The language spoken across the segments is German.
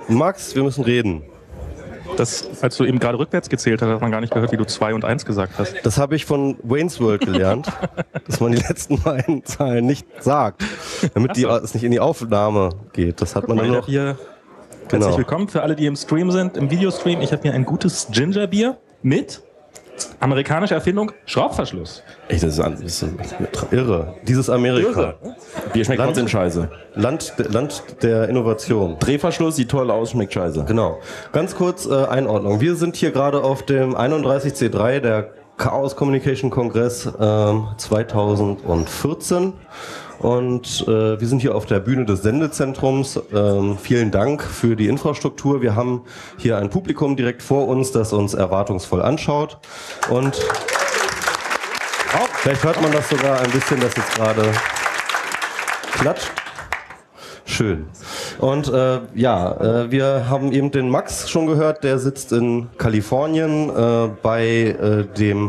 Max, wir müssen reden. Das, als du eben gerade rückwärts gezählt hast, hat man gar nicht gehört, wie du 2 und 1 gesagt hast. Das habe ich von Wayne's World gelernt, dass man die letzten beiden Zahlen nicht sagt, damit es nicht in die Aufnahme geht. Das hat man dann noch. Hier herzlich willkommen für alle, die im Stream sind, im Videostream. Ich habe hier ein gutes Gingerbier mit amerikanischer Erfindung, Schraubverschluss. Echt, das ist irre. Dieses Amerika. Irre. Bier schmeckt trotzdem scheiße. Land der Innovation. Drehverschluss sieht toll aus, schmeckt scheiße. Genau. Ganz kurz Einordnung. Wir sind hier gerade auf dem 31C3, der Chaos Communication Kongress 2014. Und wir sind hier auf der Bühne des Sendezentrums. Vielen Dank für die Infrastruktur. Wir haben hier ein Publikum direkt vor uns, das uns erwartungsvoll anschaut. Und vielleicht hört man das sogar ein bisschen, dass jetzt gerade klatscht. Schön. Und wir haben eben den Max schon gehört, der sitzt in Kalifornien bei dem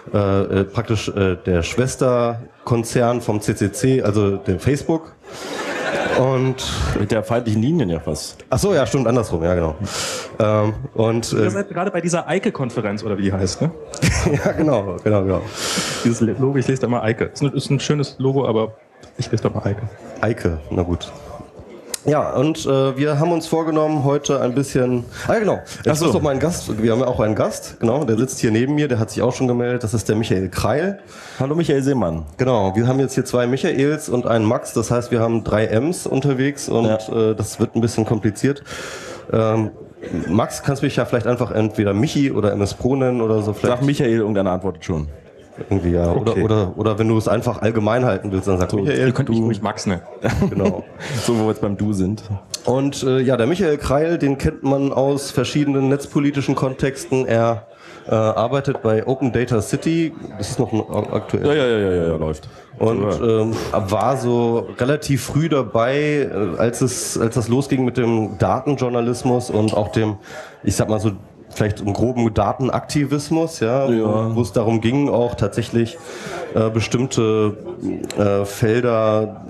der Schwesterkonzern vom CCC, also dem Facebook. Und mit der feindlichen Linien ja fast. Ach so, ja, stimmt, andersrum, ja, genau. Ihr seid gerade bei dieser Eike-Konferenz, oder wie die heißt, ne? Ja, genau. Dieses Logo, ich lese da mal Eike. Ist ein schönes Logo, aber ich lese da mal Eike. Eike, na gut. Ja, und wir haben uns vorgenommen, heute ein bisschen... Ah ja, genau. Jetzt ist doch mal ein Gast. Wir haben ja auch einen Gast, genau. Der sitzt hier neben mir, der hat sich auch schon gemeldet. Das ist der Michael Kreil. Hallo Michael Seemann. Genau, wir haben jetzt hier 2 Michaels und einen Max. Das heißt, wir haben 3 Ms unterwegs und das wird ein bisschen kompliziert. Max, kannst du mich ja vielleicht einfach entweder Michi oder MS Pro nennen oder so. Sag Michael, irgendeiner antwortet schon. Irgendwie, ja. Okay. Oder wenn du es einfach allgemein halten willst, dann sag Michael. Ihr könnt mich ruhig Max nennen. Genau. So, wo wir jetzt beim Du sind. Und der Michael Kreil, den kennt man aus verschiedenen netzpolitischen Kontexten. Er arbeitet bei Open Data City. Das ist noch aktuell. Ja, läuft. Und war so relativ früh dabei, als das losging mit dem Datenjournalismus und auch dem, ich sag mal so, vielleicht im groben Datenaktivismus, wo es darum ging, auch tatsächlich bestimmte Felder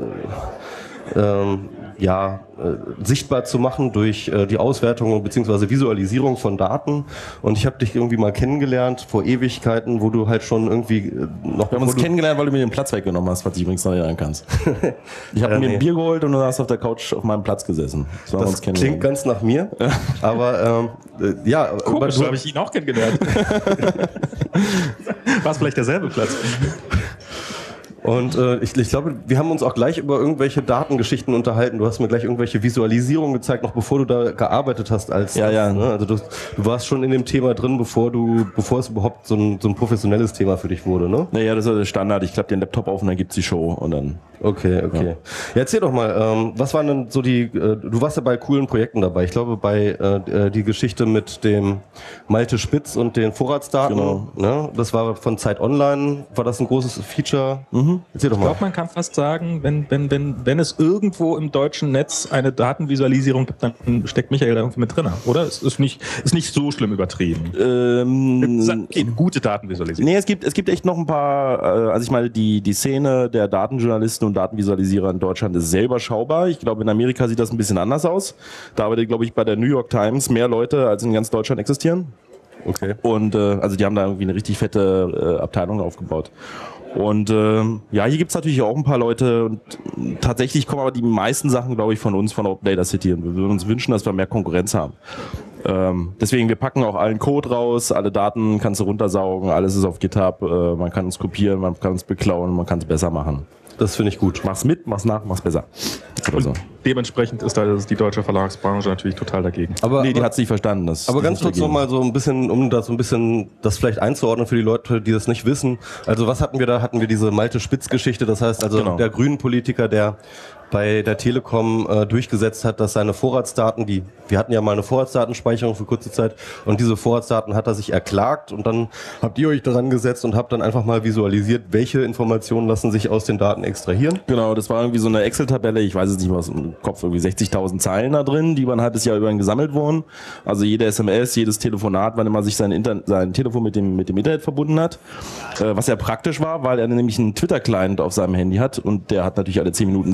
sichtbar zu machen durch die Auswertung bzw. Visualisierung von Daten. Und ich habe dich irgendwie mal kennengelernt vor Ewigkeiten, wo du halt schon irgendwie noch... Wir haben uns kennengelernt, weil du mir den Platz weggenommen hast, was ich übrigens noch erinnern kannst. Ich habe mir ein Bier geholt und du hast auf der Couch auf meinem Platz gesessen. Das klingt ganz nach mir, aber komisch, so habe ich ihn auch kennengelernt. War es vielleicht derselbe Platz? Und ich glaube, wir haben uns auch gleich über irgendwelche Datengeschichten unterhalten. Du hast mir gleich irgendwelche Visualisierungen gezeigt, noch bevor du da gearbeitet hast als Ne? Also du warst schon in dem Thema drin, bevor es überhaupt so ein professionelles Thema für dich wurde, ne? Naja, das ist der Standard. Ich klappe den Laptop auf und dann gibt's die Show und dann... Okay. Ja, erzähl doch mal, was waren denn so du warst ja bei coolen Projekten dabei. Ich glaube, bei die Geschichte mit dem Malte Spitz und den Vorratsdaten. Genau. Ne? Das war von Zeit Online, war das ein großes Feature? Erzähl doch mal. Ich glaube, man kann fast sagen, wenn es irgendwo im deutschen Netz eine Datenvisualisierung gibt, dann steckt Michael da irgendwie mit drin, oder? Es ist nicht so schlimm übertrieben. Gute Datenvisualisierung. Nee, es gibt echt noch ein paar, also ich meine, die Szene der Datenjournalisten und Datenvisualisierer in Deutschland ist sehr überschaubar. Ich glaube, in Amerika sieht das ein bisschen anders aus. Da arbeitet, glaube ich, bei der New York Times mehr Leute, als in ganz Deutschland existieren. Okay. Und also die haben da irgendwie eine richtig fette Abteilung aufgebaut. Und hier gibt's natürlich auch ein paar Leute und tatsächlich kommen aber die meisten Sachen, glaube ich, von uns, von Open Data City, und wir würden uns wünschen, dass wir mehr Konkurrenz haben. Deswegen, wir packen auch allen Code raus, alle Daten kannst du runtersaugen, alles ist auf GitHub, man kann uns kopieren, man kann uns beklauen, man kann es besser machen. Das finde ich gut. Mach's mit, mach's nach, mach's besser. Und dementsprechend ist da die deutsche Verlagsbranche natürlich total dagegen. Die hat's nicht verstanden. Aber ganz kurz nochmal so ein bisschen, um da so ein bisschen das vielleicht einzuordnen für die Leute, die das nicht wissen. Also was hatten wir da? Hatten wir diese Malte Spitz-Geschichte, das heißt also der grünen Politiker, der bei der Telekom durchgesetzt hat, dass seine Vorratsdaten, wir hatten ja mal eine Vorratsdatenspeicherung für kurze Zeit, und diese Vorratsdaten hat er sich erklagt, und dann habt ihr euch dran gesetzt und habt dann einfach mal visualisiert, welche Informationen lassen sich aus den Daten extrahieren. Genau, das war irgendwie so eine Excel-Tabelle, ich weiß es nicht, was im Kopf, irgendwie 60.000 Zeilen da drin, die über ein halbes Jahr über gesammelt wurden. Also jede SMS, jedes Telefonat, wann immer sich sein Telefon mit dem Internet verbunden hat. Was ja praktisch war, weil er nämlich einen Twitter-Client auf seinem Handy hat, und der hat natürlich alle 10 Minuten sich mit dem Internet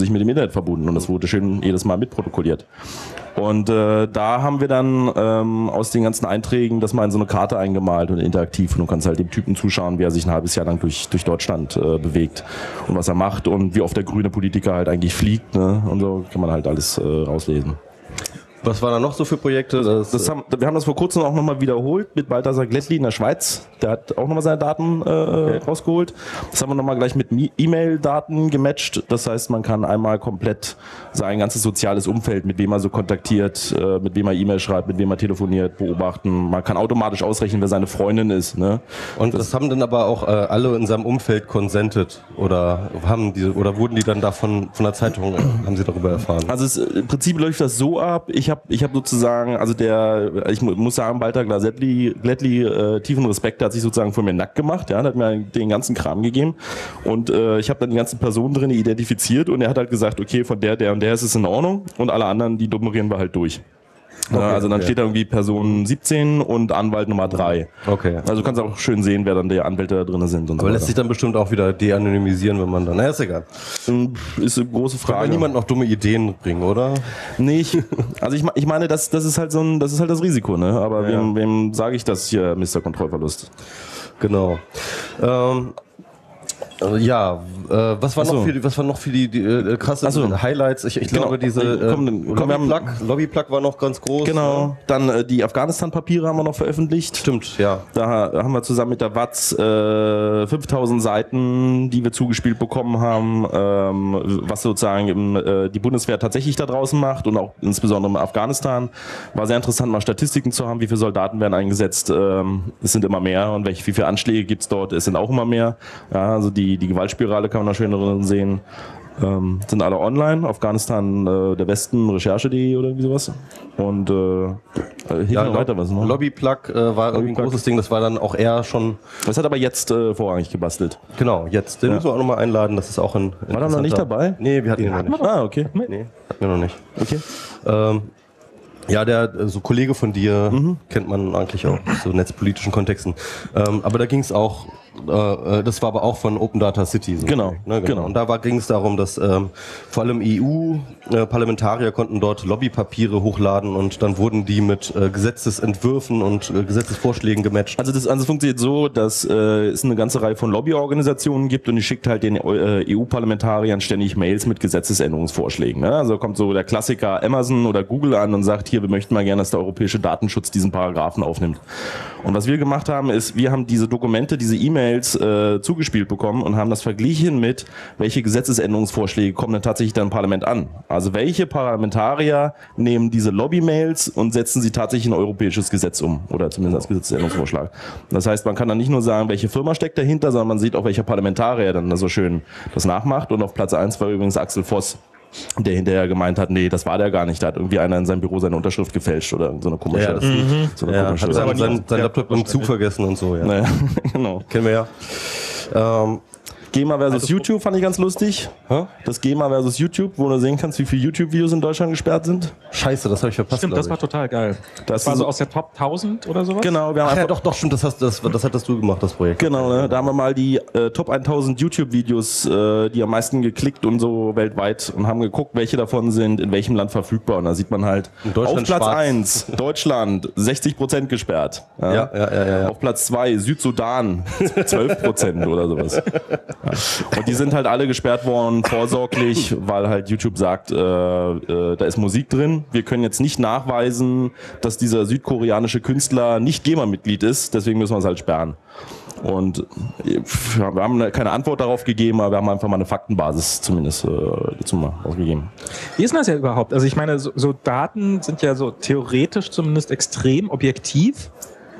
Internet verbunden und das wurde schön jedes Mal mitprotokolliert. Und da haben wir dann aus den ganzen Einträgen das mal in so eine Karte eingemalt und interaktiv. Und du kannst halt dem Typen zuschauen, wie er sich ein halbes Jahr lang durch Deutschland bewegt und was er macht und wie oft der grüne Politiker halt eigentlich fliegt. Ne? Und so kann man halt alles rauslesen. Was waren da noch so für Projekte? Wir haben das vor kurzem auch nochmal wiederholt mit Balthasar Glättli in der Schweiz. Der hat auch nochmal seine Daten rausgeholt. Das haben wir nochmal gleich mit E-Mail-Daten gematcht. Das heißt, man kann einmal komplett sein ganzes soziales Umfeld, mit wem er so kontaktiert, mit wem er E-Mail schreibt, mit wem er telefoniert, beobachten. Man kann automatisch ausrechnen, wer seine Freundin ist. Ne? Und das haben dann aber auch alle in seinem Umfeld consented oder wurden die dann davon von der Zeitung, haben sie darüber erfahren? Also im Prinzip läuft das so ab. Ich hab sozusagen, ich muss sagen, Balthasar Glättli, tiefen Respekt, der hat sich sozusagen von mir nackt gemacht, ja, der hat mir den ganzen Kram gegeben und ich habe dann die ganzen Personen drin identifiziert und er hat halt gesagt, okay, von der und der ist es in Ordnung und alle anderen, die nummerieren wir halt durch. Okay, also dann steht da irgendwie Person 17 und Anwalt Nummer 3. Okay. Also du kannst auch schön sehen, wer dann die Anwälte da drin sind. Und aber so lässt sich dann bestimmt auch wieder de-anonymisieren, wenn man dann... ist egal. Ist eine große Frage. Kann niemand noch dumme Ideen bringen, oder? Nicht. Also ich meine, das ist halt das ist halt das Risiko, ne? Aber ja. Wem sage ich das hier, Mr. Kontrollverlust? Genau. Was war noch für die krasse Highlights? Ich glaube, diese Lobbyplug war noch ganz groß. Genau. Dann die Afghanistan-Papiere haben wir noch veröffentlicht. Stimmt, ja. Da haben wir zusammen mit der WAZ 5000 Seiten, die wir zugespielt bekommen haben, was sozusagen die Bundeswehr tatsächlich da draußen macht und auch insbesondere in Afghanistan. War sehr interessant, mal Statistiken zu haben, wie viele Soldaten werden eingesetzt. Es sind immer mehr und wie viele Anschläge gibt es dort? Es sind auch immer mehr. Ja, also die Gewaltspirale kann man da schön drin sehen. Sind alle online. Afghanistan, der Westen, Recherche.de oder irgendwie sowas. Und weiter was. Ne? Lobbyplug war irgendwie ein großes Ding. Das war dann auch eher schon... Das hat aber jetzt vorrangig gebastelt. Genau, jetzt. Den müssen wir auch nochmal einladen. Das ist auch ein... War er noch nicht dabei? Nee, wir hatten ihn noch nicht. Okay. Nee, hatten wir noch nicht. Okay. Ja, der so Kollege von dir kennt man eigentlich auch aus so netzpolitischen Kontexten. Aber da ging es auch, das war aber auch von Open Data City. So genau. Und da ging es darum, dass vor allem EU-Parlamentarier konnten dort Lobbypapiere hochladen und dann wurden die mit Gesetzesentwürfen und Gesetzesvorschlägen gematcht. Also das funktioniert so, dass es eine ganze Reihe von Lobbyorganisationen gibt und die schickt halt den EU-Parlamentariern ständig Mails mit Gesetzesänderungsvorschlägen. Ne? Also kommt so der Klassiker Amazon oder Google an und sagt, hier, wir möchten mal gerne, dass der europäische Datenschutz diesen Paragraphen aufnimmt. Und was wir gemacht haben, ist, wir haben diese Dokumente, diese E-Mails zugespielt bekommen und haben das verglichen mit, welche Gesetzesänderungsvorschläge kommen denn tatsächlich dann im Parlament an. Also welche Parlamentarier nehmen diese Lobby-Mails und setzen sie tatsächlich in ein europäisches Gesetz um oder zumindest als Gesetzesänderungsvorschlag. Das heißt, man kann dann nicht nur sagen, welche Firma steckt dahinter, sondern man sieht auch, welcher Parlamentarier dann so schön das nachmacht. Und auf Platz 1 war übrigens Axel Voss, der hinterher gemeint hat, nee, das war der gar nicht. Da hat irgendwie einer in seinem Büro seine Unterschrift gefälscht oder so eine komische... hat sein Laptop im Zug vergessen und so, ja. Naja, genau. Kennen wir ja. GEMA versus YouTube fand ich ganz lustig. Das GEMA versus YouTube, wo du sehen kannst, wie viele YouTube-Videos in Deutschland gesperrt sind. Scheiße, das habe ich verpasst. Stimmt, das war total geil. Das war so aus der Top 1000 oder sowas? Genau. Wir haben doch, stimmt, das hattest du gemacht, das Projekt. Genau, ne? Da haben wir mal die Top 1000 YouTube-Videos, die am meisten geklickt und so weltweit und haben geguckt, welche davon sind in welchem Land verfügbar. Und da sieht man halt, auf Platz 1, Deutschland, 60% gesperrt. Ja. Auf Platz 2, Südsudan, 12% oder sowas. Und die sind halt alle gesperrt worden, vorsorglich, weil halt YouTube sagt, da ist Musik drin. Wir können jetzt nicht nachweisen, dass dieser südkoreanische Künstler nicht GEMA-Mitglied ist, deswegen müssen wir es halt sperren. Und wir haben keine Antwort darauf gegeben, aber wir haben einfach mal eine Faktenbasis zumindest dazu mal ausgegeben. Wie ist denn das ja überhaupt? Also ich meine, so Daten sind ja so theoretisch zumindest extrem objektiv.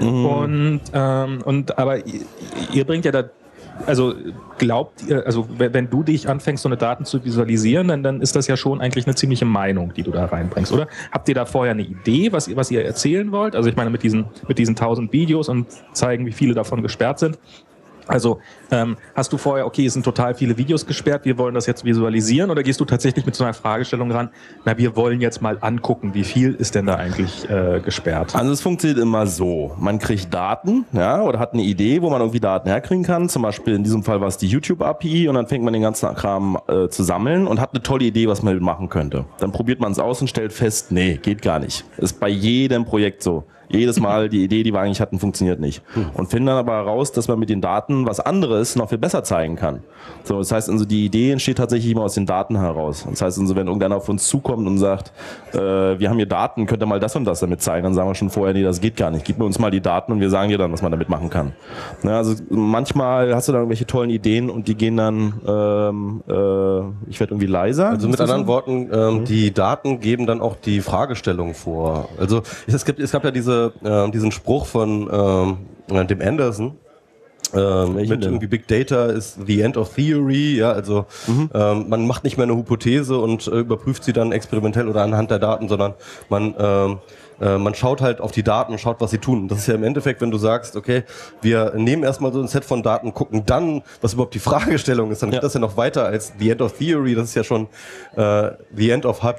Und aber ihr bringt ja da, also glaubt ihr, also wenn du dich anfängst, so eine Daten zu visualisieren, dann ist das ja schon eigentlich eine ziemliche Meinung, die du da reinbringst, oder? Habt ihr da vorher eine Idee, was ihr erzählen wollt? Also ich meine, mit diesen 1000 Videos und zeigen, wie viele davon gesperrt sind. Also hast du vorher, okay, es sind total viele Videos gesperrt, wir wollen das jetzt visualisieren, oder gehst du tatsächlich mit so einer Fragestellung ran, na, wir wollen jetzt mal angucken, wie viel ist denn da eigentlich gesperrt? Also es funktioniert immer so, man kriegt Daten, ja, oder hat eine Idee, wo man irgendwie Daten herkriegen kann, zum Beispiel in diesem Fall war es die YouTube-API, und dann fängt man den ganzen Kram zu sammeln und hat eine tolle Idee, was man machen könnte. Dann probiert man es aus und stellt fest, nee, geht gar nicht. Ist bei jedem Projekt so. Jedes Mal die Idee, die wir eigentlich hatten, funktioniert nicht. Und finden dann aber heraus, dass man mit den Daten was anderes noch viel besser zeigen kann. So, das heißt also, die Idee entsteht tatsächlich immer aus den Daten heraus. Das heißt also, wenn irgendeiner auf uns zukommt und sagt, wir haben hier Daten, könnt ihr mal das und das damit zeigen, dann sagen wir schon vorher, nee, das geht gar nicht. Gib mir uns mal die Daten und wir sagen dir dann, was man damit machen kann. Ja, also manchmal hast du dann irgendwelche tollen Ideen und die gehen dann, ich werde irgendwie leiser. Also mit anderen Worten, die Daten geben dann auch die Fragestellung vor. Also es gab ja diesen Spruch von dem Anderson, mit irgendwie Big Data is the end of theory, ja, also man macht nicht mehr eine Hypothese und überprüft sie dann experimentell oder anhand der Daten, sondern man schaut halt auf die Daten und schaut, was sie tun. Das ist ja im Endeffekt, wenn du sagst, okay, wir nehmen erstmal so ein Set von Daten, gucken dann, was überhaupt die Fragestellung ist, dann geht das ja noch weiter als the end of theory, das ist ja schon the end of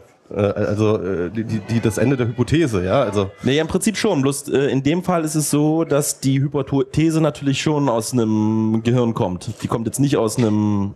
das Ende der Hypothese, ja, also. Nee, im Prinzip schon, bloß in dem Fall ist es so, dass die Hypothese natürlich schon aus einem Gehirn kommt. Die kommt jetzt nicht aus einer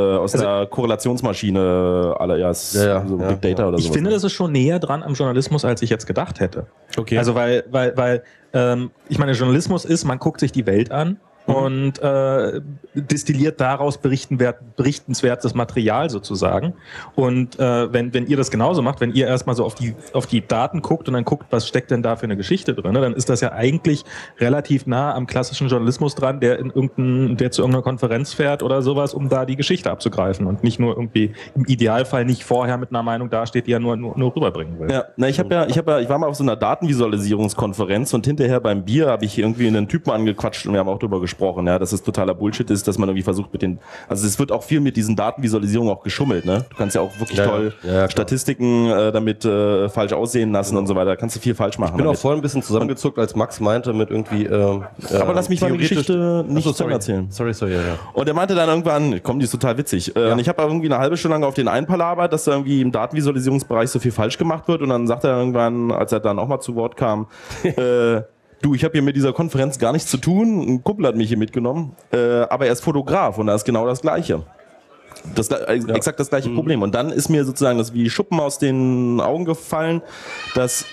Korrelationsmaschine so Big Data oder so. Ich finde, das ist schon näher dran am Journalismus, als ich jetzt gedacht hätte. Okay. Also weil ich meine, Journalismus ist, man guckt sich die Welt an und destilliert daraus berichtenswertes Material sozusagen. Und wenn ihr das genauso macht, wenn ihr erstmal so auf die Daten guckt und dann guckt, was steckt denn da für eine Geschichte drin, dann ist das ja eigentlich relativ nah am klassischen Journalismus dran, der zu irgendeiner Konferenz fährt oder sowas, um da die Geschichte abzugreifen und nicht nur irgendwie im Idealfall nicht vorher mit einer Meinung dasteht, die er nur rüberbringen will. Ja, ich war mal auf so einer Datenvisualisierungskonferenz und hinterher beim Bier habe ich irgendwie einen Typen angequatscht und wir haben auch darüber gesprochen, ja, dass es totaler Bullshit ist, dass man irgendwie versucht also es wird auch viel mit diesen Datenvisualisierungen auch geschummelt, ne? Du kannst ja auch wirklich toll Statistiken damit falsch aussehen lassen und so weiter, da kannst du viel falsch machen. Ich bin auch vorhin ein bisschen zusammengezuckt, als Max meinte mit irgendwie aber lass mich mal die Geschichte nicht erzählen. Sorry, ja. Und er meinte dann irgendwann, komm, die ist total witzig. Und ich habe irgendwie eine halbe Stunde lang auf den einpalabert, dass da irgendwie im Datenvisualisierungsbereich so viel falsch gemacht wird, und dann sagt er irgendwann, als er dann auch mal zu Wort kam, du, ich habe hier mit dieser Konferenz gar nichts zu tun. Ein Kumpel hat mich hier mitgenommen, aber er ist Fotograf und da ist genau das Gleiche. Exakt das gleiche Problem. Und dann ist mir sozusagen das wie Schuppen aus den Augen gefallen, dass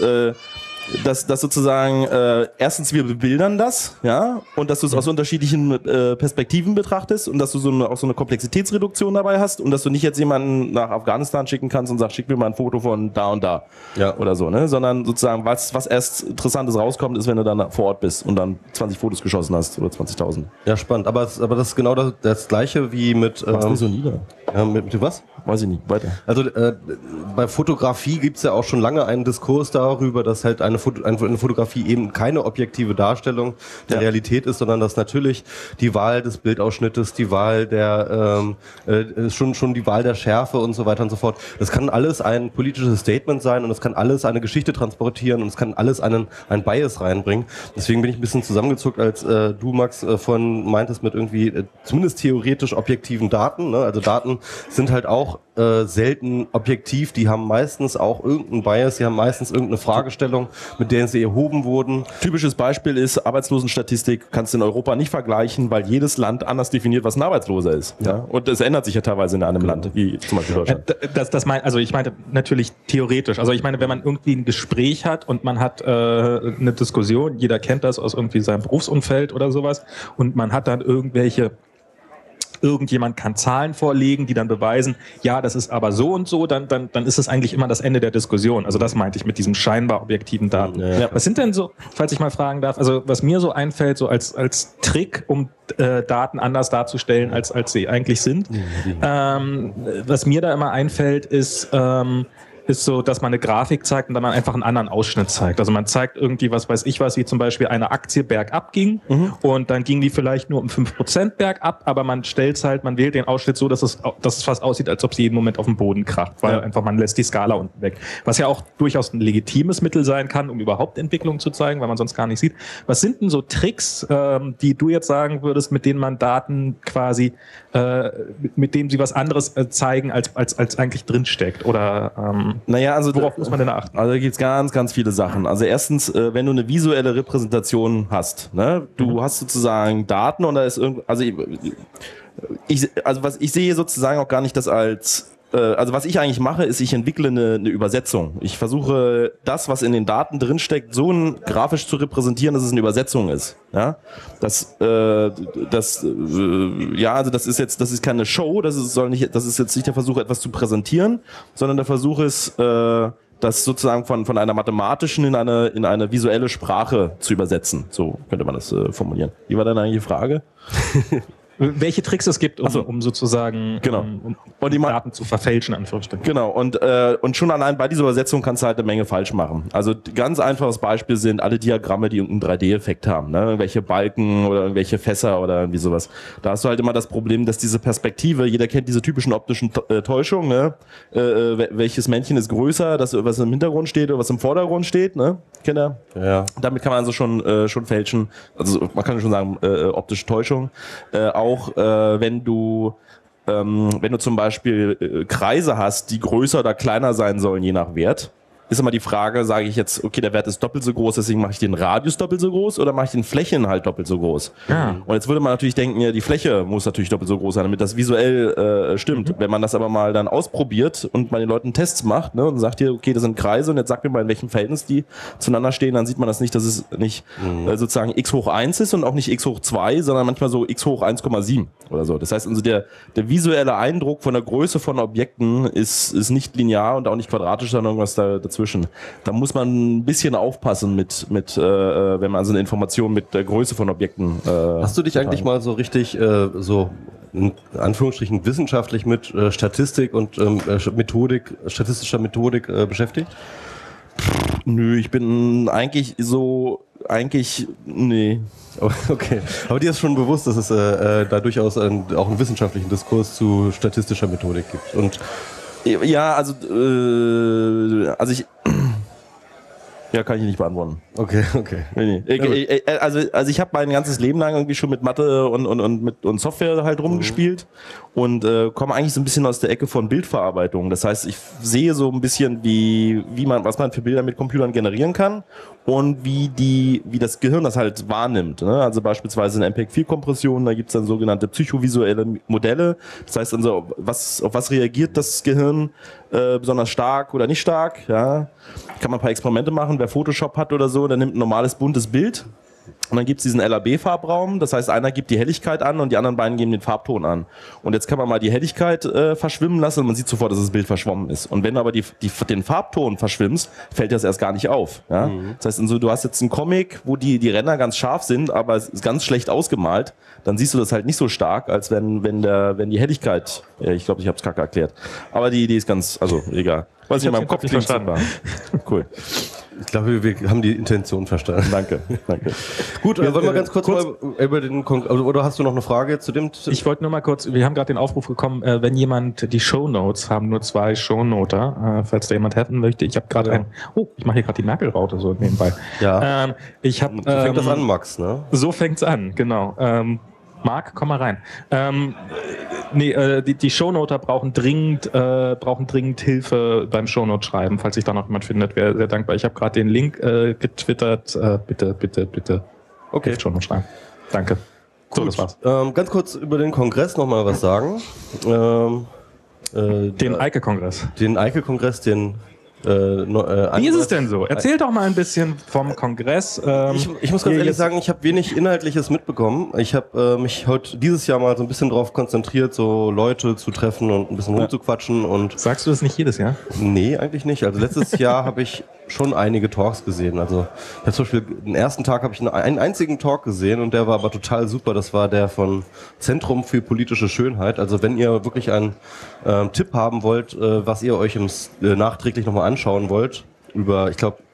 sozusagen erstens wir bebildern das, ja, und dass du es aus unterschiedlichen Perspektiven betrachtest und dass du auch so eine Komplexitätsreduktion dabei hast und dass du nicht jetzt jemanden nach Afghanistan schicken kannst und sagst, schick mir mal ein Foto von da und da oder so, ne, sondern sozusagen was erst Interessantes rauskommt, ist, wenn du dann vor Ort bist und dann 20 Fotos geschossen hast oder 20.000. Ja, spannend, aber das ist genau das Gleiche wie mit nicht so nieder. Mit was? Weiß ich nicht, weiter. Also bei Fotografie gibt's ja auch schon lange einen Diskurs darüber, dass halt eine Fotografie eben keine objektive Darstellung der Realität ist, sondern dass natürlich die Wahl des Bildausschnittes, die Wahl der schon die Wahl der Schärfe und so weiter und so fort. Das kann alles ein politisches Statement sein und es kann alles eine Geschichte transportieren und es kann alles ein Bias reinbringen. Deswegen bin ich ein bisschen zusammengezuckt, als du, Max, vorhin meintest mit irgendwie zumindest theoretisch objektiven Daten. Ne? Also Daten sind halt auch selten objektiv, die haben meistens auch irgendeinen Bias, die haben meistens irgendeine Fragestellung, mit der sie erhoben wurden. Typisches Beispiel ist Arbeitslosenstatistik, kannst du in Europa nicht vergleichen, weil jedes Land anders definiert, was ein Arbeitsloser ist. Ja. Und es ändert sich ja teilweise in einem Land, wie zum Beispiel Deutschland. Also ich meinte natürlich theoretisch. Also ich meine, wenn man irgendwie ein Gespräch hat und man hat eine Diskussion, jeder kennt das aus irgendwie seinem Berufsumfeld oder sowas, und man hat dann irgendjemand kann Zahlen vorlegen, die dann beweisen, ja, das ist aber so und so, dann ist es eigentlich immer das Ende der Diskussion. Also das meinte ich mit diesem scheinbar objektiven Daten. Ja. Was sind denn so, falls ich mal fragen darf, also was mir so einfällt, so als Trick, um Daten anders darzustellen, als sie eigentlich sind, was mir da immer einfällt, ist ist so, dass man eine Grafik zeigt und dann einfach einen anderen Ausschnitt zeigt. Also man zeigt irgendwie, was weiß ich was, wie zum Beispiel eine Aktie bergab ging und dann ging die vielleicht nur um 5% bergab, aber man stellt halt, man wählt den Ausschnitt so, dass es fast aussieht, als ob sie jeden Moment auf den Boden kracht, weil einfach man lässt die Skala unten weg. Was ja auch durchaus ein legitimes Mittel sein kann, um überhaupt Entwicklung zu zeigen, weil man sonst gar nicht sieht. Was sind denn so Tricks, die du jetzt sagen würdest, mit denen man Daten quasi, mit denen sie was anderes zeigen, als eigentlich drinsteckt? Oder also worauf muss man denn achten? Also da gibt es ganz, ganz viele Sachen. Also erstens, wenn du eine visuelle Repräsentation hast, ne? Du hast sozusagen Daten und da ist ich sehe sozusagen auch gar nicht das als also was ich eigentlich mache, ist, ich entwickle eine Übersetzung. Ich versuche das, was in den Daten drinsteckt, so grafisch zu repräsentieren, dass es eine Übersetzung ist. Ja, das ist keine Show. Das ist jetzt nicht der Versuch, etwas zu präsentieren, sondern der Versuch ist, das sozusagen von einer mathematischen in eine visuelle Sprache zu übersetzen. So könnte man das formulieren. Wie war deine eigentliche Frage? Welche Tricks es gibt, um sozusagen um die Daten zu verfälschen, Anführungsstrichen. Genau, und schon allein bei dieser Übersetzung kannst du halt eine Menge falsch machen. Also ganz einfaches Beispiel sind alle Diagramme, die irgendeinen 3D-Effekt haben, ne? Irgendwelche Balken oder irgendwelche Fässer oder irgendwie sowas. Da hast du halt immer das Problem, dass diese Perspektive, jeder kennt diese typischen optischen Täuschungen, ne? Welches Männchen ist größer, das was im Hintergrund steht oder was im Vordergrund steht, ne? Kennt ihr? Ja. Damit kann man also schon fälschen, also man kann schon sagen, optische Täuschung. Auch wenn du zum Beispiel Kreise hast, die größer oder kleiner sein sollen, je nach Wert, ist immer die Frage, sage ich jetzt, okay, der Wert ist doppelt so groß, deswegen mache ich den Radius doppelt so groß oder mache ich den Flächeninhalt doppelt so groß? Ja. Und jetzt würde man natürlich denken, ja, die Fläche muss natürlich doppelt so groß sein, damit das visuell stimmt. Wenn man das aber mal dann ausprobiert und man den Leuten Tests macht, ne, und sagt hier, okay, das sind Kreise und jetzt sag mir mal, in welchem Verhältnis die zueinander stehen, dann sieht man das nicht, dass es nicht sozusagen x hoch 1 ist und auch nicht x hoch 2, sondern manchmal so x hoch 1,7 oder so. Das heißt also, der visuelle Eindruck von der Größe von Objekten ist nicht linear und auch nicht quadratisch, sondern irgendwas dazwischen. Da muss man ein bisschen aufpassen wenn man so eine Information mit der Größe von Objekten Hast du dich eigentlich mal so richtig so in Anführungsstrichen wissenschaftlich mit Statistik und statistischer Methodik beschäftigt? Okay, aber dir ist schon bewusst, dass es da durchaus auch einen wissenschaftlichen Diskurs zu statistischer Methodik gibt. Und ja, kann ich nicht beantworten. Okay. Nee. Also ich habe mein ganzes Leben lang irgendwie schon mit Mathe und Software halt rumgespielt und komme eigentlich so ein bisschen aus der Ecke von Bildverarbeitung. Das heißt, ich sehe so ein bisschen, was man für Bilder mit Computern generieren kann und wie das Gehirn das halt wahrnimmt. Ne? Also beispielsweise in MPEG-4-Kompression, da gibt's dann sogenannte psychovisuelle Modelle. Das heißt also, auf was reagiert das Gehirn besonders stark oder nicht stark. Ja? Kann man ein paar Experimente machen. Wer Photoshop hat oder so, der nimmt ein normales buntes Bild und dann gibt's diesen LAB-Farbraum. Das heißt, einer gibt die Helligkeit an und die anderen beiden geben den Farbton an. Und jetzt kann man mal die Helligkeit verschwimmen lassen und man sieht sofort, dass das Bild verschwommen ist. Und wenn du aber den Farbton verschwimmst, fällt das erst gar nicht auf. Ja? Das heißt, also, du hast jetzt einen Comic, wo die Ränder ganz scharf sind, aber es ist ganz schlecht ausgemalt. Dann siehst du das halt nicht so stark, als wenn die Helligkeit, ich glaube, ich habe es kacke erklärt. Aber die Idee ist ganz, also egal. Was ich in meinem Kopf nicht verstanden habe. Cool. Ich glaube, wir haben die Intention verstanden. Danke. Gut, wollen wir ganz kurz mal über den oder hast du noch eine Frage zu dem? Ich wollte nur mal kurz, wir haben gerade den Aufruf bekommen, wenn jemand die Shownotes haben, nur 2 Shownoter, falls da jemand helfen möchte. Ich habe gerade ich mache hier gerade die Merkel-Raute so nebenbei. Ja. So fängt das an, Max, ne? So fängt's an, genau. Marc, komm mal rein. Die Shownoter brauchen dringend Hilfe beim Shownote-Schreiben. Falls sich da noch jemand findet, wäre sehr dankbar. Ich habe gerade den Link getwittert. Bitte. Okay. Shownote schreiben. Danke. Gut. So, das war's. Ganz kurz über den Kongress noch mal was sagen. Den Eike-Kongress. Wie ist es denn so? Erzähl doch mal ein bisschen vom Kongress. Ich muss ganz ehrlich sagen, ich habe wenig Inhaltliches mitbekommen. Ich habe mich dieses Jahr mal so ein bisschen drauf konzentriert, so Leute zu treffen und ein bisschen rumzuquatschen. Und sagst du das nicht jedes Jahr? Nee, eigentlich nicht. Also letztes Jahr habe ich schon einige Talks gesehen. Also ich hab zum Beispiel den ersten Tag habe ich einen einzigen Talk gesehen und der war aber total super. Das war der von Zentrum für politische Schönheit. Also wenn ihr wirklich einen Tipp haben wollt, was ihr euch nachträglich nochmal anschauen wollt, über, ich glaube,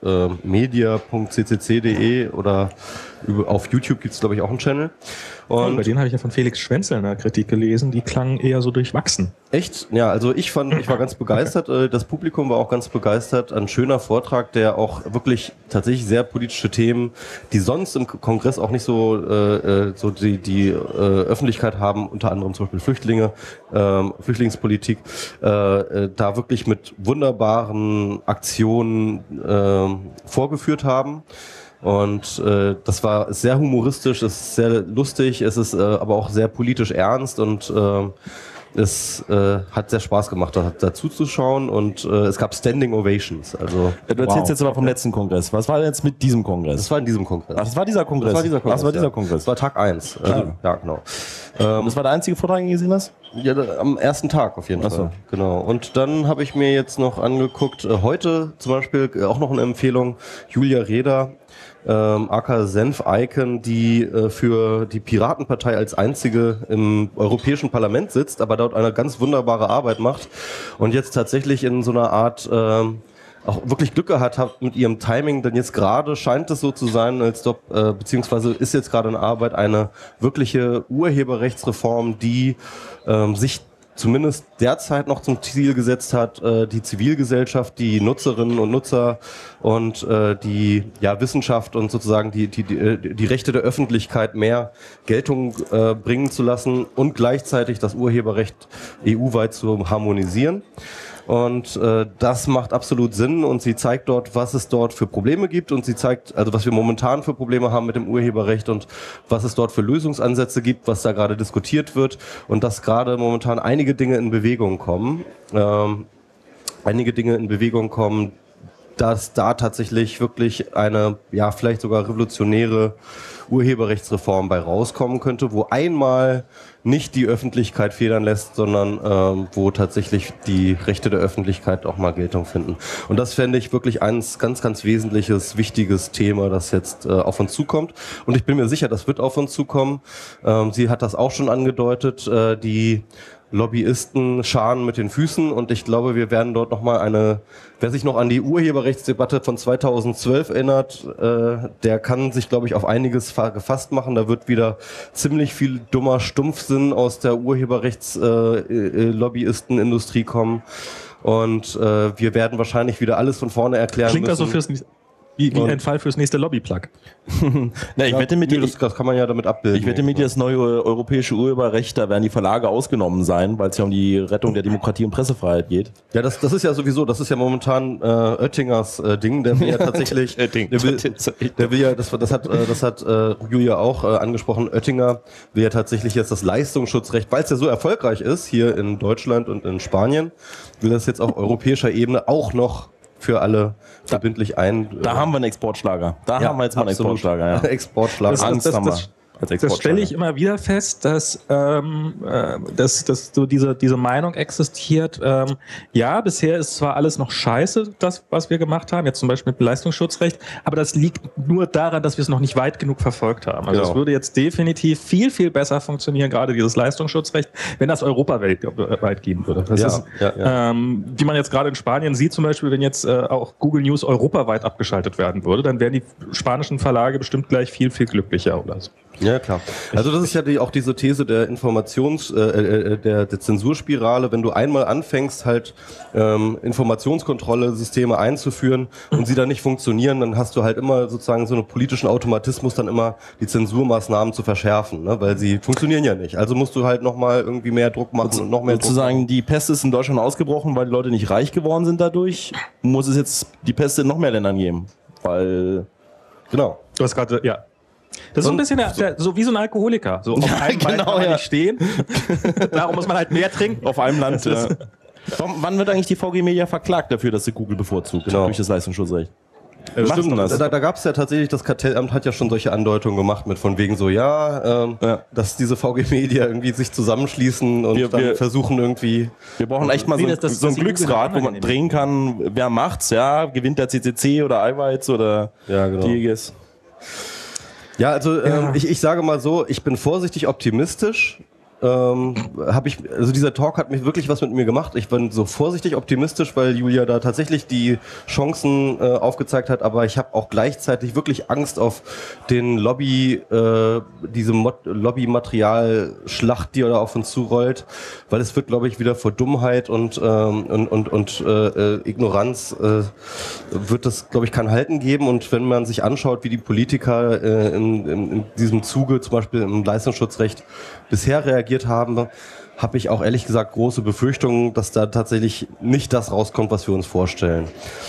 media.ccc.de oder auf YouTube gibt es, glaube ich, auch einen Channel. Und bei denen habe ich ja von Felix Schwenzel eine Kritik gelesen, die klang eher so durchwachsen. Echt? Ja, also ich war ganz begeistert, das Publikum war auch ganz begeistert. Ein schöner Vortrag, der auch wirklich tatsächlich sehr politische Themen, die sonst im Kongress auch nicht so die Öffentlichkeit haben, unter anderem zum Beispiel Flüchtlinge, Flüchtlingspolitik, da wirklich mit wunderbaren Aktionen vorgeführt haben. Und das war sehr humoristisch, es ist sehr lustig, es ist aber auch sehr politisch ernst und es hat sehr Spaß gemacht, dazu zu schauen und es gab Standing Ovations. Also, du erzählst jetzt aber vom letzten Kongress. Was war denn jetzt mit diesem Kongress? Das war in diesem Kongress. Ach, das war dieser Kongress? Das war dieser Kongress. Das war Tag 1. Ja, genau. Das war der einzige Vortrag, den du gesehen hast? Ja, am ersten Tag auf jeden Fall. So. Genau. Und dann habe ich mir jetzt noch angeguckt, heute zum Beispiel auch noch eine Empfehlung, Julia Reda, aka Senf-Icon, die für die Piratenpartei als einzige im Europäischen Parlament sitzt, aber dort eine ganz wunderbare Arbeit macht und jetzt tatsächlich in so einer Art auch wirklich Glück gehabt hat mit ihrem Timing, denn jetzt gerade scheint es so zu sein, als ob, beziehungsweise ist jetzt gerade in Arbeit eine wirkliche Urheberrechtsreform, die sich zumindest derzeit noch zum Ziel gesetzt hat, die Zivilgesellschaft, die Nutzerinnen und Nutzer und die Wissenschaft und sozusagen die Rechte der Öffentlichkeit mehr Geltung bringen zu lassen und gleichzeitig das Urheberrecht EU-weit zu harmonisieren. Und das macht absolut Sinn und sie zeigt dort, was es dort für Probleme gibt und sie zeigt, also was wir momentan für Probleme haben mit dem Urheberrecht und was es dort für Lösungsansätze gibt, was da gerade diskutiert wird und dass gerade momentan einige Dinge in Bewegung kommen. Dass da tatsächlich wirklich eine, vielleicht sogar revolutionäre Urheberrechtsreform bei rauskommen könnte, wo einmal nicht die Öffentlichkeit federn lässt, sondern wo tatsächlich die Rechte der Öffentlichkeit auch mal Geltung finden. Und das fände ich wirklich ein ganz, ganz wesentliches, wichtiges Thema, das jetzt auf uns zukommt. Und ich bin mir sicher, das wird auf uns zukommen. Sie hat das auch schon angedeutet, die Lobbyisten scharen mit den Füßen und ich glaube, wir werden dort nochmal wer sich noch an die Urheberrechtsdebatte von 2012 erinnert, der kann sich, glaube ich, auf einiges gefasst machen. Da wird wieder ziemlich viel dummer Stumpfsinn aus der Urheberrechtslobbyisten-Industrie kommen und wir werden wahrscheinlich wieder alles von vorne erklären müssen. Klingt also wie ein Fall fürs nächste Lobbyplug. Ich wette mit dir, das kann man ja damit abbilden. Ich wette mit dir, das neue europäische Urheberrecht, da werden die Verlage ausgenommen sein, weil es ja um die Rettung der Demokratie und Pressefreiheit geht. Ja, das ist ja sowieso, das ist ja momentan Oettingers Ding, der will ja tatsächlich, das hat Julia auch angesprochen, Oettinger will ja tatsächlich jetzt das Leistungsschutzrecht, weil es ja so erfolgreich ist, hier in Deutschland und in Spanien, will das jetzt auf europäischer Ebene auch noch für alle verbindlich Da haben wir einen Exportschlager. Haben wir jetzt mal einen Exportschlager. Ja. Exportschlager. Angst haben wir. Das stelle ich immer wieder fest, dass so diese Meinung existiert. Bisher ist zwar alles noch scheiße, das, was wir gemacht haben, jetzt zum Beispiel mit Leistungsschutzrecht, aber das liegt nur daran, dass wir es noch nicht weit genug verfolgt haben. Also es würde jetzt definitiv viel, viel besser funktionieren, gerade dieses Leistungsschutzrecht, wenn das europaweit geben würde. Das ist, wie man jetzt gerade in Spanien sieht, zum Beispiel, wenn jetzt auch Google News europaweit abgeschaltet werden würde, dann wären die spanischen Verlage bestimmt gleich viel, viel glücklicher oder so. Ja, klar. Also das ist ja auch diese These der der Zensurspirale. Wenn du einmal anfängst, halt Informationskontrolle-Systeme einzuführen und sie dann nicht funktionieren, dann hast du halt immer sozusagen so einen politischen Automatismus, dann immer die Zensurmaßnahmen zu verschärfen, ne? Weil sie funktionieren ja nicht. Also musst du halt nochmal irgendwie mehr Druck machen und noch mehr Druck machen. Sozusagen, die Pest ist in Deutschland ausgebrochen, weil die Leute nicht reich geworden sind dadurch, muss es jetzt die Pest in noch mehr Ländern geben. Weil... Genau. Du hast gerade, Das ist so ein bisschen so wie so ein Alkoholiker. So auf einem Bein kann man nicht stehen. Darum muss man halt mehr trinken. Auf einem Land. Wann wird eigentlich die VG Media verklagt dafür, dass sie Google bevorzugt? Genau. Durch das Leistungsschutzrecht? Da gab es ja tatsächlich, das Kartellamt hat ja schon solche Andeutungen gemacht mit von wegen so, dass diese VG Media irgendwie sich zusammenschließen und dann versuchen irgendwie... Wir brauchen echt mal so ein Glücksrad, wo man drehen kann, wer macht's, gewinnt der CCC oder Eiweiz oder Dieges. Ja, also ich sage mal so, ich bin vorsichtig optimistisch. Also dieser Talk hat mich wirklich was mit mir gemacht. Ich bin so vorsichtig optimistisch, weil Julia da tatsächlich die Chancen aufgezeigt hat, aber ich habe auch gleichzeitig wirklich Angst auf den diese Lobbymaterial-Schlacht, die da auf uns zurollt, weil es wird, glaube ich, wieder vor Dummheit und Ignoranz wird das, glaube ich, kein Halten geben. Und wenn man sich anschaut, wie die Politiker in diesem Zuge, zum Beispiel im Leistungsschutzrecht, bisher reagiert haben, habe ich auch ehrlich gesagt große Befürchtungen, dass da tatsächlich nicht das rauskommt, was wir uns vorstellen.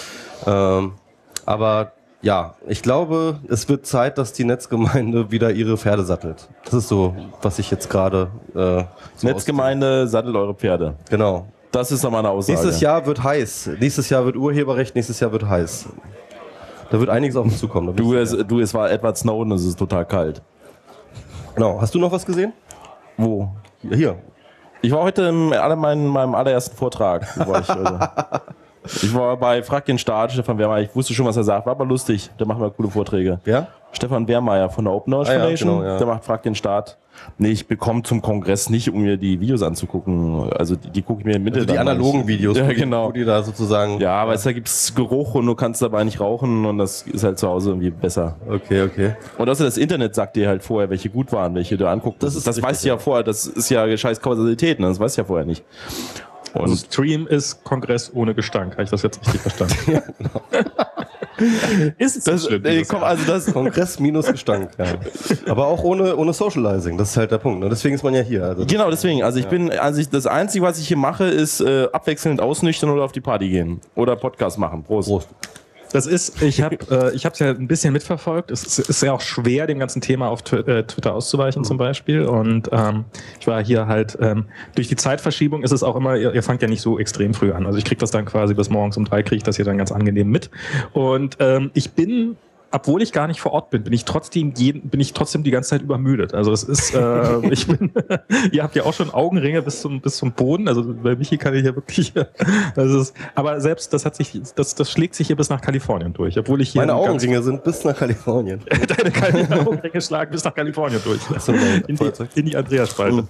Aber ja, ich glaube, es wird Zeit, dass die Netzgemeinde wieder ihre Pferde sattelt. Das ist so, was ich jetzt gerade Netzgemeinde sattelt eure Pferde. Genau. Das ist doch mal eine Aussage. Nächstes Jahr wird heiß. Nächstes Jahr wird Urheberrecht, nächstes Jahr wird heiß. Da wird einiges auf uns zukommen. Es war Edward Snowden, es ist total kalt. Genau. Hast du noch was gesehen? Wo? Hier. Ich war heute in meinem allerersten Vortrag. Ich war bei Frag den Staat, Stefan Wehrmeier. Ich wusste schon, was er sagt. War aber lustig. Der macht mal coole Vorträge. Wer? Stefan Wehrmeier von der Open Knowledge Foundation. Genau. Der macht Frag den Staat. Nee, ich bekomme zum Kongress nicht, um mir die Videos anzugucken. Also die gucke ich mir in Mitte. Also die analogen Videos, genau. Wo die da sozusagen... Ja, aber da gibt's Geruch und du kannst dabei nicht rauchen und das ist halt zu Hause irgendwie besser. Okay. Und außer das Internet sagt dir halt vorher, welche gut waren, welche du anguckst. Das weißt du ja vorher, das ist ja scheiß Kausalität, ne? Das weißt du ja vorher nicht. Und also Stream ist Kongress ohne Gestank. Habe ich das jetzt richtig verstanden? Ja, genau. Ist das schlimm? Das Kongress minus Gestank. Ja. Aber auch ohne Socializing. Das ist halt der Punkt. Ne? Deswegen ist man ja hier. Also genau, deswegen. Also das Einzige, was ich hier mache, ist abwechselnd ausnüchtern oder auf die Party gehen. Oder Podcast machen. Prost. Das ist, ich habe es ja ein bisschen mitverfolgt. Es ist ja auch schwer, dem ganzen Thema auf Twitter auszuweichen zum Beispiel. Und ich war hier halt, durch die Zeitverschiebung ist es auch immer, ihr fangt ja nicht so extrem früh an. Also ich kriege das dann quasi bis morgens um 3, kriege ich das hier dann ganz angenehm mit. Und ich bin, obwohl ich gar nicht vor Ort bin, bin ich trotzdem die ganze Zeit übermüdet. Also es ist, ihr habt ja auch schon Augenringe bis zum Boden. Also bei Michi kann ich ja wirklich, aber selbst das schlägt sich hier bis nach Kalifornien durch. Obwohl ich hier meine Augenringe sind bis nach Kalifornien. Deine Augenringe schlagen bis nach Kalifornien durch. In die Andreas-Spalte.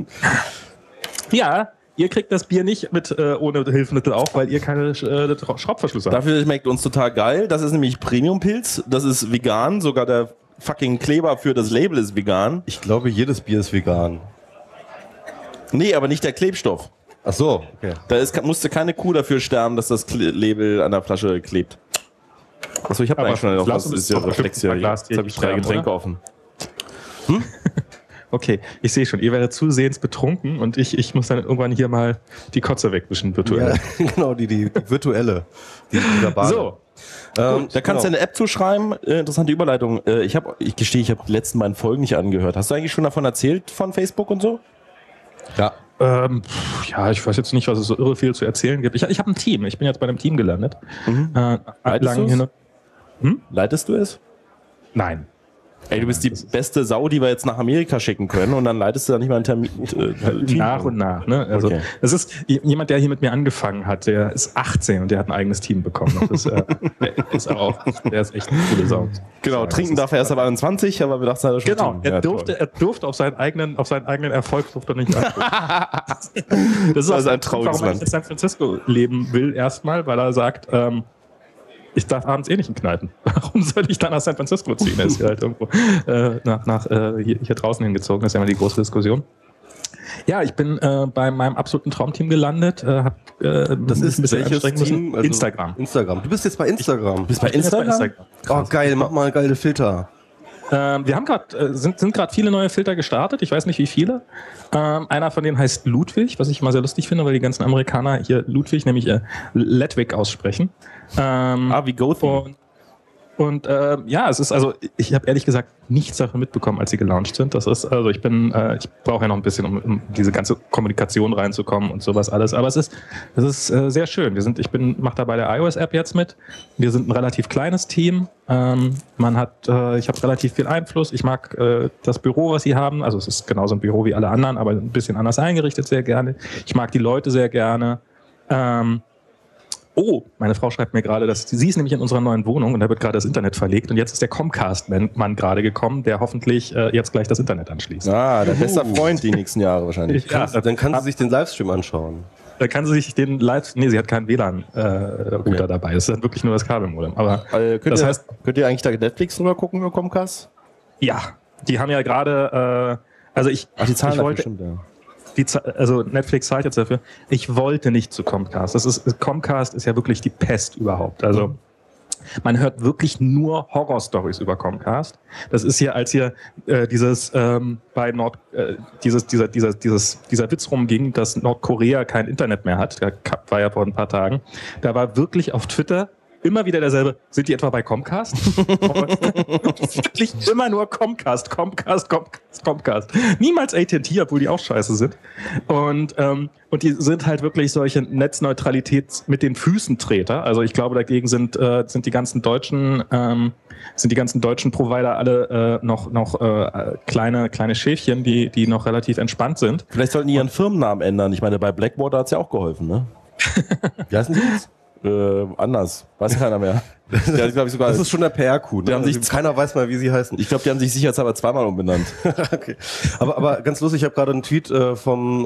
Ja. Ihr kriegt das Bier nicht mit ohne Hilfsmittel auf, weil ihr keine Schraubverschlüsse habt. Dafür schmeckt uns total geil. Das ist nämlich Premium-Pilz. Das ist vegan. Sogar der fucking Kleber für das Label ist vegan. Ich glaube, jedes Bier ist vegan. Nee, aber nicht der Klebstoff. Ach so, okay. Da musste keine Kuh dafür sterben, dass das Label an der Flasche klebt. Achso, ich habe eigentlich schon noch was. Das ist ja Reflex hier. Jetzt habe ich 3 Getränke offen. Okay, ich sehe schon, ihr werdet zusehends betrunken und ich muss dann irgendwann hier mal die Kotze wegwischen, virtuell. Ja, genau, die virtuelle. Die so. Da kannst du eine App zuschreiben. Interessante Überleitung. Ich gestehe, ich habe die letzten beiden Folgen nicht angehört. Hast du eigentlich schon davon erzählt, von Facebook und so? Ja. Ja, ich weiß jetzt nicht, was es so irre viel zu erzählen gibt. Ich habe ein Team. Ich bin jetzt bei einem Team gelandet. Leitest du es? Nein. Ey, du bist die beste Sau, die wir jetzt nach Amerika schicken können und dann leitest du da nicht mal einen Termin. Nach und nach, ne? Also, okay. Das ist jemand, der hier mit mir angefangen hat, der ist 18 und der hat ein eigenes Team bekommen. Das ist, der ist echt eine coole Sau. Genau, trinken darf er erst ab 21, aber wir dachten halt schon. Genau, er durfte auf seinen eigenen Erfolg durfte er nicht antworten. Das ist also ein trauriges Land. Warum er in San Francisco leben will erstmal, weil er sagt, ich darf abends nicht in Kneipen. Warum soll ich dann nach San Francisco ziehen? Er ist hier halt irgendwo hier draußen hingezogen. Das ist ja immer die große Diskussion. Ja, ich bin bei meinem absoluten Traumteam gelandet. Das ist welches Team? Also Instagram. Du bist jetzt bei Instagram. Bist bei Instagram? Oh geil, mach mal geile Filter. Wir haben sind gerade viele neue Filter gestartet. Ich weiß nicht, wie viele. Einer von denen heißt Ludwig, was ich immer sehr lustig finde, weil die ganzen Amerikaner hier Ludwig, nämlich Ledwig aussprechen. Wie Gothy. Und ja, es ist also, ich habe ehrlich gesagt nichts davon mitbekommen, als sie gelauncht sind. Das ist, also ich brauche ja noch ein bisschen, um diese ganze Kommunikation reinzukommen und sowas alles. Aber es ist sehr schön. Mache da bei der iOS-App jetzt mit. Wir sind ein relativ kleines Team. Ich habe relativ viel Einfluss. Ich mag das Büro, was sie haben. Also es ist genauso ein Büro wie alle anderen, aber ein bisschen anders eingerichtet, sehr gerne. Ich mag die Leute sehr gerne. Meine Frau schreibt mir gerade, dass sie ist nämlich in unserer neuen Wohnung und da wird gerade das Internet verlegt und jetzt ist der Comcast-Mann gerade gekommen, der hoffentlich jetzt gleich das Internet anschließt. Der bester Freund die nächsten Jahre wahrscheinlich. Ja, dann kann sie sich den Livestream anschauen. Da kann sie sich den sie hat keinen WLAN-Router dabei. Das ist dann wirklich nur das Kabelmodem. Aber könnt ihr eigentlich da Netflix drüber gucken über Comcast? Ja, die haben ja gerade, die zahlen dafür bestimmt, ja. Also Netflix zahlt jetzt dafür. Ich wollte nicht zu Comcast. Comcast ist ja wirklich die Pest überhaupt. Also man hört wirklich nur Horror-Stories über Comcast. Das ist hier, als hier dieser Witz rumging, dass Nordkorea kein Internet mehr hat. Der war ja vor ein paar Tagen. Da war wirklich auf Twitter immer wieder derselbe. Sind die etwa bei Comcast? Wirklich immer nur Comcast. Niemals AT&T, obwohl die auch scheiße sind. Und die sind halt wirklich solche Netzneutralität mit den Füßen Treter. Also ich glaube, dagegen sind die ganzen deutschen Provider alle noch kleine Schäfchen, die noch relativ entspannt sind. Vielleicht sollten die ihren Firmennamen ändern. Ich meine, bei Blackwater hat es ja auch geholfen, ne? Wie heißen die jetzt? Anders. Weiß keiner mehr. Das ist schon der PR-Coup. Ne? Keiner weiß mal, wie sie heißen. Ich glaube, die haben sich sicherheitshalber zweimal umbenannt. Okay. Aber ganz lustig, ich habe gerade einen Tweet vom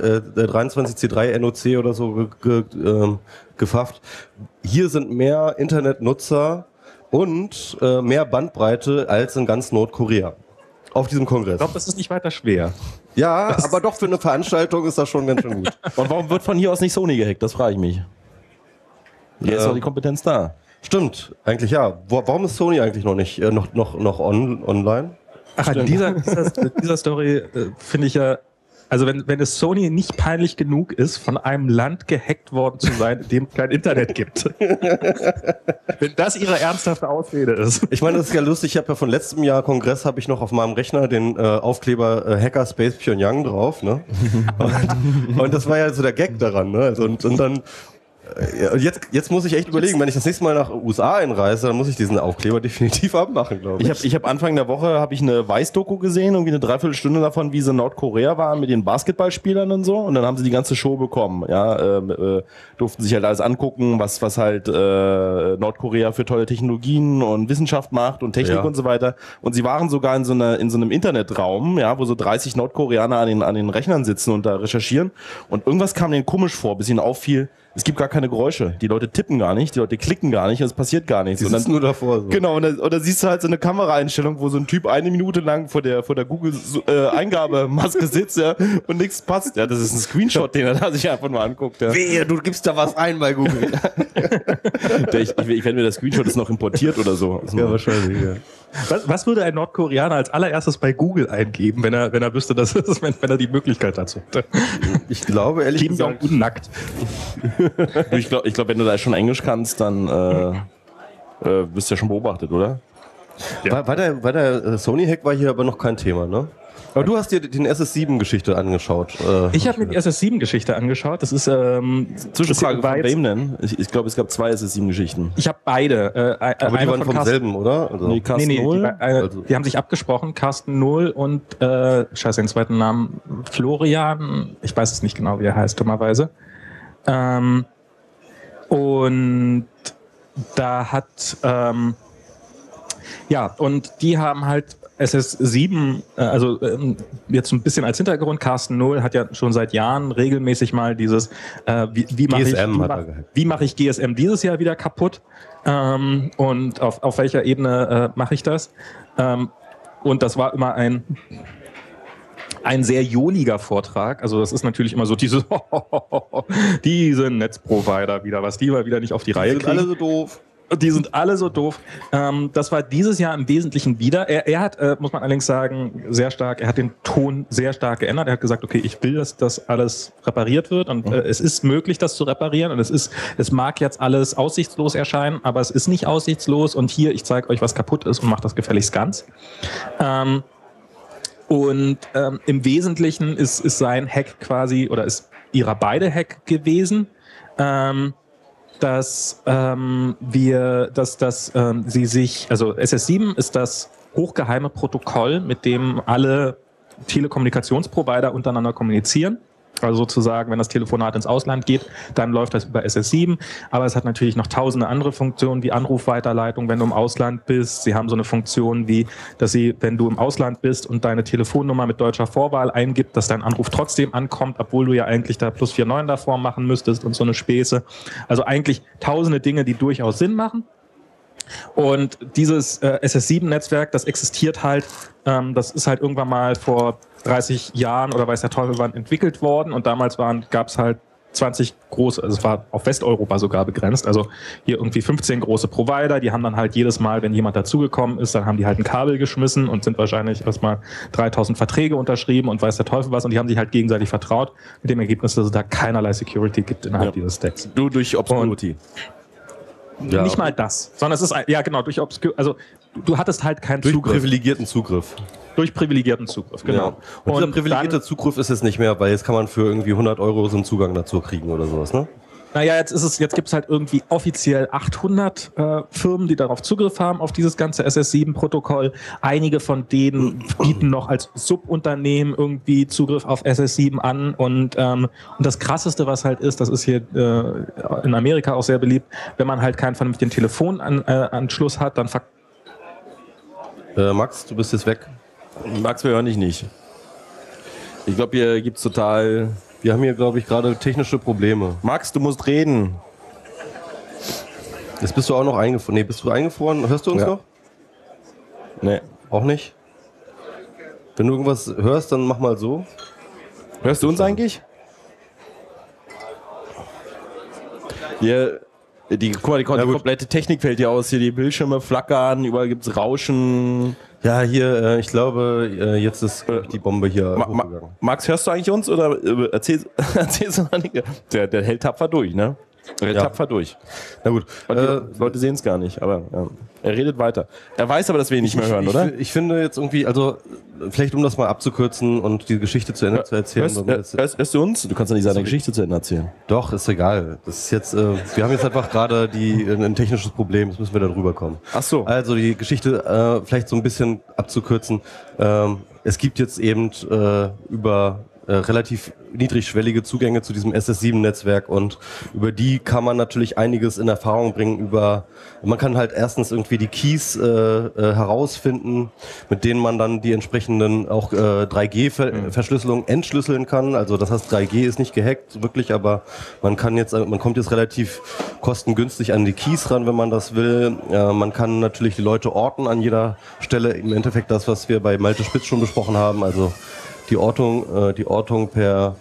23C3 NOC oder so gefafft. Hier sind mehr Internetnutzer und mehr Bandbreite als in ganz Nordkorea. Auf diesem Kongress. Ich glaube, das ist nicht weiter schwer. Ja, aber doch für eine Veranstaltung ist das schon ganz schön gut. Und warum wird von hier aus nicht Sony gehackt? Das frage ich mich. Hier ist doch die Kompetenz da. Stimmt, eigentlich ja. Warum ist Sony eigentlich noch nicht noch online? Ach, an dieser Story finde ich ja, also wenn es Sony nicht peinlich genug ist, von einem Land gehackt worden zu sein, in dem es kein Internet gibt. Wenn das ihre ernsthafte Ausrede ist. Ich meine, das ist ja lustig. Ich habe ja von letztem Jahr Kongress, habe ich noch auf meinem Rechner den Aufkleber Hackerspace Pyongyang drauf. Ne? Und das war ja so der Gag daran. Ne? Also, und dann jetzt muss ich echt überlegen, wenn ich das nächste Mal nach USA einreise, dann muss ich diesen Aufkleber definitiv abmachen, glaube ich. Ich hab Anfang der Woche eine Weiß-Doku gesehen, irgendwie eine Dreiviertelstunde davon, wie sie in Nordkorea waren mit den Basketballspielern und so. Und dann haben sie die ganze Show bekommen. Ja, durften sich halt alles angucken, was halt Nordkorea für tolle Technologien und Wissenschaft macht und Technik und so weiter. Und sie waren sogar in so einem Internetraum, ja, wo so 30 Nordkoreaner an den Rechnern sitzen und da recherchieren. Und irgendwas kam denen komisch vor, bis ihnen auffiel, es gibt gar keine Geräusche. Die Leute tippen gar nicht, die Leute klicken gar nicht und es passiert gar nichts. Die sitzen nur davor. So. Genau, und da siehst du halt so eine Kameraeinstellung, wo so ein Typ 1 Minute lang vor der Google-Eingabemaske sitzt, ja, und nichts passt. Ja, das ist ein Screenshot, den er da sich einfach nur anguckt. Ja. Wehe, du gibst da was ein bei Google. Ich werde mir das Screenshot ist noch importiert oder so. Ja, wahrscheinlich, ja. Was würde ein Nordkoreaner als allererstes bei Google eingeben, wenn er wüsste, dass es, wenn er die Möglichkeit dazu hätte? Ich glaube, ehrlich gesagt, nackt. Ich glaube, wenn du da schon Englisch kannst, dann wirst du ja schon beobachtet, oder? Ja. War der Sony-Hack war hier aber noch kein Thema, ne? Aber du hast dir den SS7-Geschichte angeschaut. Ich habe mir die SS7-Geschichte angeschaut. Das ist Zwischenfrage von wem denn? Ich glaube, es gab 2 SS7-Geschichten. Ich habe beide. Aber die waren vom selben, oder? Also nee, Carsten Null. Die haben sich abgesprochen. Carsten Null und scheiße, den zweiten Namen Florian. Ich weiß es nicht genau, wie er heißt, dummerweise. Und da hat und die haben halt SS7, also jetzt ein bisschen als Hintergrund, Carsten Null hat ja schon seit Jahren regelmäßig mal dieses wie mache ich GSM dieses Jahr wieder kaputt und auf welcher Ebene mache ich das? Und das war immer ein sehr johliger Vortrag. Also das ist natürlich immer so diese Netzprovider wieder, was die mal wieder nicht auf die Reihe kriegen. Die sind alle so doof. Die sind alle so doof. Das war dieses Jahr im Wesentlichen wieder. Er hat, muss man allerdings sagen, er hat den Ton sehr stark geändert. Er hat gesagt, okay, ich will, dass das alles repariert wird und es ist möglich, das zu reparieren und es mag jetzt alles aussichtslos erscheinen, aber es ist nicht aussichtslos und hier, ich zeige euch, was kaputt ist und mache das gefälligst ganz. Im Wesentlichen ist sein Hack quasi, oder ist ihrer beide Hack gewesen, dass sie sich, also SS7 ist das hochgeheime Protokoll, mit dem alle Telekommunikationsprovider untereinander kommunizieren. Also sozusagen, wenn das Telefonat ins Ausland geht, dann läuft das über SS7. Aber es hat natürlich noch tausende andere Funktionen, wie Anrufweiterleitung, wenn du im Ausland bist. Sie haben so eine Funktion wie, dass wenn du im Ausland bist und deine Telefonnummer mit deutscher Vorwahl eingibst, dass dein Anruf trotzdem ankommt, obwohl du ja eigentlich da +49 davor machen müsstest und so eine Späße. Also eigentlich tausende Dinge, die durchaus Sinn machen. Und dieses SS7-Netzwerk, das existiert halt, das ist halt irgendwann mal vor 30 Jahren oder weiß der Teufel wann entwickelt worden und damals gab es halt 20 große, also es war auf Westeuropa sogar begrenzt, also hier irgendwie 15 große Provider, die haben dann halt jedes Mal, wenn jemand dazugekommen ist, dann haben die halt ein Kabel geschmissen und sind wahrscheinlich erstmal 3000 Verträge unterschrieben und weiß der Teufel was und die haben sich halt gegenseitig vertraut, mit dem Ergebnis, dass es da keinerlei Security gibt innerhalb dieses Stacks. Du durch Obscurity. Ja. Nicht mal das, sondern es ist, ja genau, durch also du hattest halt keinen Zugriff. Durch privilegierten Zugriff. Durch privilegierten Zugriff, genau. Ja. Und dieser privilegierte Zugriff ist es nicht mehr, weil jetzt kann man für irgendwie 100 € so einen Zugang dazu kriegen oder sowas, ne? Naja, jetzt gibt es halt irgendwie offiziell 800 Firmen, die darauf Zugriff haben, auf dieses ganze SS7-Protokoll. Einige von denen bieten noch als Subunternehmen irgendwie Zugriff auf SS7 an. Und das Krasseste, was halt ist, das ist hier in Amerika auch sehr beliebt, wenn man halt keinen vernünftigen Telefonanschluss hat, dann Max, du bist jetzt weg. Max, wir hören dich nicht. Ich glaube, hier gibt's total... Wir haben hier, glaube ich, gerade technische Probleme. Max, du musst reden. Jetzt bist du auch noch eingefroren. Nee, bist du eingefroren? Hörst du uns noch? Nee. Auch nicht? Wenn du irgendwas hörst, dann mach mal so. Hörst du uns eigentlich? Hier, die komplette Technik fällt hier aus. Hier die Bildschirme flackern, überall gibt's Rauschen. Ja, hier, ich glaube, jetzt ist die Bombe hier hochgegangen. Max, hörst du eigentlich uns oder erzählst du noch nicht? Der hält tapfer durch, ne? Er hält tapfer durch. Na gut. Die Leute sehen es gar nicht, aber er redet weiter. Er weiß aber, dass wir ihn nicht mehr hören, oder? Ich finde jetzt irgendwie, also vielleicht um das mal abzukürzen und die Geschichte zu Ende zu erzählen. Hörst du uns? Du kannst doch nicht seine Geschichte zu Ende erzählen. Doch, ist egal. Das ist jetzt, wir haben jetzt einfach gerade ein technisches Problem, jetzt müssen wir da drüber kommen. Ach so. Also die Geschichte vielleicht so ein bisschen abzukürzen. Es gibt jetzt eben über relativ niedrigschwellige Zugänge zu diesem SS7-Netzwerk und über die kann man natürlich einiges in Erfahrung bringen. Man kann halt erstens irgendwie die Keys herausfinden, mit denen man dann die entsprechenden auch 3G-Verschlüsselung entschlüsseln kann. Also das heißt, 3G ist nicht gehackt wirklich, aber man kommt jetzt relativ kostengünstig an die Keys ran, wenn man das will. Man kann natürlich die Leute orten an jeder Stelle. Im Endeffekt das, was wir bei Malte Spitz schon besprochen haben, also die Ortung per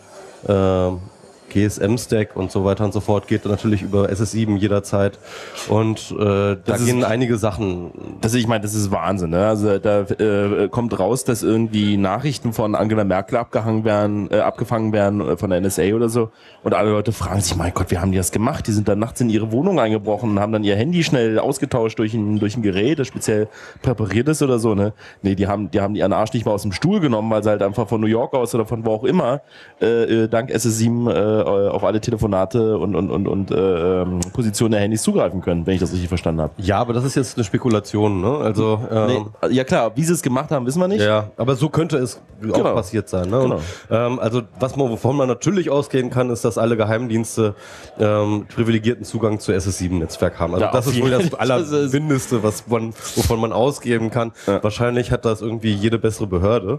GSM-Stack und so weiter und so fort geht natürlich über SS7 jederzeit und da gehen einige Sachen. Ich meine, das ist Wahnsinn. Ne? Also da kommt raus, dass irgendwie Nachrichten von Angela Merkel abgefangen werden von der NSA oder so und alle Leute fragen sich, mein Gott, wie haben die das gemacht? Die sind dann nachts in ihre Wohnung eingebrochen und haben dann ihr Handy schnell ausgetauscht durch ein Gerät, das speziell präpariert ist oder so. Ne? Nee, die haben ihren Arsch nicht mal aus dem Stuhl genommen, weil sie halt einfach von New York aus oder von wo auch immer dank SS7 auf alle Telefonate und Positionen der Handys zugreifen können, wenn ich das richtig verstanden habe. Ja, aber das ist jetzt eine Spekulation, ne? Also ja klar, wie sie es gemacht haben, wissen wir nicht. Ja, aber so könnte es auch passiert sein. Ne? Genau. Und, also wovon man natürlich ausgehen kann, ist, dass alle Geheimdienste privilegierten Zugang zu SS7-Netzwerk haben. Also das ist wohl das Allermindeste, wovon man ausgehen kann. Ja. Wahrscheinlich hat das irgendwie jede bessere Behörde,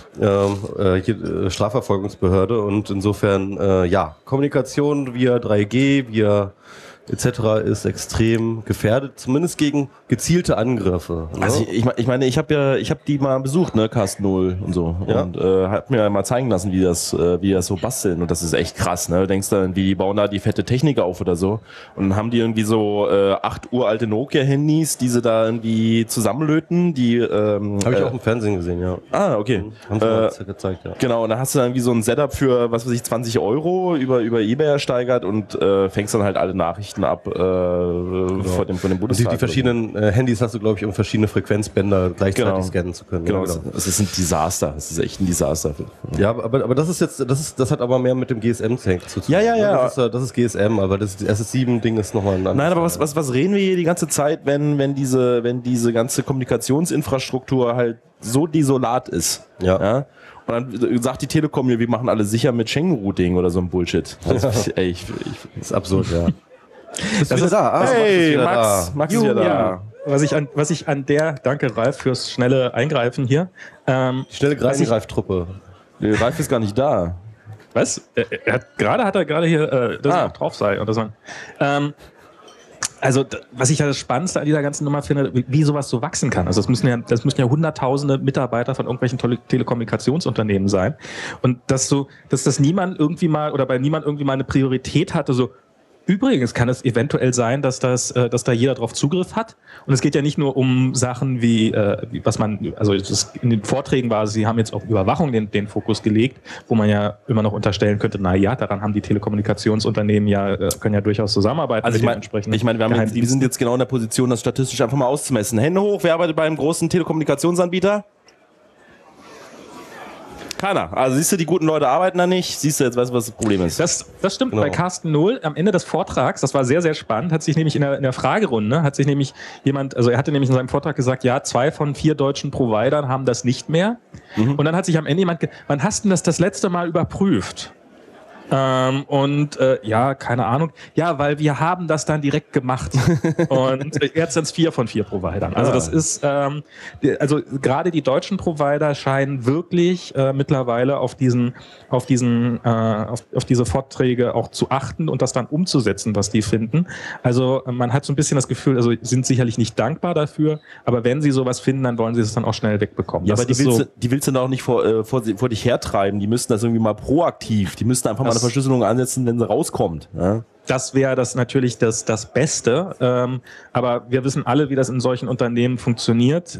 jede Strafverfolgungsbehörde und insofern Kommunikation via 3G, via etc. ist extrem gefährdet, zumindest gegen gezielte Angriffe. Ne? Also ich meine, ich habe die mal besucht, ne, Cast 0 und so, und hab mir mal zeigen lassen, wie das so basteln, und das ist echt krass, ne? Du denkst dann, wie die bauen da die fette Technik auf oder so, und dann haben die irgendwie so 8 uralte Nokia-Handys, die sie da irgendwie zusammenlöten, die habe ich auch im Fernsehen gesehen, ja. Ah, okay. Haben sie mal gezeigt, ja. Genau, und dann hast du dann irgendwie so ein Setup für, was weiß ich, 20 € über eBay ersteigert und fängst dann halt alle Nachrichten ab von dem Bundestag. Die verschiedenen Handys hast du, glaube ich, um verschiedene Frequenzbänder gleichzeitig scannen zu können. Genau. Das ist ein Desaster. Das ist echt ein Desaster. Ja, aber das ist jetzt, das hat aber mehr mit dem GSM-Tank zu tun. Ja. Das ist GSM, aber das SS7-Ding ist nochmal ein anderes. Nein, aber was reden wir hier die ganze Zeit, wenn diese ganze Kommunikationsinfrastruktur halt so desolat ist? Ja. Und dann sagt die Telekom mir, wir machen alle sicher mit Schengen-Routing oder so ein Bullshit. Das ist absurd, ja. Das ist da. Hey, Max ist ja da. Ja. Was ich an der, danke Ralf fürs schnelle Eingreifen hier. Die schnelle Eingreiftruppe. Ralf ist gar nicht da. Was? Hat er gerade hier, dass er drauf sei oder so. Also, was ich ja das Spannendste an dieser ganzen Nummer finde, wie sowas so wachsen kann. Also, das müssen ja hunderttausende Mitarbeiter von irgendwelchen Telekommunikationsunternehmen sein. Und dass das niemand irgendwie mal oder bei niemand irgendwie mal eine Priorität hatte, so, übrigens kann es eventuell sein, dass da jeder drauf Zugriff hat. Und es geht ja nicht nur um Sachen wie was man, also in den Vorträgen war, sie haben jetzt auf Überwachung den Fokus gelegt, wo man ja immer noch unterstellen könnte, na ja, daran haben die Telekommunikationsunternehmen können ja durchaus zusammenarbeiten. Also ich meine, wir sind jetzt genau in der Position, das statistisch einfach mal auszumessen. Hände hoch, wer arbeitet bei einem großen Telekommunikationsanbieter? Keiner. Also siehst du, die guten Leute arbeiten da nicht. Siehst du, jetzt weißt du, was das Problem ist. Das stimmt. Genau. Bei Carsten 0 am Ende des Vortrags, das war sehr, sehr spannend, hat sich nämlich in der Fragerunde, er hatte nämlich in seinem Vortrag gesagt, ja, 2 von 4 deutschen Providern haben das nicht mehr. Und dann hat sich am Ende jemand wann hast du das letzte Mal überprüft? Ja, keine Ahnung. Ja, weil wir haben das dann direkt gemacht. Und jetzt sind es 4 von 4 Providern. Also das ist, also gerade die deutschen Provider scheinen wirklich mittlerweile auf diese Vorträge auch zu achten und das dann umzusetzen, was die finden. Also man hat so ein bisschen das Gefühl, also sind sicherlich nicht dankbar dafür, aber wenn sie sowas finden, dann wollen sie es dann auch schnell wegbekommen. Ja, aber die willst du da auch nicht vor dich hertreiben. Die müssten das irgendwie mal proaktiv, die müssten einfach mal eine Verschlüsselung ansetzen, wenn sie rauskommt. Ja? Das wäre natürlich das Beste. Aber wir wissen alle, wie das in solchen Unternehmen funktioniert.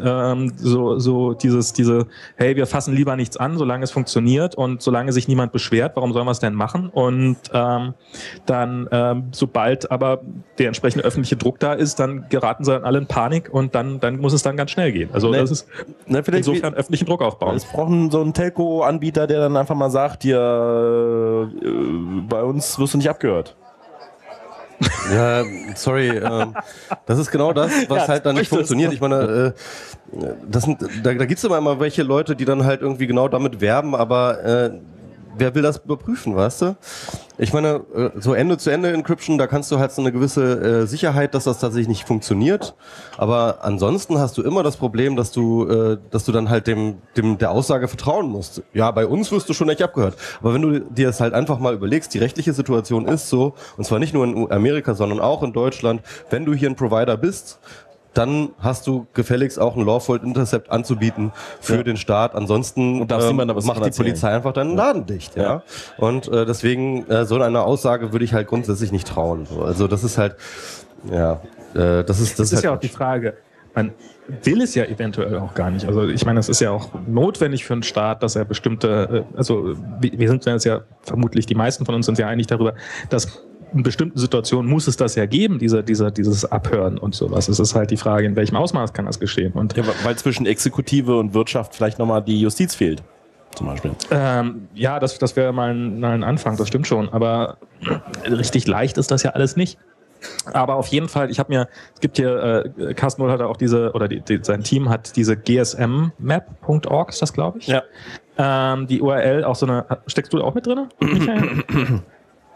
Hey, wir fassen lieber nichts an, solange es funktioniert und solange sich niemand beschwert, warum sollen wir es denn machen? Und dann, sobald aber der entsprechende öffentliche Druck da ist, dann geraten sie dann alle in Panik und dann muss es dann ganz schnell gehen. Also das ist insofern öffentlichen Druck aufbauen. Es brauchen so einen Telco-Anbieter, der dann einfach mal sagt, hier, bei uns wirst du nicht abgehört. Ja, sorry, das ist genau das, was halt dann nicht funktioniert. Ich meine, da gibt es immer welche Leute, die dann halt irgendwie genau damit werben, aber wer will das überprüfen, weißt du? Ich meine, so Ende-zu-Ende-Encryption, da kannst du halt so eine gewisse Sicherheit, dass das tatsächlich nicht funktioniert. Aber ansonsten hast du immer das Problem, dass du dann halt der Aussage vertrauen musst. Ja, bei uns wirst du schon nicht abgehört. Aber wenn du dir das halt einfach mal überlegst, die rechtliche Situation ist so, und zwar nicht nur in Amerika, sondern auch in Deutschland, wenn du hier ein Provider bist, dann hast du gefälligst auch ein Lawful Intercept anzubieten für den Staat. Ansonsten macht die Polizei einfach deinen Laden dicht. Ja? Und deswegen so eine Aussage würde ich halt grundsätzlich nicht trauen. Also das ist halt, das ist halt ja auch die Frage. Man will es ja eventuell auch gar nicht. Also ich meine, es ist ja auch notwendig für einen Staat, dass er bestimmte, wir sind uns ja vermutlich, die meisten von uns sind ja einig darüber, dass in bestimmten Situationen muss es das ja geben, dieses Abhören und sowas. Es ist halt die Frage, in welchem Ausmaß kann das geschehen. Und weil zwischen Exekutive und Wirtschaft vielleicht nochmal die Justiz fehlt, zum Beispiel. Das wäre mal ein Anfang, das stimmt schon. Aber richtig leicht ist das ja alles nicht. Aber auf jeden Fall, es gibt hier, Carsten 0 hat auch sein Team hat diese gsmmap.org, ist das, glaube ich? Ja. Die URL, auch so eine, steckst du auch mit drin, Michael?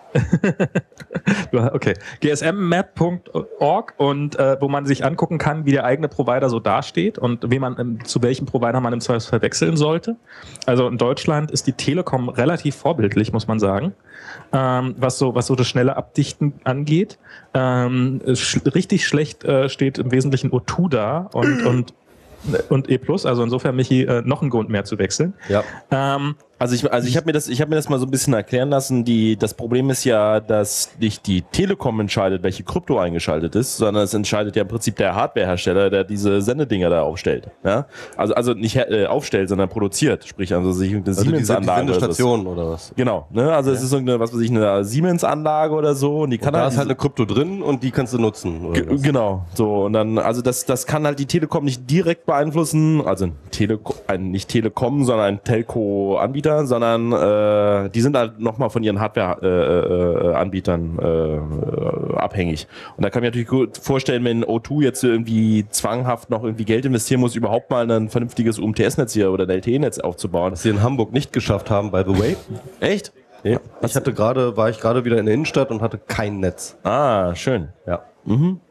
Okay. gsmmap.org und wo man sich angucken kann, wie der eigene Provider so dasteht und zu welchem Provider man im Zweifelsfall wechseln sollte. Also in Deutschland ist die Telekom relativ vorbildlich, muss man sagen, was so das schnelle Abdichten angeht. Richtig schlecht steht im Wesentlichen O2 da und E+, also insofern, Michi, noch ein Grund mehr zu wechseln. Ja. Also ich habe mir das mal so ein bisschen erklären lassen. Das Problem ist ja, dass nicht die Telekom entscheidet, welche Krypto eingeschaltet ist, sondern es entscheidet ja im Prinzip der Hardwarehersteller, der diese Sendedinger da aufstellt. Ja? Also nicht aufstellt, sondern produziert. Sprich, also sich eine Siemens-Anlage. Die Sendestation oder was? Genau. Ne? Also es ist irgendeine, was weiß ich, eine Siemens-Anlage oder so. Und die kann da ist halt eine Krypto drin und die kannst du nutzen. Oder genau. So, und dann, also das kann halt die Telekom nicht direkt beeinflussen. Also nicht Telekom, sondern ein Telco-Anbieter, sondern die sind halt nochmal von ihren Hardware-Anbietern abhängig. Und da kann ich mir natürlich gut vorstellen, wenn O2 jetzt irgendwie zwanghaft noch irgendwie Geld investieren muss, überhaupt mal ein vernünftiges UMTS-Netz hier oder ein LTE-Netz aufzubauen. Was sie in Hamburg nicht geschafft haben, by the way. Echt? Ja. War ich gerade wieder in der Innenstadt und hatte kein Netz. Ah, schön. Ja. Mhm.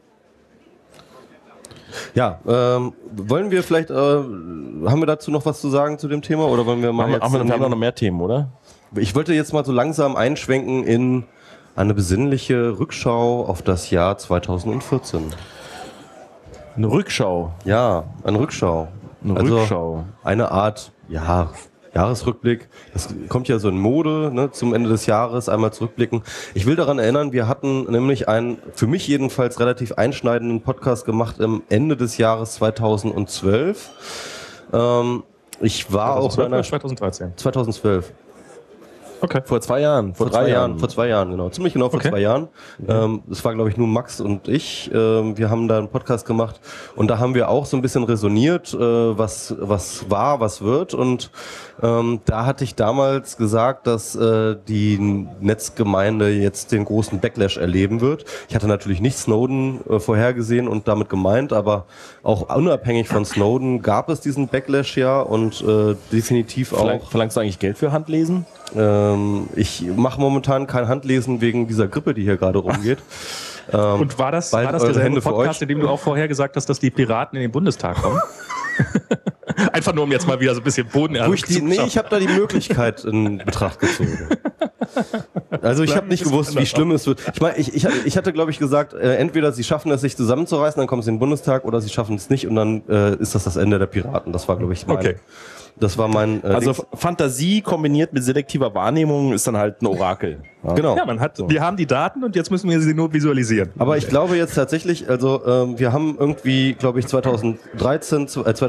Ja, wollen wir vielleicht, haben wir dazu noch was zu sagen zu dem Thema oder wollen wir mal wir haben noch mehr Themen, oder? Ich wollte jetzt mal so langsam einschwenken in eine besinnliche Rückschau auf das Jahr 2014. Eine Rückschau? Ja, eine Rückschau. Rückschau. Eine Art, Jahresrückblick. Das kommt ja so in Mode, ne, zum Ende des Jahres einmal zurückblicken. Ich will daran erinnern, wir hatten nämlich einen, für mich jedenfalls relativ einschneidenden Podcast gemacht am Ende des Jahres 2012. Ich war 2012 auch bei einer... 2013? 2012. Okay. Vor 2 Jahren. Vor 2 Jahren. Vor 2 Jahren, genau. Ziemlich genau vor 2 Jahren. Das war, glaube ich, nur Max und ich. Wir haben da einen Podcast gemacht und da haben wir auch so ein bisschen resoniert, was war, was wird. Und da hatte ich damals gesagt, dass die Netzgemeinde jetzt den großen Backlash erleben wird. Ich hatte natürlich nicht Snowden vorhergesehen und damit gemeint, aber auch unabhängig von Snowden gab es diesen Backlash ja und definitiv auch... Verlangst du eigentlich Geld für Handlesen? Ich mache momentan kein Handlesen wegen dieser Grippe, die hier gerade rumgeht. Und war das derselbe Podcast, in dem du auch vorher gesagt hast, dass die Piraten in den Bundestag kommen? Einfach nur, um jetzt mal wieder so ein bisschen Boden zu Nee, ich habe da die Möglichkeit in Betracht gezogen. Also ich habe nicht gewusst, wie schlimm es wird. Ich meine, ich hatte, glaube ich, gesagt, entweder sie schaffen es, sich zusammenzureißen, dann kommen sie in den Bundestag, oder sie schaffen es nicht und dann ist das Ende der Piraten. Das war, glaube ich, mein... Okay. Das war mein... also Fantasie kombiniert mit selektiver Wahrnehmung ist dann halt ein Orakel. Ja. Genau. Ja, wir haben die Daten und jetzt müssen wir sie nur visualisieren. Aber ich glaube jetzt tatsächlich, also wir haben irgendwie, glaube ich, 2013,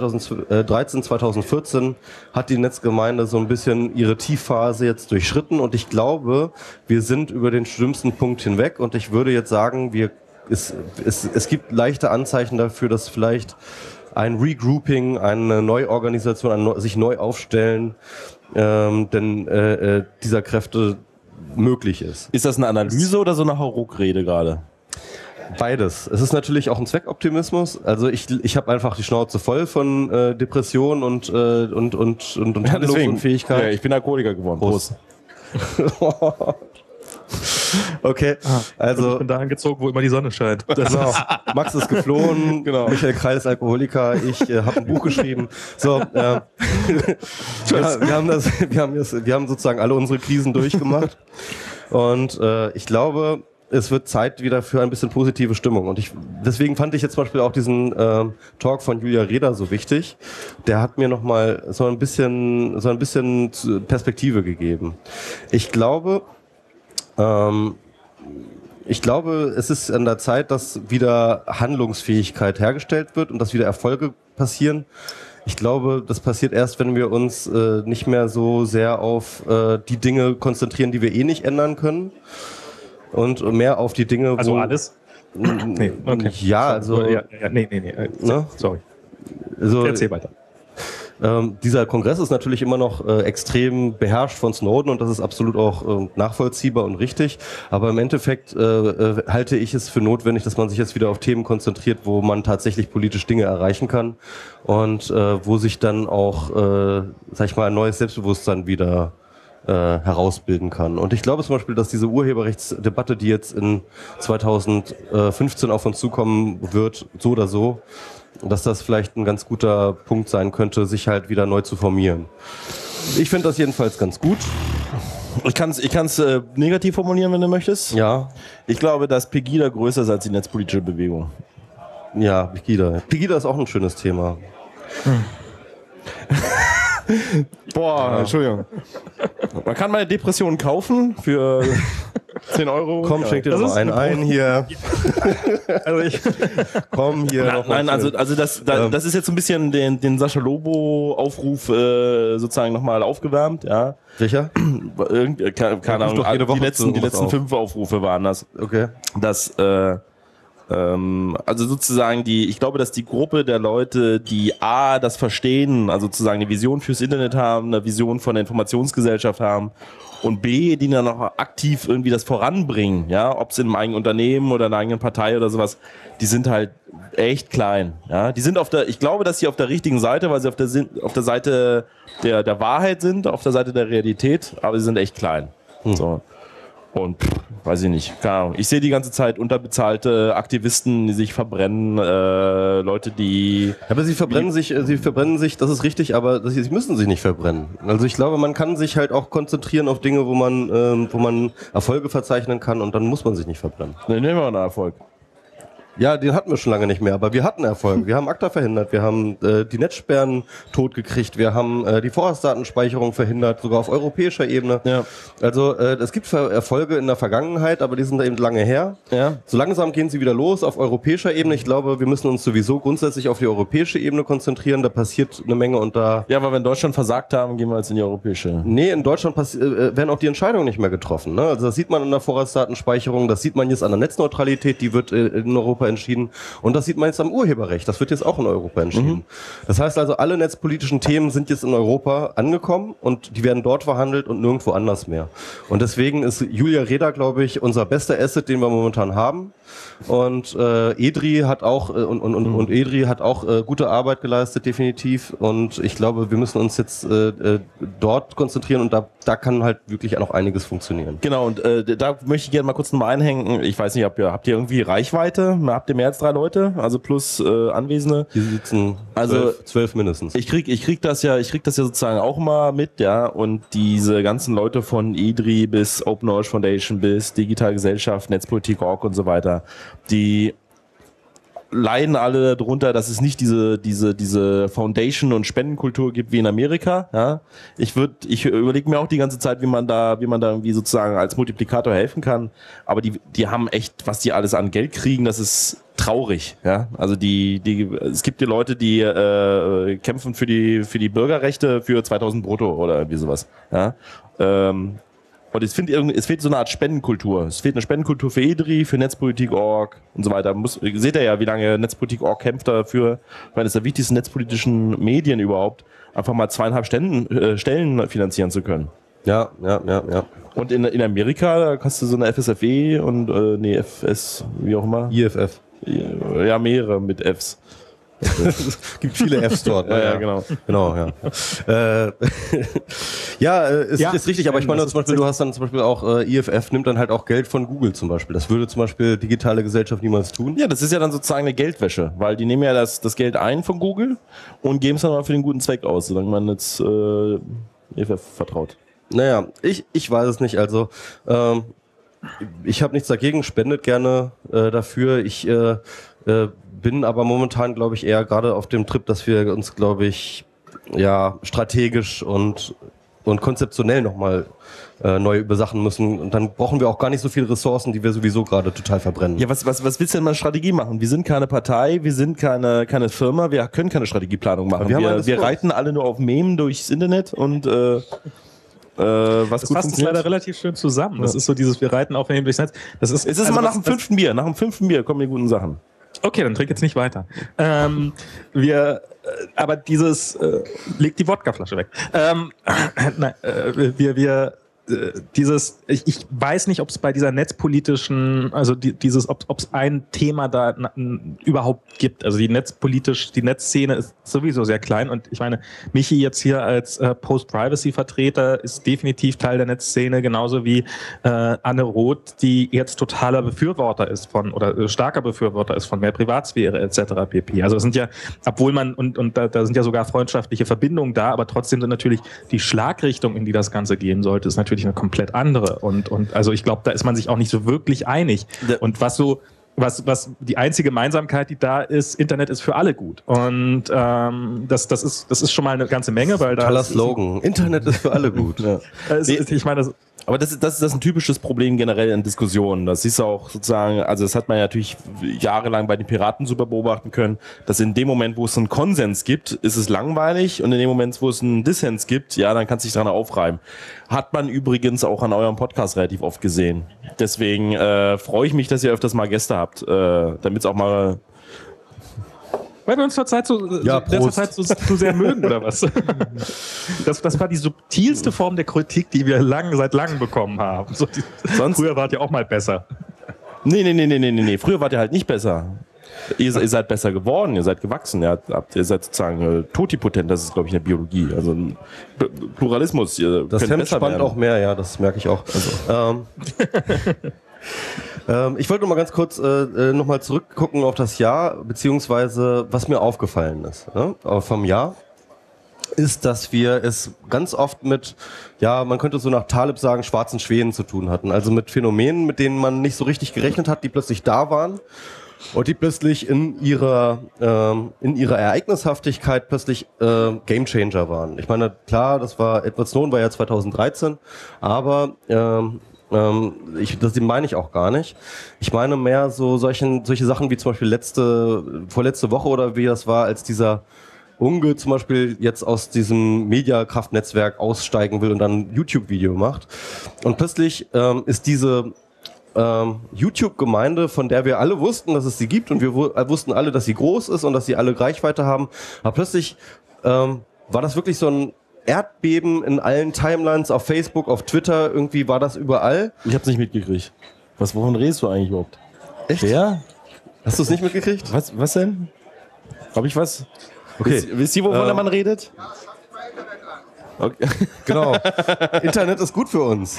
2014 hat die Netzgemeinde so ein bisschen ihre Tiefphase jetzt durchschritten und ich glaube, wir sind über den schlimmsten Punkt hinweg und ich würde jetzt sagen, es gibt leichte Anzeichen dafür, dass vielleicht ein Regrouping, eine Neuorganisation, sich neu aufstellen, denn dieser Kräfte möglich ist. Ist das eine Analyse oder so eine Hauruck-Rede gerade? Beides. Es ist natürlich auch ein Zweckoptimismus. Also ich habe einfach die Schnauze voll von Depressionen und Handlungsunfähigkeit. Ja, ich bin Alkoholiker geworden. Prost. Okay, also... Ich bin dahin gezogen, wo immer die Sonne scheint. Genau. Max ist geflohen, genau. Michael Kreil ist Alkoholiker, ich habe ein Buch geschrieben. So, wir haben sozusagen alle unsere Krisen durchgemacht und ich glaube, es wird Zeit wieder für ein bisschen positive Stimmung und deswegen fand ich jetzt zum Beispiel auch diesen Talk von Julia Reda so wichtig. Der hat mir nochmal so ein bisschen Perspektive gegeben. Ich glaube, es ist an der Zeit, dass wieder Handlungsfähigkeit hergestellt wird und dass wieder Erfolge passieren. Ich glaube, das passiert erst, wenn wir uns nicht mehr so sehr auf die Dinge konzentrieren, die wir eh nicht ändern können und mehr auf die Dinge, also alles? Nee, okay. Ja, also... Nee. Ne? Sorry. Also, erzähl weiter. Dieser Kongress ist natürlich immer noch extrem beherrscht von Snowden und das ist absolut auch nachvollziehbar und richtig. Aber im Endeffekt halte ich es für notwendig, dass man sich jetzt wieder auf Themen konzentriert, wo man tatsächlich politisch Dinge erreichen kann und wo sich dann auch, sag ich mal, ein neues Selbstbewusstsein wieder herausbilden kann. Und ich glaube zum Beispiel, dass diese Urheberrechtsdebatte, die jetzt in 2015 auf uns zukommen wird, so oder so, dass das vielleicht ein ganz guter Punkt sein könnte, sich halt wieder neu zu formieren. Ich finde das jedenfalls ganz gut. Ich kann's negativ formulieren, wenn du möchtest. Ja. Ich glaube, dass Pegida größer ist als die netzpolitische Bewegung. Ja, Pegida. Pegida ist auch ein schönes Thema. Boah, ja. Entschuldigung. Man kann meine Depression kaufen für 10 Euro. Komm, schenk dir doch mal einen ein hier. Komm hier. Nein, also das ist jetzt so ein bisschen den Sascha Lobo-Aufruf sozusagen nochmal aufgewärmt. Ja. Welcher? Keine Ahnung, die letzten 5 Aufrufe waren das. Okay. Also sozusagen ich glaube, dass die Gruppe der Leute, die A, das verstehen, also sozusagen eine Vision fürs Internet haben, eine Vision von der Informationsgesellschaft haben und B, die dann auch aktiv irgendwie das voranbringen, ja, ob es in einem eigenen Unternehmen oder in einer eigenen Partei oder sowas, die sind halt echt klein, ja, die sind ich glaube, dass sie auf der richtigen Seite, weil sie auf der Seite der Wahrheit sind, auf der Seite der Realität, aber sie sind echt klein, so. Und weiß ich nicht, keine Ahnung. Ich sehe die ganze Zeit unterbezahlte Aktivisten, die sich verbrennen, Leute, die... Aber sie verbrennen sich, das ist richtig, aber sie müssen sich nicht verbrennen. Also ich glaube, man kann sich halt auch konzentrieren auf Dinge, wo man Erfolge verzeichnen kann und dann muss man sich nicht verbrennen. Ne, nehmen wir einen Erfolg. Ja, den hatten wir schon lange nicht mehr, aber wir hatten Erfolg. Wir haben ACTA verhindert, wir haben die Netzsperren totgekriegt, wir haben die Vorratsdatenspeicherung verhindert, sogar auf europäischer Ebene. Ja. Also es gibt Erfolge in der Vergangenheit, aber die sind eben lange her. Ja. So langsam gehen sie wieder los auf europäischer Ebene. Ich glaube, wir müssen uns sowieso grundsätzlich auf die europäische Ebene konzentrieren. Da passiert eine Menge und da... Ja, aber wenn Deutschland versagt haben, gehen wir jetzt in die europäische. Nee, in Deutschland werden auch die Entscheidungen nicht mehr getroffen. Ne? Also das sieht man an der Vorratsdatenspeicherung, das sieht man jetzt an der Netzneutralität, die wird in Europa entschieden. Und das sieht man jetzt am Urheberrecht. Das wird jetzt auch in Europa entschieden. Das heißt also, alle netzpolitischen Themen sind jetzt in Europa angekommen und die werden dort verhandelt und nirgendwo anders mehr. Und deswegen ist Julia Reda, glaube ich, unser bester Asset, den wir momentan haben. Und EDRI hat auch EDRI hat auch gute Arbeit geleistet, definitiv. Und ich glaube, wir müssen uns jetzt dort konzentrieren und da kann halt wirklich auch noch einiges funktionieren. Genau, und da möchte ich gerne mal kurz nochmal einhängen. Ich weiß nicht, habt ihr irgendwie Reichweite? Habt ihr mehr als 3 Leute? Also plus Anwesende? Hier sitzen 12 mindestens. Ich krieg das ja sozusagen auch mal mit, ja. Und diese ganzen Leute von EDRI bis Open Knowledge Foundation bis Digitale Gesellschaft, Netzpolitik.org und so weiter, die leiden alle darunter, dass es nicht diese Foundation und Spendenkultur gibt wie in Amerika. Ja? Ich überlege mir auch die ganze Zeit, wie man da irgendwie sozusagen als Multiplikator helfen kann. Aber die haben echt, was die alles an Geld kriegen, das ist traurig. Ja? Also es gibt die Leute, die kämpfen für die Bürgerrechte für 2000 brutto oder irgendwie sowas. Ja? Und es fehlt so eine Art Spendenkultur. Es fehlt eine Spendenkultur für EDRI, für Netzpolitik.org und so weiter. Seht ihr ja, wie lange Netzpolitik.org kämpft dafür, weil es der wichtigsten netzpolitischen Medien überhaupt, einfach mal 2,5 Stellen finanzieren zu können. Ja. Und in Amerika, da hast du so eine FSFE und, FS, wie auch immer. IFF. Ja, mehrere mit Fs. Es gibt viele Fs dort. Ja, genau. Ist richtig, aber ich meine zum Beispiel, du hast dann zum Beispiel auch IFF nimmt dann halt auch Geld von Google zum Beispiel. Das würde zum Beispiel Digitale Gesellschaft niemals tun. Ja, das ist ja dann sozusagen eine Geldwäsche, weil die nehmen ja das Geld ein von Google und geben es dann mal für den guten Zweck aus, solange man jetzt IFF vertraut. Naja, ich weiß es nicht. Also ich habe nichts dagegen, spendet gerne dafür. Ich bin aber momentan, glaube ich, eher gerade auf dem Trip, dass wir uns, glaube ich, strategisch und konzeptionell nochmal neu übersachen müssen. Und dann brauchen wir auch gar nicht so viele Ressourcen, die wir sowieso gerade total verbrennen. Ja, was willst du denn mal Strategie machen? Wir sind keine Partei, wir sind keine Firma, wir können keine Strategieplanung machen. Wir reiten alle nur auf Memen durchs Internet und das passt leider relativ schön zusammen. Das ist so dieses, wir reiten auf Memen durchs Netz. Es ist immer nach dem 5. Bier. Nach dem 5. Bier kommen die guten Sachen. Okay, dann trink jetzt nicht weiter. Aber dieses, leg die Wodkaflasche weg. Wir ich weiß nicht, ob es bei dieser netzpolitischen, also ob es ein Thema da überhaupt gibt. Also die Netzszene ist sowieso sehr klein und ich meine, Michi jetzt hier als Post-Privacy-Vertreter ist definitiv Teil der Netzszene, genauso wie Anne Roth, die jetzt totaler Befürworter ist starker Befürworter ist von mehr Privatsphäre etc. pp. Also es sind ja, obwohl man, und da sind ja sogar freundschaftliche Verbindungen da, aber trotzdem sind natürlich die Schlagrichtung, in die das Ganze gehen sollte, ist natürlich eine komplett andere. Und also ich glaube, da ist man sich auch nicht so wirklich einig. Und was die einzige Gemeinsamkeit, die da ist, Internet ist für alle gut. Und das ist schon mal eine ganze Menge, weil da. Toller Slogan. Internet ist für alle gut. Ja. Ich meine, aber das ist ein typisches Problem generell in Diskussionen. Das ist auch sozusagen, also das hat man ja natürlich jahrelang bei den Piraten super beobachten können, dass in dem Moment, wo es einen Konsens gibt, ist es langweilig und in dem Moment, wo es einen Dissens gibt, ja, dann kannst du dich daran aufreiben. Hat man übrigens auch an eurem Podcast relativ oft gesehen. Deswegen freue ich mich, dass ihr öfters mal Gäste habt, damit es auch mal... Weil wir uns zur Zeit so sehr mögen, oder was? Das war die subtilste Form der Kritik, die wir seit langem bekommen haben. Früher wart ihr auch mal besser. Nee. Früher wart ihr halt nicht besser. Ihr seid besser geworden, ihr seid gewachsen, ihr seid sozusagen totipotent, das ist, glaube ich, in der Biologie. Also Pluralismus. Das Hemd spannt auch mehr, ja, das merke ich auch. Also. Ich wollte noch mal ganz kurz noch mal zurückgucken auf das Jahr, beziehungsweise was mir aufgefallen ist, ne? Vom Jahr, ist, dass wir es ganz oft mit, ja, man könnte so nach Taleb sagen, schwarzen Schwänen zu tun hatten. Also mit Phänomenen, mit denen man nicht so richtig gerechnet hat, die plötzlich da waren und die plötzlich in ihrer Ereignishaftigkeit plötzlich Gamechanger waren. Ich meine, klar, Edward Snowden war ja 2013, aber das meine ich auch gar nicht. Ich meine mehr so solche Sachen wie zum Beispiel vorletzte Woche oder wie das war, als dieser Unge zum Beispiel jetzt aus diesem Mediakraftnetzwerk aussteigen will und dann ein YouTube-Video macht. Und plötzlich ist diese YouTube-Gemeinde, von der wir alle wussten, dass es sie gibt und wir wussten alle, dass sie groß ist und dass sie alle Reichweite haben, aber plötzlich war das wirklich so ein Erdbeben in allen Timelines, auf Facebook, auf Twitter, irgendwie war das überall. Ich hab's nicht mitgekriegt. Wovon redest du eigentlich überhaupt? Echt? Ja? Hast du es nicht mitgekriegt? Was denn? Hab ich was? Okay. Wisst ihr, wovon der Mann redet? Okay. Genau. Internet ist gut für uns.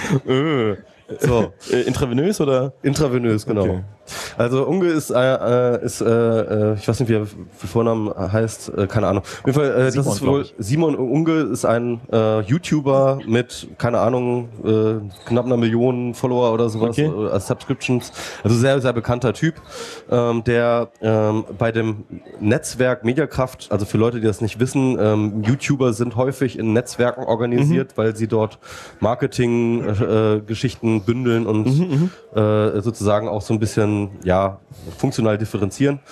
So. Intravenös oder? Intravenös, genau. Okay. Also Unge ist ich weiß nicht, wie er Vornamen heißt, keine Ahnung. Auf jeden Fall, das ist wohl Simon Unge ist ein YouTuber mit, keine Ahnung, knapp 1 Million Follower oder sowas, okay, als Subscriptions. Also sehr, sehr bekannter Typ, der bei dem Netzwerk Mediakraft, also für Leute, die das nicht wissen, YouTuber sind häufig in Netzwerken organisiert, weil sie dort Marketing-Geschichten bündeln und sozusagen auch so ein bisschen funktional differenzieren.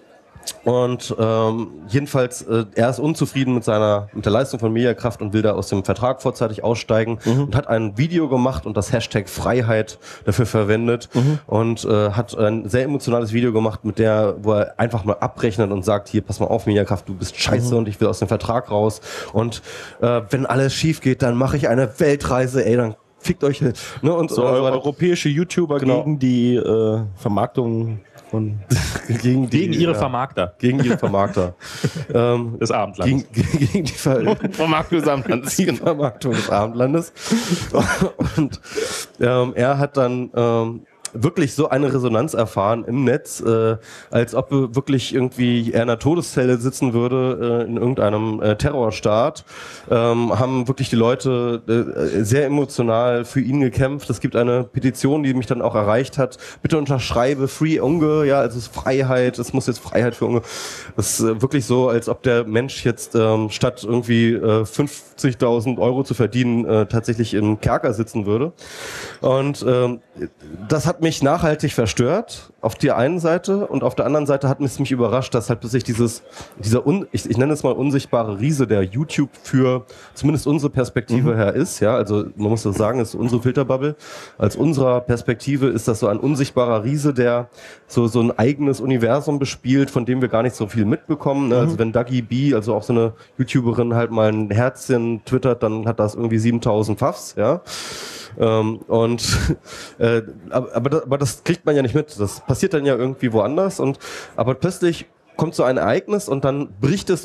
Und jedenfalls, er ist unzufrieden mit der Leistung von Mediakraft und will da aus dem Vertrag vorzeitig aussteigen und hat ein Video gemacht und das Hashtag Freiheit dafür verwendet und hat ein sehr emotionales Video gemacht, wo er einfach mal abrechnet und sagt, hier, pass mal auf, Mediakraft, du bist scheiße und ich will aus dem Vertrag raus und wenn alles schief geht, dann mache ich eine Weltreise, dann fickt euch. Ne? Und so europäische YouTuber gegen die Vermarktung von... gegen ihre Vermarkter. Gegen ihre Vermarkter. Des Abendlandes. Gegen die Vermarktung des Abendlandes. Die Vermarktung des Abendlandes. Und er hat dann... wirklich so eine Resonanz erfahren im Netz, als ob wirklich irgendwie er in einer Todeszelle sitzen würde in irgendeinem Terrorstaat, haben wirklich die Leute sehr emotional für ihn gekämpft. Es gibt eine Petition, die mich dann auch erreicht hat. Bitte unterschreibe Free Unge, ja, also es ist Freiheit, es muss jetzt Freiheit für Unge. Das ist wirklich so, als ob der Mensch jetzt statt irgendwie 50.000 Euro zu verdienen, tatsächlich im Kerker sitzen würde. Und das hat mich nachhaltig verstört, auf der einen Seite, und auf der anderen Seite hat es mich überrascht, dass halt plötzlich ich nenne es mal unsichtbare Riese, der YouTube für zumindest unsere Perspektive her ist, ja, also man muss das sagen, ist unsere Filterbubble. Als unserer Perspektive ist das so ein unsichtbarer Riese, der so ein eigenes Universum bespielt, von dem wir gar nicht so viel mitbekommen. Ne? Also wenn Dagi B, also auch so eine YouTuberin, halt mal ein Herzchen twittert, dann hat das irgendwie 7.000 Puffs, ja. Aber das kriegt man ja nicht mit. Das passiert dann ja irgendwie woanders. Aber plötzlich kommt so ein Ereignis und dann bricht es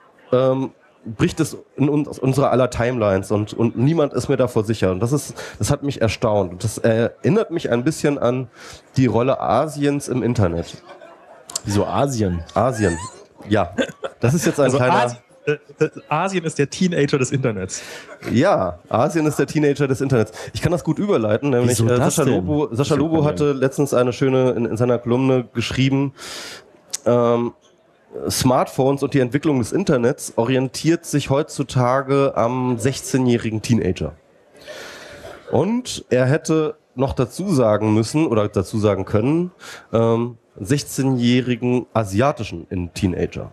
in unserer aller Timelines und niemand ist mir davor sicher. Und das hat mich erstaunt. Und das erinnert mich ein bisschen an die Rolle Asiens im Internet. Wieso Asien? Asien. Ja. Das ist jetzt ein kleiner... Asien ist der Teenager des Internets. Ja, Asien ist der Teenager des Internets. Ich kann das gut überleiten, nämlich Sascha Lobo hatte letztens eine schöne in seiner Kolumne geschrieben, Smartphones und die Entwicklung des Internets orientiert sich heutzutage am 16-jährigen Teenager. Und er hätte noch dazu sagen müssen oder dazu sagen können, 16-jährigen asiatischen Teenager.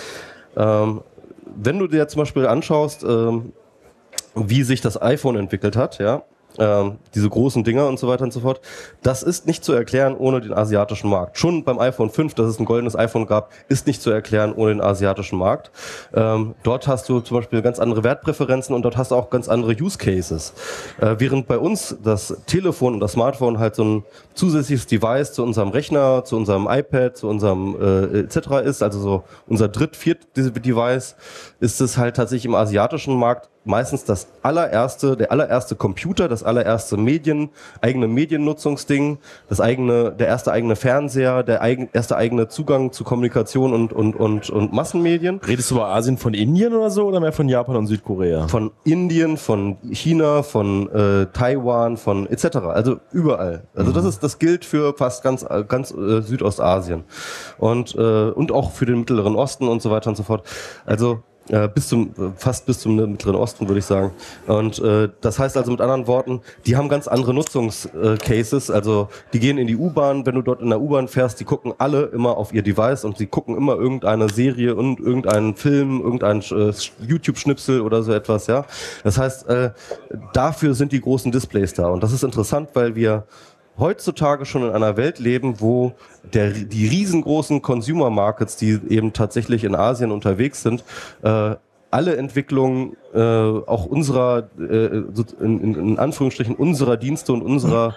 Wenn du dir zum Beispiel anschaust, wie sich das iPhone entwickelt hat, ja, diese großen Dinger und so weiter und so fort, das ist nicht zu erklären ohne den asiatischen Markt. Schon beim iPhone 5, dass es ein goldenes iPhone gab, ist nicht zu erklären ohne den asiatischen Markt. Dort hast du zum Beispiel ganz andere Wertpräferenzen und dort hast du auch ganz andere Use Cases. Während bei uns das Telefon und das Smartphone halt so ein zusätzliches Device zu unserem Rechner, zu unserem iPad, zu unserem etc. ist, also so unser viert Device, ist es halt tatsächlich im asiatischen Markt meistens der allererste Computer, das allererste eigene Mediennutzungsding, der erste eigene Fernseher, erste eigene Zugang zu Kommunikation und Massenmedien. Redest du über Asien von Indien oder so oder mehr von Japan und Südkorea? Von Indien, von China, von Taiwan, von etc. Also überall. Also das gilt für fast ganz Südostasien und auch für den Mittleren Osten und so weiter und so fort. Also fast bis zum Mittleren Osten, würde ich sagen. Und das heißt also mit anderen Worten, die haben ganz andere Nutzungscases. Also die gehen in die U-Bahn, wenn du dort in der U-Bahn fährst, die gucken alle immer auf ihr Device und sie gucken immer irgendeine Serie und irgendeinen Film, irgendein YouTube-Schnipsel oder so etwas. Ja, das heißt, dafür sind die großen Displays da. Und das ist interessant, weil wir heutzutage schon in einer Welt leben, wo die riesengroßen Consumer Markets, die eben tatsächlich in Asien unterwegs sind, alle Entwicklungen auch unserer in Anführungsstrichen unserer Dienste und unserer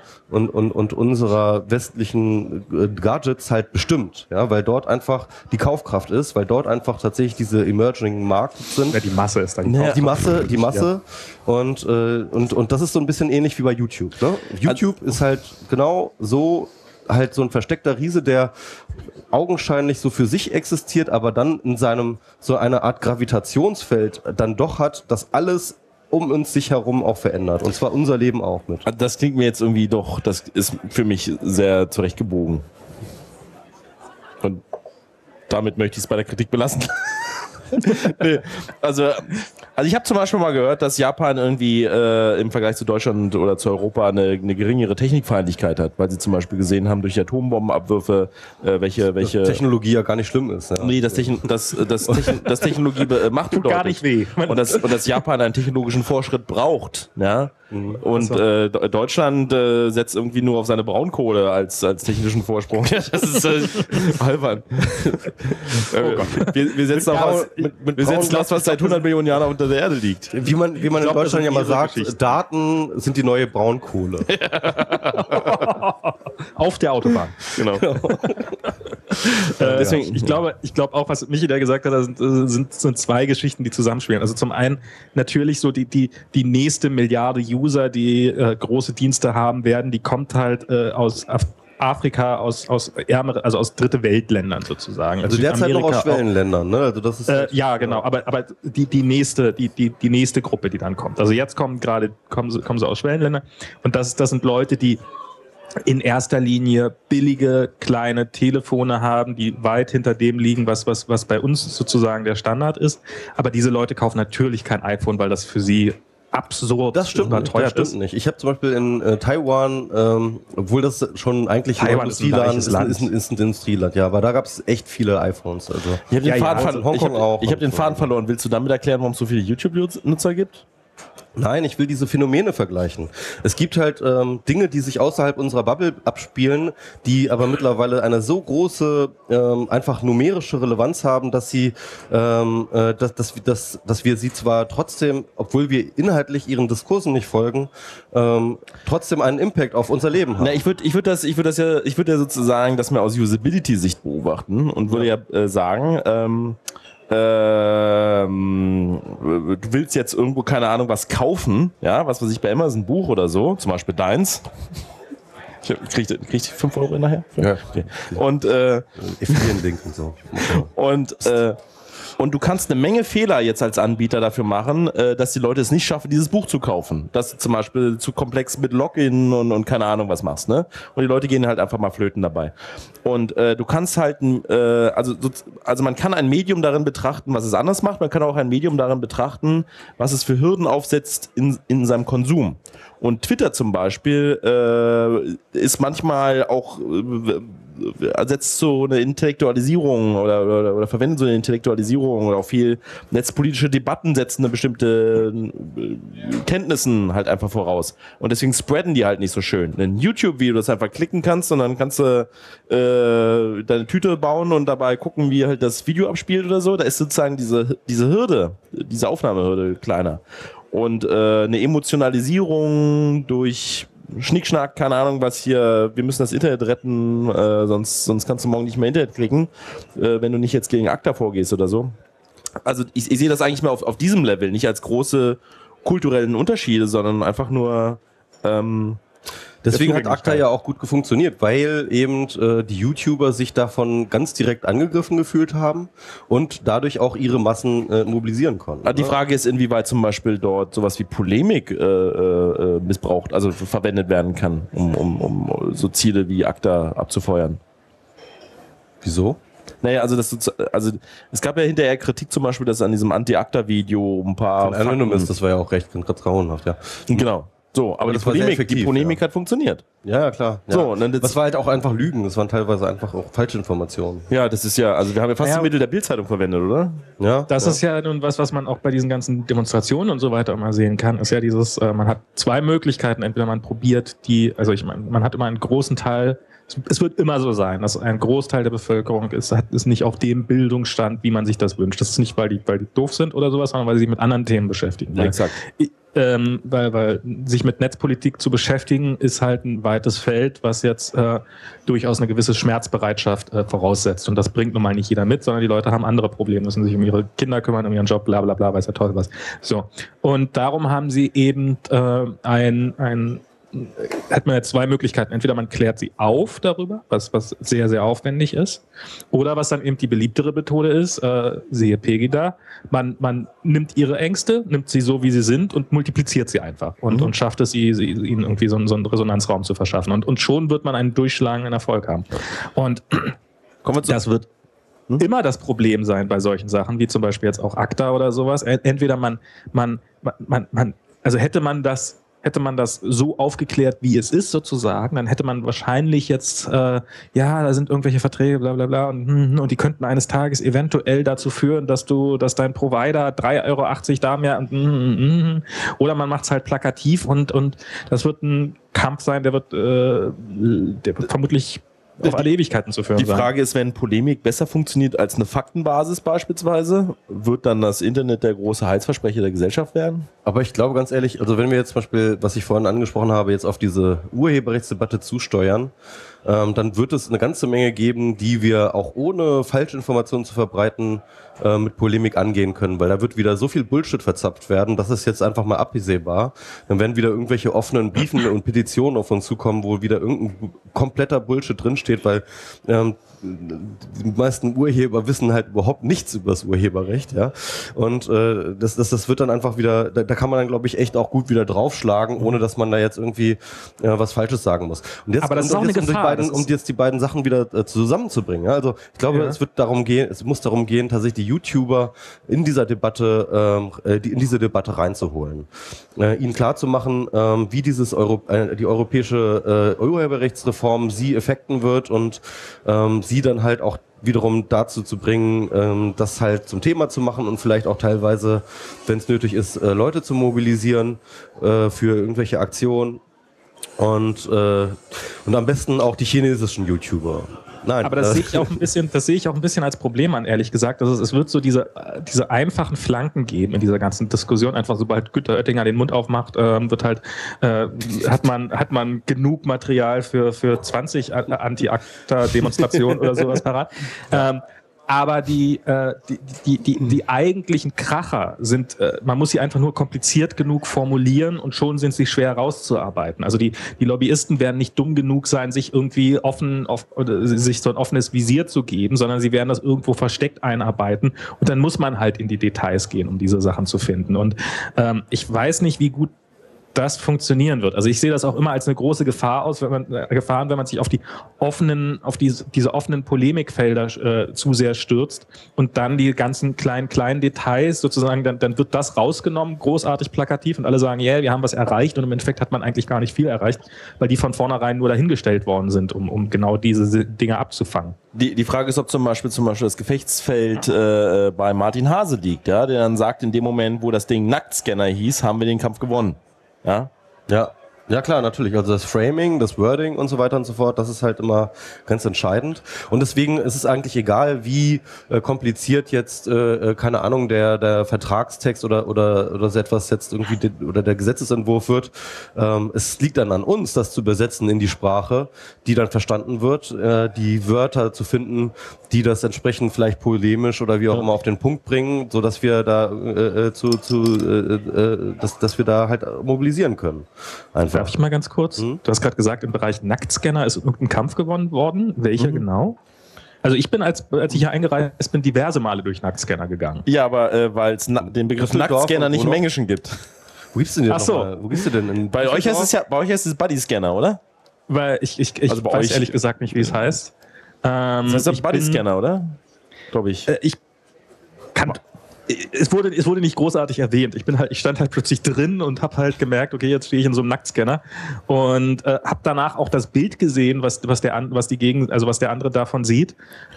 westlichen Gadgets halt bestimmt, ja, weil dort einfach die Kaufkraft ist, weil dort einfach tatsächlich diese emerging Markets sind. Ja, die Masse ist dann die Masse. Ja. Und das ist so ein bisschen ähnlich wie bei YouTube. Ne? YouTube ist halt genau so halt so ein versteckter Riese, der augenscheinlich so für sich existiert, aber dann in seinem so eine Art Gravitationsfeld dann doch hat, das alles um uns sich herum auch verändert. Und zwar unser Leben auch mit. Das klingt mir jetzt irgendwie doch, das ist für mich sehr zurechtgebogen. Und damit möchte ich es bei der Kritik belassen. Nee, also ich habe zum Beispiel mal gehört, dass Japan irgendwie im Vergleich zu Deutschland oder zu Europa eine geringere Technikfeindlichkeit hat, weil sie zum Beispiel gesehen haben durch die Atombombenabwürfe, welche Technologie ja gar nicht schlimm ist. Ja. Nee, das Technologie macht tut gar nicht weh. Und dass Japan einen technologischen Fortschritt braucht, ja. Und Deutschland setzt irgendwie nur auf seine Braunkohle als technischen Vorsprung. Das ist albern. Oh Gott. Wir setzen auf das, was seit 100 Millionen Jahren unter der Erde liegt. Wie man in Deutschland ja mal sagt, Daten sind die neue Braunkohle. Auf der Autobahn. Genau. Deswegen, ich glaube auch, was Michi da gesagt hat, sind zwei Geschichten, die zusammenspielen. Also zum einen natürlich so die nächste Milliarde User, die große Dienste haben werden, die kommt halt aus Afrika, aus dritte Weltländern sozusagen. Also derzeit noch aus Schwellenländern, ne? Also das ist ja, genau. Aber die nächste Gruppe, die dann kommt. Also jetzt kommen sie aus Schwellenländern und das sind Leute, die in erster Linie billige kleine Telefone haben, die weit hinter dem liegen, was bei uns sozusagen der Standard ist. Aber diese Leute kaufen natürlich kein iPhone, weil das für sie absurd überteuert ist. Nicht. Ich habe zum Beispiel in Taiwan, obwohl das schon eigentlich Taiwan ist ein Industrieland, ja, aber da gab es echt viele iPhones. Also. Ich habe den Faden verloren. Willst du damit erklären, warum es so viele YouTube-Nutzer gibt? Nein, ich will diese Phänomene vergleichen. Es gibt halt Dinge, die sich außerhalb unserer Bubble abspielen, die aber mittlerweile eine so große, einfach numerische Relevanz haben, dass sie, dass wir sie zwar trotzdem, obwohl wir inhaltlich ihren Diskursen nicht folgen, trotzdem einen Impact auf unser Leben haben. Na, ich würde ja sozusagen das mal aus Usability-Sicht beobachten und würde ja sagen, du willst jetzt irgendwo, keine Ahnung, was kaufen, ja, was weiß ich, bei Amazon Buch oder so, zum Beispiel deins. Krieg ich 5 Euro nachher? Ja. Okay. Und Affiliate-Link und so. Und du kannst eine Menge Fehler jetzt als Anbieter dafür machen, dass die Leute es nicht schaffen, dieses Buch zu kaufen. Dass du zum Beispiel zu komplex mit Login und keine Ahnung was machst, ne? Und die Leute gehen halt einfach mal flöten dabei. Und du kannst halt, also man kann ein Medium darin betrachten, was es anders macht. Man kann auch ein Medium darin betrachten, was es für Hürden aufsetzt in seinem Konsum. Und Twitter zum Beispiel ist manchmal auch setzt so eine Intellektualisierung oder verwendet so eine Intellektualisierung oder auch viel netzpolitische Debatten setzen eine bestimmte Kenntnissen halt einfach voraus. Und deswegen spreaden die halt nicht so schön. Ein YouTube-Video, das einfach klicken kannst und dann kannst du deine Tüte bauen und dabei gucken, wie halt das Video abspielt oder so. Da ist sozusagen diese Hürde, diese Aufnahmehürde kleiner. Und eine Emotionalisierung durch Schnickschnack, keine Ahnung was hier, wir müssen das Internet retten, sonst kannst du morgen nicht mehr Internet klicken, wenn du nicht jetzt gegen ACTA vorgehst oder so. Also ich sehe das eigentlich mal auf diesem Level, nicht als große kulturellen Unterschiede, sondern einfach nur deswegen hat ACTA ja auch gut funktioniert, weil eben die YouTuber sich davon ganz direkt angegriffen gefühlt haben und dadurch auch ihre Massen mobilisieren konnten. Die Frage ist, inwieweit zum Beispiel dort sowas wie Polemik missbraucht, also verwendet werden kann, um so Ziele wie ACTA abzufeuern. Wieso? Naja, also es gab ja hinterher Kritik zum Beispiel, dass an diesem Anti-ACTA-Video ein paar... Von Anonymous, das war ja auch recht grauenhaft, ja. Genau. So, aber die Polemik hat funktioniert. Ja, klar. Ja. So, das war halt auch einfach Lügen. Das waren teilweise einfach auch falsche Informationen. Ja, das ist ja, also wir haben ja fast die Mittel der Bild-Zeitung verwendet, oder? Ja. Das ist ja nun was man auch bei diesen ganzen Demonstrationen und so weiter immer sehen kann, ist ja dieses, man hat zwei Möglichkeiten. Entweder man probiert man hat immer einen großen Teil, es wird immer so sein, dass ein Großteil der Bevölkerung ist nicht auf dem Bildungsstand, wie man sich das wünscht. Das ist nicht, weil die doof sind oder sowas, sondern weil sie sich mit anderen Themen beschäftigen. Ja, exakt. Weil sich mit Netzpolitik zu beschäftigen, ist halt ein weites Feld, was jetzt durchaus eine gewisse Schmerzbereitschaft voraussetzt. Und das bringt nun mal nicht jeder mit, sondern die Leute haben andere Probleme, müssen sich um ihre Kinder kümmern, um ihren Job, bla bla bla, weiß der Teufel was. So. Und darum haben sie eben hat man jetzt zwei Möglichkeiten. Entweder man klärt sie auf darüber, was sehr, sehr aufwendig ist, oder was dann eben die beliebtere Methode ist, siehe Pegida, man nimmt ihre Ängste, nimmt sie so, wie sie sind und multipliziert sie einfach und schafft es, ihnen irgendwie so einen Resonanzraum zu verschaffen. Und schon wird man einen durchschlagenden Erfolg haben. Und das wird immer das Problem sein bei solchen Sachen, wie zum Beispiel jetzt auch ACTA oder sowas. Entweder also hätte man das so aufgeklärt, wie es ist sozusagen, dann hätte man wahrscheinlich jetzt, da sind irgendwelche Verträge, bla bla bla, und die könnten eines Tages eventuell dazu führen, dass dein Provider 3,80 Euro da mehr, oder man macht es halt plakativ und das wird ein Kampf sein, der wird vermutlich auf alle Ewigkeiten zu führen sein. Die Frage ist, wenn Polemik besser funktioniert als eine Faktenbasis beispielsweise, wird dann das Internet der große Heilsversprecher der Gesellschaft werden? Aber ich glaube ganz ehrlich, also wenn wir jetzt zum Beispiel, was ich vorhin angesprochen habe, jetzt auf diese Urheberrechtsdebatte zusteuern, dann wird es eine ganze Menge geben, die wir auch ohne Falschinformationen zu verbreiten mit Polemik angehen können, weil da wird wieder so viel Bullshit verzapft werden, das ist jetzt einfach mal absehbar. Dann werden wieder irgendwelche offenen Briefen und Petitionen auf uns zukommen, wo wieder irgendein kompletter Bullshit drinsteht, weil die meisten Urheber wissen halt überhaupt nichts über das Urheberrecht, ja. Und das wird dann einfach wieder, da kann man dann, glaube ich, echt auch gut wieder draufschlagen, ohne dass man da jetzt irgendwie was Falsches sagen muss. Und jetzt, aber das ist auch eine Gefahr. Um jetzt die beiden Sachen wieder zusammenzubringen. Ja? Also ich glaube, es muss darum gehen, tatsächlich die YouTuber in dieser Debatte, in diese Debatte reinzuholen. Ihnen klarzumachen, wie die europäische Urheberrechtsreform sie effekten wird und sie dann halt auch wiederum dazu zu bringen, das halt zum Thema zu machen und vielleicht auch teilweise, wenn es nötig ist, Leute zu mobilisieren für irgendwelche Aktionen und am besten auch die chinesischen YouTuber. Nein, aber das sehe ich auch ein bisschen als Problem an, ehrlich gesagt. Also es wird so diese einfachen Flanken geben in dieser ganzen Diskussion. Einfach sobald Günther Oettinger den Mund aufmacht, hat man genug Material für 20 Anti-ACTA-Demonstrationen oder sowas parat. Aber die eigentlichen Kracher sind, man muss sie einfach nur kompliziert genug formulieren und schon sind sie schwer rauszuarbeiten. Also die Lobbyisten werden nicht dumm genug sein, sich irgendwie sich so ein offenes Visier zu geben, sondern sie werden das irgendwo versteckt einarbeiten und dann muss man halt in die Details gehen, um diese Sachen zu finden. Und ich weiß nicht, wie gut das funktionieren wird. Also ich sehe das auch immer als eine große Gefahr aus, wenn man sich auf diese offenen Polemikfelder zu sehr stürzt und dann die ganzen kleinen Details sozusagen, dann wird das rausgenommen, großartig plakativ und alle sagen, ja, wir haben was erreicht und im Endeffekt hat man eigentlich gar nicht viel erreicht, weil die von vornherein nur dahingestellt worden sind, um genau diese Dinge abzufangen. Die Frage ist, ob zum Beispiel das Gefechtsfeld bei Martin Hase liegt, ja, der dann sagt, in dem Moment, wo das Ding Nacktscanner hieß, haben wir den Kampf gewonnen. Ja? Ja klar, natürlich. Also das Framing, das Wording und so weiter und so fort, das ist halt immer ganz entscheidend. Und deswegen ist es eigentlich egal, wie kompliziert jetzt, keine Ahnung, der Vertragstext oder so etwas jetzt irgendwie oder der Gesetzesentwurf wird. Es liegt dann an uns, das zu übersetzen in die Sprache, die dann verstanden wird, die Wörter zu finden, die das entsprechend vielleicht polemisch oder wie auch immer auf den Punkt bringen, so dass wir da dass wir da halt mobilisieren können. Einfach. Darf ich mal ganz kurz? Du hast gerade gesagt, im Bereich Nacktscanner ist irgendein Kampf gewonnen worden. Welcher genau? Also ich bin, als ich hier eingereist bin, diverse Male durch Nacktscanner gegangen. Ja, aber weil es den Begriff Nacktscanner nicht im Englischen gibt. Wo gibt's denn den? Ach so. Wo gibst du denn? Bei euch heißt es Bodyscanner, oder? Weil ich Also bei weiß euch ehrlich gesagt nicht, wie es heißt. Das heißt doch Bodyscanner, oder? Glaube ich. Es wurde nicht großartig erwähnt. Ich stand halt plötzlich drin und habe halt gemerkt, okay, jetzt stehe ich in so einem Nacktscanner und habe danach auch das Bild gesehen, was der andere davon sieht.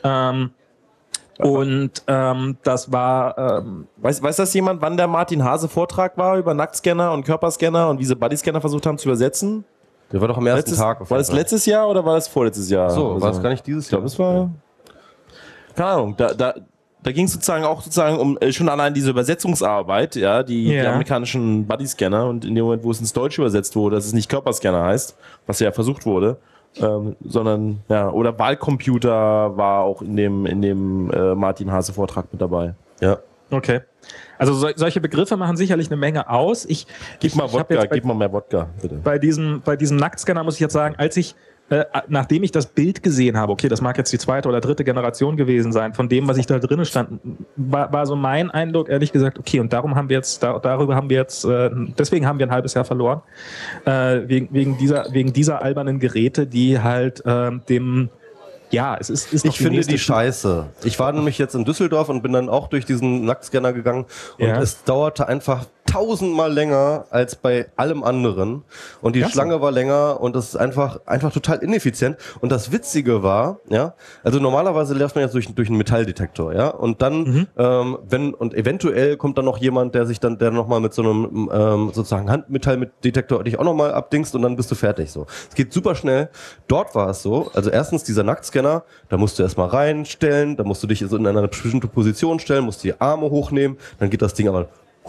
Das war. Weiß das jemand, wann der Martin Hase Vortrag war über Nacktscanner und Körperscanner und wie sie Bodyscanner versucht haben zu übersetzen? Der war doch am ersten Tag. War das letztes Jahr oder war das vorletztes Jahr? So, war es gar nicht dieses Jahr? Ich glaube, es war. Keine Ahnung, da ging es sozusagen um schon allein diese Übersetzungsarbeit, ja, die amerikanischen Bodyscanner und in dem Moment, wo es ins Deutsche übersetzt wurde, dass es nicht Körperscanner heißt, was ja versucht wurde, sondern, ja, oder Wahlcomputer war auch in dem Martin Hase Vortrag mit dabei. Ja. Okay. Also solche Begriffe machen sicherlich eine Menge aus. Gib mal mehr Wodka, bitte. Bei diesem Nacktscanner muss ich jetzt sagen, nachdem ich das Bild gesehen habe, okay, das mag jetzt die zweite oder dritte Generation gewesen sein, von dem, was ich da drinnen stand, war so mein Eindruck, ehrlich gesagt, okay, und deswegen haben wir ein halbes Jahr verloren, wegen dieser albernen Geräte, die halt es ist ich finde die scheiße. Ich war nämlich jetzt in Düsseldorf und bin dann auch durch diesen Nacktscanner gegangen und es dauerte einfach 1000-mal länger als bei allem anderen und die Schlange war länger und das ist einfach total ineffizient und das Witzige war, ja, also normalerweise läuft man jetzt durch einen Metalldetektor, ja, und dann eventuell kommt dann noch jemand, der nochmal mit so einem sozusagen Handmetalldetektor dich auch nochmal abdingst und dann bist du fertig, so. Es geht super schnell. Dort war es so, also erstens dieser Nacktscanner, da musst du erstmal reinstellen, da musst du dich so in eine bestimmte Position stellen, musst die Arme hochnehmen, dann geht das Ding aber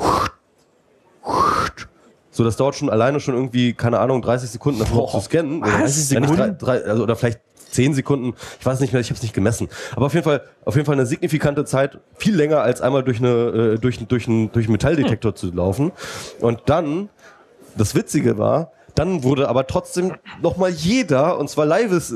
so, das dauert alleine schon irgendwie, keine Ahnung, 30 Sekunden, das überhaupt zu scannen. 30 Sekunden? Oder vielleicht 10 Sekunden, ich weiß nicht mehr, ich habe es nicht gemessen. Aber auf jeden Fall eine signifikante Zeit, viel länger als einmal durch einen Metalldetektor zu laufen. Und dann, das Witzige war, dann wurde aber trotzdem nochmal jeder, und zwar Leibes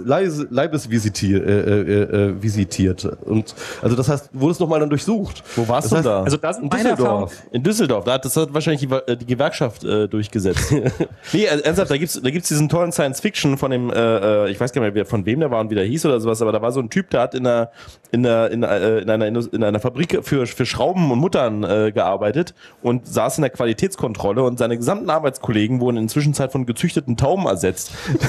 visitiert. Und also das heißt, wurde es nochmal dann durchsucht. Wo warst du da? Also das in Düsseldorf. In Düsseldorf, das hat wahrscheinlich die Gewerkschaft durchgesetzt. Nee, ernsthaft, da gibt's diesen tollen Science-Fiction von dem, ich weiß gar nicht mehr, von wem der war und wie der hieß oder sowas, aber da war so ein Typ, der hat in einer Fabrik für Schrauben und Muttern gearbeitet und saß in der Qualitätskontrolle und seine gesamten Arbeitskollegen wurden in der Zwischenzeit von gezüchteten Tauben ersetzt.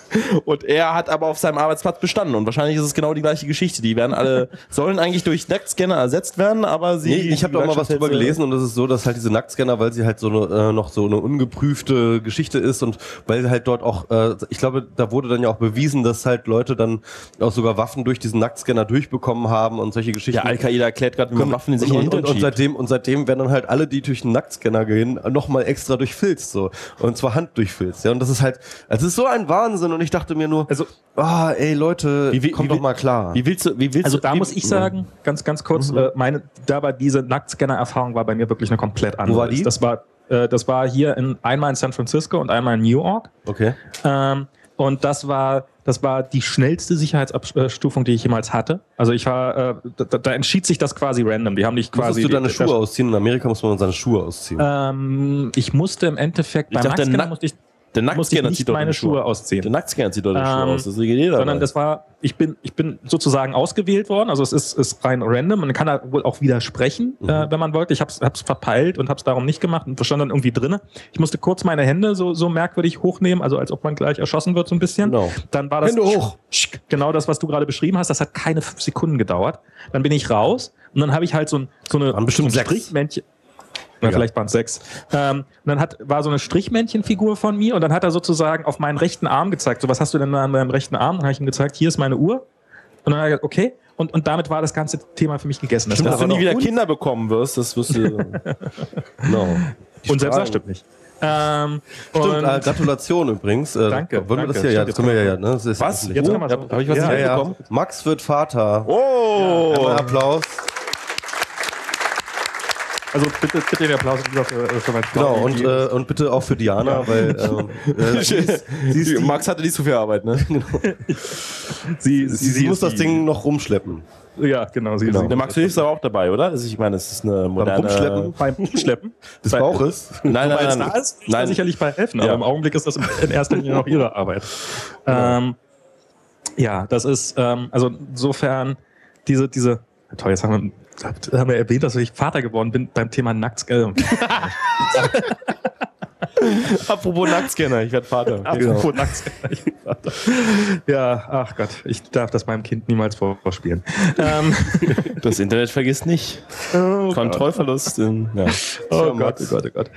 Und er hat aber auf seinem Arbeitsplatz bestanden. Und wahrscheinlich ist es genau die gleiche Geschichte. Die werden alle, sollen eigentlich durch Nacktscanner ersetzt werden, aber sie... Nee, ich habe da mal was drüber gelesen und es ist so, dass halt diese Nacktscanner, weil sie halt so eine, noch so eine ungeprüfte Geschichte ist und weil sie halt dort auch, ich glaube, da wurde dann ja auch bewiesen, dass halt Leute dann auch sogar Waffen durch diesen Nacktscanner durchbekommen haben und solche Geschichten. Ja, Al-Qaida erklärt gerade, wie man Waffen in sich und seitdem werden dann halt alle, die durch den Nacktscanner gehen, nochmal extra durchfilzt, so. Und zwar handdurchfilzt, ja. Und das ist halt, es ist so ein Wahnsinn und ich dachte mir nur, also, ey Leute, kommt doch mal klar. Wie willst du, da muss ich sagen, ganz kurz, diese Nacktscanner-Erfahrung war bei mir wirklich eine komplett andere. Wo war die? Das war hier einmal in San Francisco und einmal in New York. Okay. Und das war die schnellste Sicherheitsabstufung, die ich jemals hatte. Also ich war, da entschied sich das quasi random. Die haben nicht quasi. Musstest du deine Schuhe ausziehen? In Amerika muss man seine Schuhe ausziehen. Ich musste im Endeffekt, beim Nacktscanner musste ich nicht meine Schuhe ausziehen. Der Nacktscanner zieht doch die Schuhe aus. Das ist jeder. Sondern ich bin sozusagen ausgewählt worden. Also es ist rein random. Man kann da wohl auch widersprechen, wenn man wollte. Ich hab's verpeilt und hab's darum nicht gemacht und stand dann irgendwie drinne. Ich musste kurz meine Hände so merkwürdig hochnehmen, also als ob man gleich erschossen wird so ein bisschen. Genau. Dann war das Hände hoch. Genau das, was du gerade beschrieben hast. Das hat keine 5 Sekunden gedauert. Dann bin ich raus und dann habe ich halt so ein Strichmännchen. Ja, vielleicht waren es 6. Und dann war so eine Strichmännchenfigur von mir und dann hat er sozusagen auf meinen rechten Arm gezeigt. So, was hast du denn an deinem rechten Arm? Dann habe ich ihm gezeigt, hier ist meine Uhr. Und dann hat er gesagt, okay. Und damit war das ganze Thema für mich gegessen. Stimmt, dass du nie wieder Kinder bekommen wirst, das wirst du... No. Und selbst das stimmt nicht. Gratulation übrigens. Danke. Wollen wir das hier? Ja, das können wir ja. Ne? Das ist was? Jetzt haben wir so. Habe ich was nicht bekommen? Max wird Vater. Oh! Einmal Applaus. Also bitte den Applaus für mein Frau. Genau, und bitte auch für Diana, weil Max hatte nicht so viel Arbeit, ne? sie muss das Ding noch rumschleppen. Ja, genau. Der Max hilft aber auch dabei, oder? Ich meine, das ist eine moderne... Beim Rumschleppen? Des Bauches? Nein. Da ist sicherlich bei helfen, aber im Augenblick ist das in erster Linie noch ihre Arbeit. Ja, das ist, also insofern diese toll, jetzt haben wir erwähnt, dass ich Vater geworden bin beim Thema Nacktscanner. Apropos Nacktscanner, ich werde Vater. Apropos Nacktscanner, ich werde Vater. Ja, ach Gott, ich darf das meinem Kind niemals vorspielen. Das Internet vergisst nicht. Oh Kontrollverlust. Oh Gott.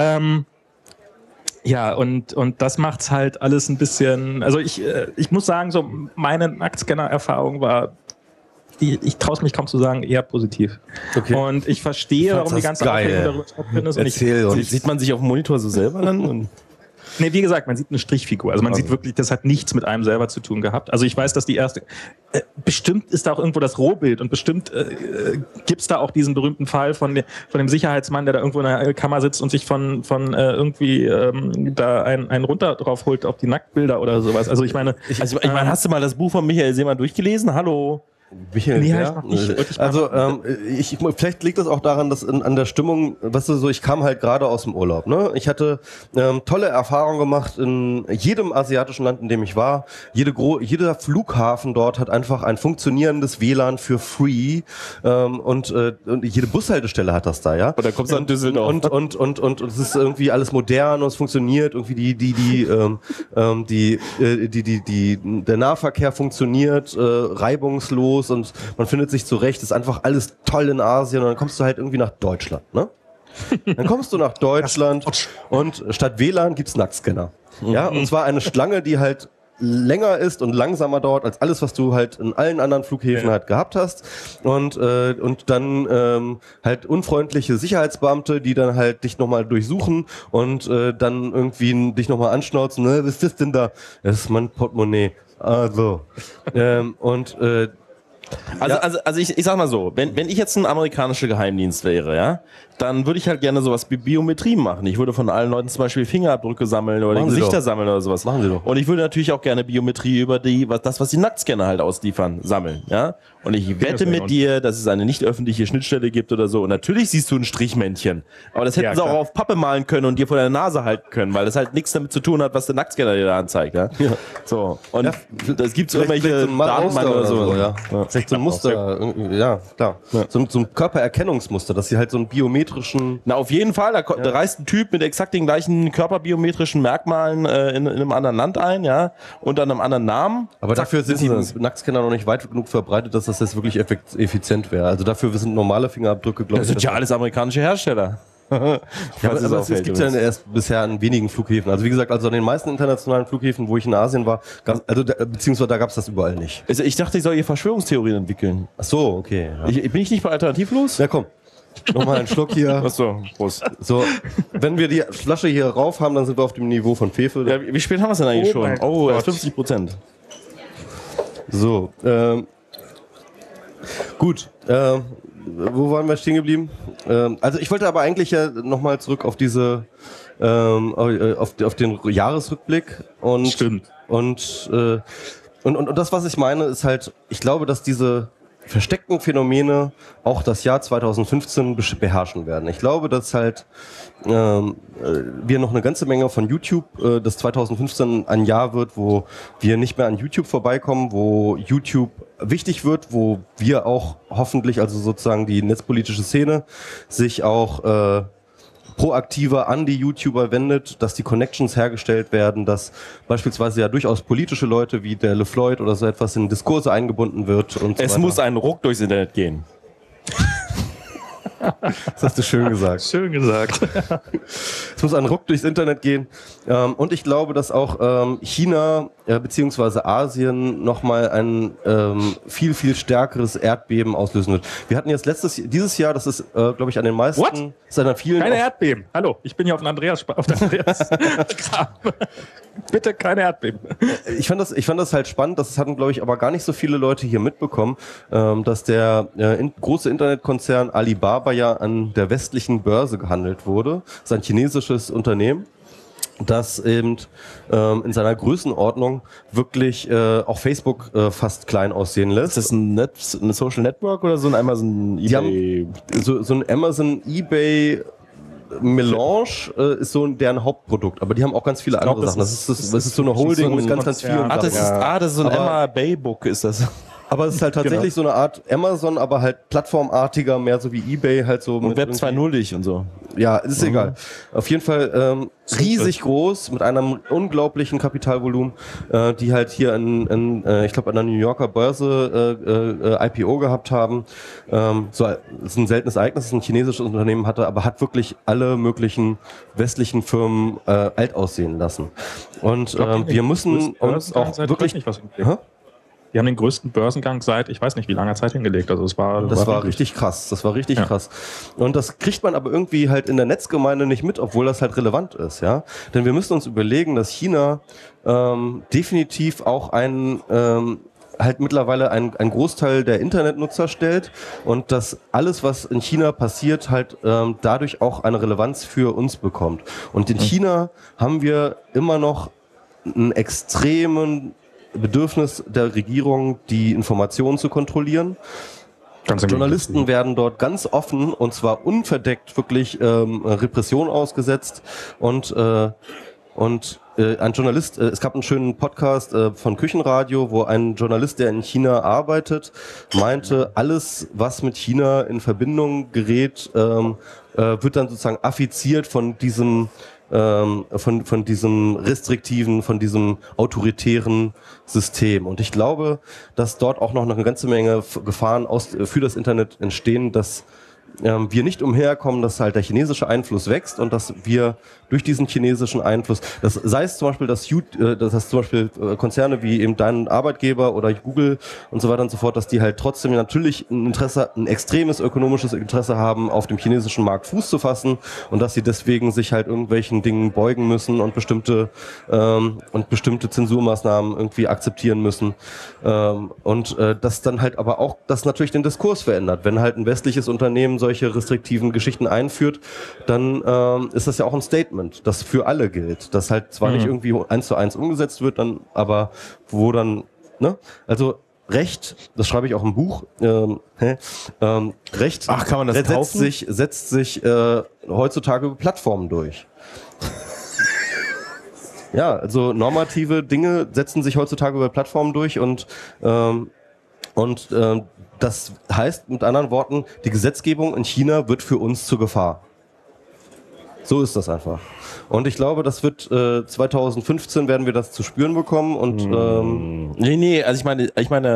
Ja, und das macht's halt alles ein bisschen, also ich muss sagen, so meine Nacktscanner-Erfahrung war, ich traue es mich kaum zu sagen, eher positiv. Okay. Und ich verstehe, warum die ganze Aufregung darüber stattfindet. Sieht man sich auf dem Monitor so selber dann? Nee, wie gesagt, man sieht eine Strichfigur. Also man sieht wirklich, das hat nichts mit einem selber zu tun gehabt. Also ich weiß, dass die erste... bestimmt ist da auch irgendwo das Rohbild und bestimmt gibt's da auch diesen berühmten Fall von dem Sicherheitsmann, der da irgendwo in der Kammer sitzt und sich von irgendwie da einen runter drauf holt auf die Nacktbilder oder sowas. Also ich meine... hast du mal das Buch von Michael Seemann durchgelesen? Hallo? Michael, vielleicht liegt das auch daran, dass an der Stimmung, weißt du, so, ich kam halt gerade aus dem Urlaub, ne? Ich hatte tolle Erfahrungen gemacht in jedem asiatischen Land, in dem ich war. Jeder Flughafen dort hat einfach ein funktionierendes WLAN für free und jede Bushaltestelle hat das da, ja? Und dann kommst du an Düsseldorf. Und es ist irgendwie alles modern und es funktioniert, irgendwie der Nahverkehr funktioniert reibungslos. Und man findet sich zurecht, ist einfach alles toll in Asien und dann kommst du halt irgendwie nach Deutschland, ne? Dann kommst du nach Deutschland und statt WLAN gibt's Nacktscanner. Ja, und zwar eine Schlange, die halt länger ist und langsamer dauert als alles, was du halt in allen anderen Flughäfen halt gehabt hast und dann halt unfreundliche Sicherheitsbeamte, die dann halt dich nochmal durchsuchen und dann irgendwie dich nochmal anschnauzen, ne, was ist das denn da? Das ist mein Portemonnaie. Also Also ich sag mal so, wenn ich jetzt ein amerikanischer Geheimdienst wäre, ja, dann würde ich halt gerne sowas wie Biometrie machen. Ich würde von allen Leuten zum Beispiel Fingerabdrücke sammeln oder Gesichter sammeln oder sowas. Machen Sie doch. Und ich würde natürlich auch gerne Biometrie über was die Nacktscanner halt ausliefern, sammeln, ja. Und ich wette mit dir, dass es eine nicht öffentliche Schnittstelle gibt oder so. Und natürlich siehst du ein Strichmännchen. Aber das hätten sie auch auf Pappe malen können und dir vor der Nase halten können, weil das halt nichts damit zu tun hat, was der Nacktscanner dir da anzeigt, ja. So. Und das gibt's irgendwelche Datenbanken oder so. Vielleicht so ein Muster, ja, klar. Ja. So ein Körpererkennungsmuster, dass sie halt so einen biometrischen... Na, auf jeden Fall, da reist ein Typ mit exakt den gleichen körperbiometrischen Merkmalen in einem anderen Land ein, ja, unter einem anderen Namen. Aber dafür sind die Nacktscanner noch nicht weit genug verbreitet, dass das jetzt wirklich effizient wäre. Also dafür sind normale Fingerabdrücke, glaube ich. Das sind ja alles amerikanische Hersteller. Ja, aber es gibt ja erst bisher an wenigen Flughäfen. Also wie gesagt, also an den meisten internationalen Flughäfen, wo ich in Asien war, beziehungsweise da gab es das überall nicht. Also ich dachte, ich soll hier Verschwörungstheorien entwickeln. Ach so, okay. Ja. Bin ich nicht bei Alternativlos? Ja, komm. Nochmal einen Schluck hier. Ach so, Prost. So, wenn wir die Flasche hier rauf haben, dann sind wir auf dem Niveau von Fefe. Ja, wie spät haben wir es denn eigentlich schon? Oh, 50%. So, gut. Wo waren wir stehen geblieben? Also ich wollte aber eigentlich ja nochmal zurück auf diese, auf den Jahresrückblick und stimmt. Und das, was ich meine, ist halt, ich glaube, dass diese versteckten Phänomene auch das Jahr 2015 beherrschen werden. Ich glaube, dass halt wir noch eine ganze Menge von YouTube, das 2015 ein Jahr wird, wo wir nicht mehr an YouTube vorbeikommen, wo YouTube wichtig wird, wo wir auch hoffentlich, also sozusagen die netzpolitische Szene, sich auch proaktiver an die YouTuber wendet, dass die Connections hergestellt werden, dass beispielsweise ja durchaus politische Leute wie der LeFloid oder so etwas in Diskurse eingebunden wird. Und so es muss ein Ruck durchs Internet gehen. Das hast du schön gesagt. Schön gesagt. Es muss ein Ruck durchs Internet gehen. Und ich glaube, dass auch China beziehungsweise Asien nochmal ein viel, viel stärkeres Erdbeben auslösen wird. Wir hatten jetzt dieses Jahr, das ist, glaube ich, an den meisten seiner vielen... Keine Erdbeben. Hallo, ich bin hier auf den Andreas Grab. Bitte keine Erdbeben. Ich fand das halt spannend, das hatten, glaube ich, aber gar nicht so viele Leute hier mitbekommen, dass der große Internetkonzern Alibaba ja an der westlichen Börse gehandelt wurde. Das ist ein chinesisches Unternehmen, das eben in seiner Größenordnung wirklich auch Facebook fast klein aussehen lässt. Ist das ein Social Network oder so ein Amazon eBay? So ein Amazon eBay Melange ist so deren Hauptprodukt, aber die haben auch ganz viele andere Sachen. Das ist so eine Holding mit ganz vielen Sachen. Das ist so ein Emma Baybook, ist das. Aber es ist halt tatsächlich so eine Art Amazon, aber halt plattformartiger, mehr so wie eBay halt so. Und Web 2.0 und so. Ja, ist egal. Auf jeden Fall riesig groß, mit einem unglaublichen Kapitalvolumen, die halt hier ich glaube an der New Yorker Börse IPO gehabt haben. Das ist ein seltenes Ereignis, das ein chinesisches Unternehmen hatte, aber hat wirklich alle möglichen westlichen Firmen alt aussehen lassen. Und wir müssen uns auch wirklich... Die haben den größten Börsengang seit, ich weiß nicht wie langer Zeit hingelegt. Also das war richtig krass. Das war richtig krass. Und das kriegt man aber irgendwie halt in der Netzgemeinde nicht mit, obwohl das halt relevant ist, ja. Denn wir müssen uns überlegen, dass China definitiv auch halt mittlerweile ein Großteil der Internetnutzer stellt und dass alles, was in China passiert, halt dadurch auch eine Relevanz für uns bekommt. Und in China haben wir immer noch einen extremen Bedürfnis der Regierung, die Informationen zu kontrollieren. Journalisten werden dort ganz offen und zwar unverdeckt wirklich Repression ausgesetzt und ein Journalist, es gab einen schönen Podcast von Küchenradio, wo ein Journalist, der in China arbeitet, meinte, alles, was mit China in Verbindung gerät, wird dann sozusagen affiziert von diesem von diesem restriktiven, von diesem autoritären System. Und ich glaube, dass dort auch noch eine ganze Menge Gefahren für das Internet entstehen, dass wir nicht umherkommen, dass halt der chinesische Einfluss wächst und dass wir durch diesen chinesischen Einfluss, das sei es zum Beispiel, dass zum Beispiel Konzerne wie eben dein Arbeitgeber oder Google und so weiter und so fort, dass die halt trotzdem natürlich ein extremes ökonomisches Interesse haben, auf dem chinesischen Markt Fuß zu fassen und dass sie deswegen sich halt irgendwelchen Dingen beugen müssen und bestimmte Zensurmaßnahmen irgendwie akzeptieren müssen dass dann halt aber auch das natürlich den Diskurs verändert. Wenn halt ein westliches Unternehmen solche restriktiven Geschichten einführt, dann ist das ja auch ein Statement, das für alle gilt, das halt zwar nicht irgendwie 1:1 umgesetzt wird, dann aber wo dann, ne? Also Recht, das schreibe ich auch im Buch, Recht kann man das setzt sich heutzutage über Plattformen durch. Ja, also normative Dinge setzen sich heutzutage über Plattformen durch und Und das heißt mit anderen Worten, die Gesetzgebung in China wird für uns zur Gefahr. So ist das einfach. Und ich glaube, das wird 2015 werden wir das zu spüren bekommen. Und nee, also ich meine,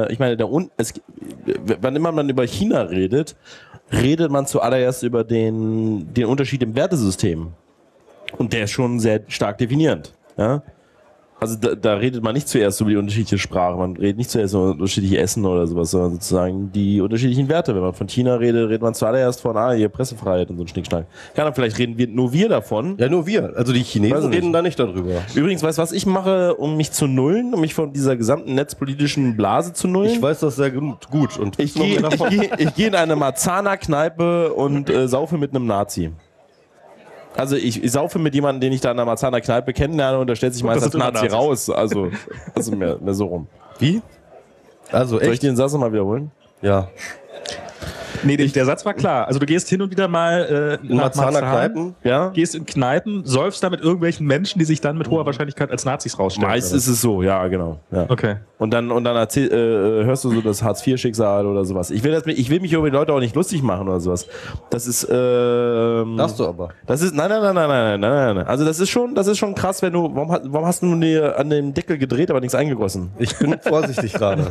wann immer man über China redet man zuallererst über den Unterschied im Wertesystem. Und der ist schon sehr stark definierend. Ja? Also da redet man nicht zuerst über die unterschiedliche Sprache, man redet nicht zuerst über unterschiedliche Essen oder sowas, sondern sozusagen die unterschiedlichen Werte. Wenn man von China redet man zuallererst von, hier Pressefreiheit und so ein Schnickschnack. Ja, vielleicht reden nur wir davon. Ja, nur wir. Also die Chinesen reden da nicht darüber. Übrigens, weißt du, was ich mache, um mich zu nullen, um mich von dieser gesamten netzpolitischen Blase zu nullen? Ich weiß das sehr gut. Und ich gehe in eine Marzahner-Kneipe und saufe mit einem Nazi. Also ich saufe mit jemandem, den ich da in der Marzahner Kneipe kennenlerne und da stellt sich meist als Nazi raus. Also mehr so rum. Wie? Also echt? Soll ich den Satz nochmal wiederholen? Ja. Nee, der Satz war klar. Also du gehst hin und wieder mal in Marzahner Kneipen, gehst in Kneipen, säufst da mit irgendwelchen Menschen, die sich dann mit hoher Wahrscheinlichkeit als Nazis rausstellen. Meist ist es so, ja, genau. Ja. Okay. Und dann hörst du so das Hartz-IV-Schicksal oder sowas. Ich will mich über die Leute auch nicht lustig machen oder sowas. Das ist darfst du aber. Das ist nein. Also das ist schon krass, wenn du warum hast du dir an dem Deckel gedreht, aber nichts eingegossen? Ich bin vorsichtig gerade.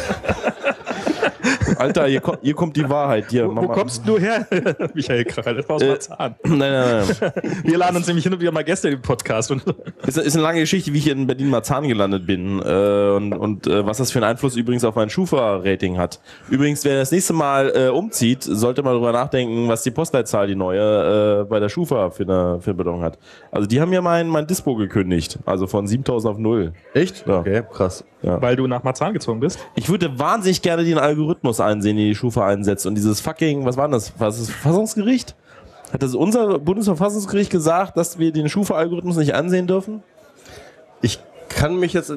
Alter, hier kommt die Wahrheit. Hier, wo kommst du her, Michael Krall? Etwa aus Marzahn. Nein. Wir laden uns nämlich hin und wieder mal Gäste in den Podcast. Ist eine lange Geschichte, wie ich in Berlin-Marzahn gelandet bin und was das für einen Einfluss übrigens auf mein Schufa-Rating hat. Übrigens, wer das nächste Mal umzieht, sollte mal drüber nachdenken, was die Postleitzahl, die neue, bei der Schufa für eine Bedeutung hat. Also die haben ja mein Dispo gekündigt, also von 7.000 auf 0. Echt? Ja. Okay, krass. Ja. Weil du nach Marzahn gezogen bist? Ich würde wahnsinnig gerne den Algorithmus einsehen, den die Schufa einsetzt. Und dieses fucking, was war das? Was ist das Verfassungsgericht? Hat das unser Bundesverfassungsgericht gesagt, dass wir den Schufa-Algorithmus nicht ansehen dürfen? Ich kann mich jetzt...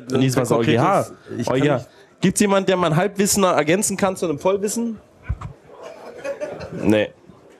Gibt es jemanden, der mein Halbwissen ergänzen kann zu einem Vollwissen? Nee.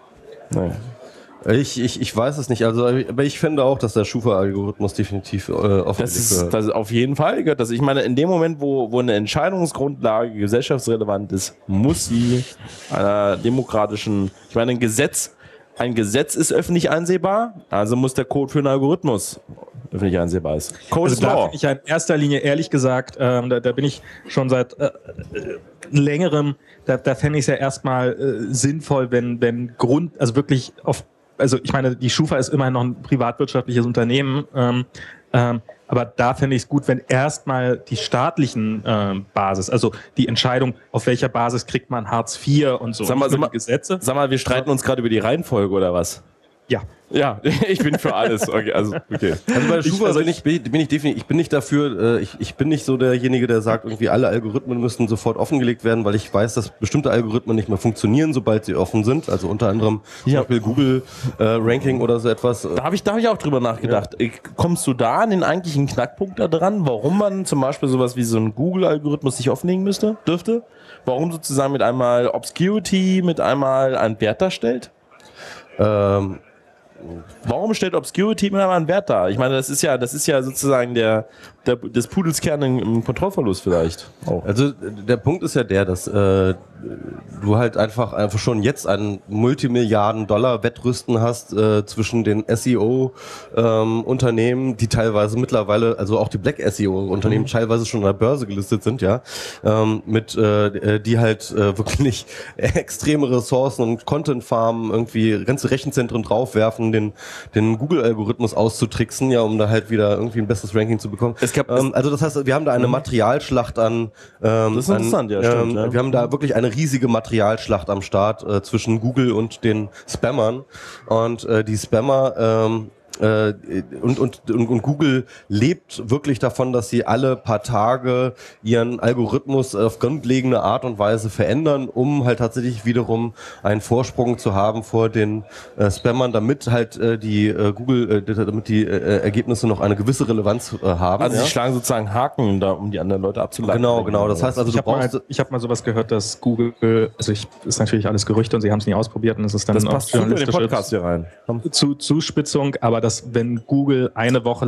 Ich weiß es nicht, aber ich finde auch, dass der Schufa-Algorithmus definitiv das ist auf jeden Fall gehört das. Ich meine, in dem Moment, wo eine Entscheidungsgrundlage gesellschaftsrelevant ist, muss sie einer demokratischen, ich meine, ein Gesetz ist öffentlich einsehbar, also muss der Code für einen Algorithmus öffentlich einsehbar sein. Code ist da finde ich ja in erster Linie, ehrlich gesagt, da bin ich schon seit längerem, da fände ich es ja erstmal sinnvoll, wenn also wirklich also ich meine, die Schufa ist immerhin noch ein privatwirtschaftliches Unternehmen, aber da fände ich es gut, wenn erstmal die staatlichen Basis, also die Entscheidung, auf welcher Basis kriegt man Hartz IV und so, sag mal, Gesetze. Sag mal, wir streiten uns gerade über die Reihenfolge oder was? Ja, ich bin für alles. Okay. Also bei der Schufa bin ich definitiv, ich bin nicht dafür, ich bin nicht so derjenige, der sagt, irgendwie alle Algorithmen müssen sofort offengelegt werden, weil ich weiß, dass bestimmte Algorithmen nicht mehr funktionieren, sobald sie offen sind. Also unter anderem zum Beispiel Google Ranking oder so etwas. Da habe ich auch drüber nachgedacht. Ja. Kommst du da an den eigentlichen Knackpunkt da dran, warum man zum Beispiel sowas wie so einen Google-Algorithmus nicht offenlegen dürfte? Warum sozusagen mit einmal Obscurity mit einmal einen Wert darstellt? Warum stellt Obscurity immer einen Wert dar? Ich meine, das ist ja sozusagen des Pudels Kern im Kontrollverlust vielleicht auch. Also der Punkt ist ja der, dass du halt einfach schon jetzt ein Multimilliarden-Dollar-Wettrüsten hast zwischen den SEO-Unternehmen, die teilweise mittlerweile, also auch die Black-SEO-Unternehmen teilweise schon an der Börse gelistet sind, ja, die halt wirklich extreme Ressourcen und Content-Farmen irgendwie ganze Rechenzentren draufwerfen, den Google-Algorithmus auszutricksen, ja, um da halt wieder irgendwie ein besseres Ranking zu bekommen. Also das heißt, wir haben da eine Materialschlacht an. Das ist interessant, ja, stimmt. Ja. Wir haben da wirklich eine riesige Materialschlacht am Start zwischen Google und den Spammern. Und die Spammer und Google lebt wirklich davon, dass sie alle paar Tage ihren Algorithmus auf grundlegende Art und Weise verändern, um halt tatsächlich wiederum einen Vorsprung zu haben vor den Spammern, damit halt damit die Ergebnisse noch eine gewisse Relevanz haben. Also sie schlagen sozusagen Haken da, um die anderen Leute abzuleiten. Genau. Das heißt also, ich habe mal sowas gehört, dass Google, also ist natürlich alles Gerüchte und sie haben es nie ausprobiert und es ist dann das passt super in den Podcast hier rein. Zuspitzung, aber dass wenn Google eine Woche lang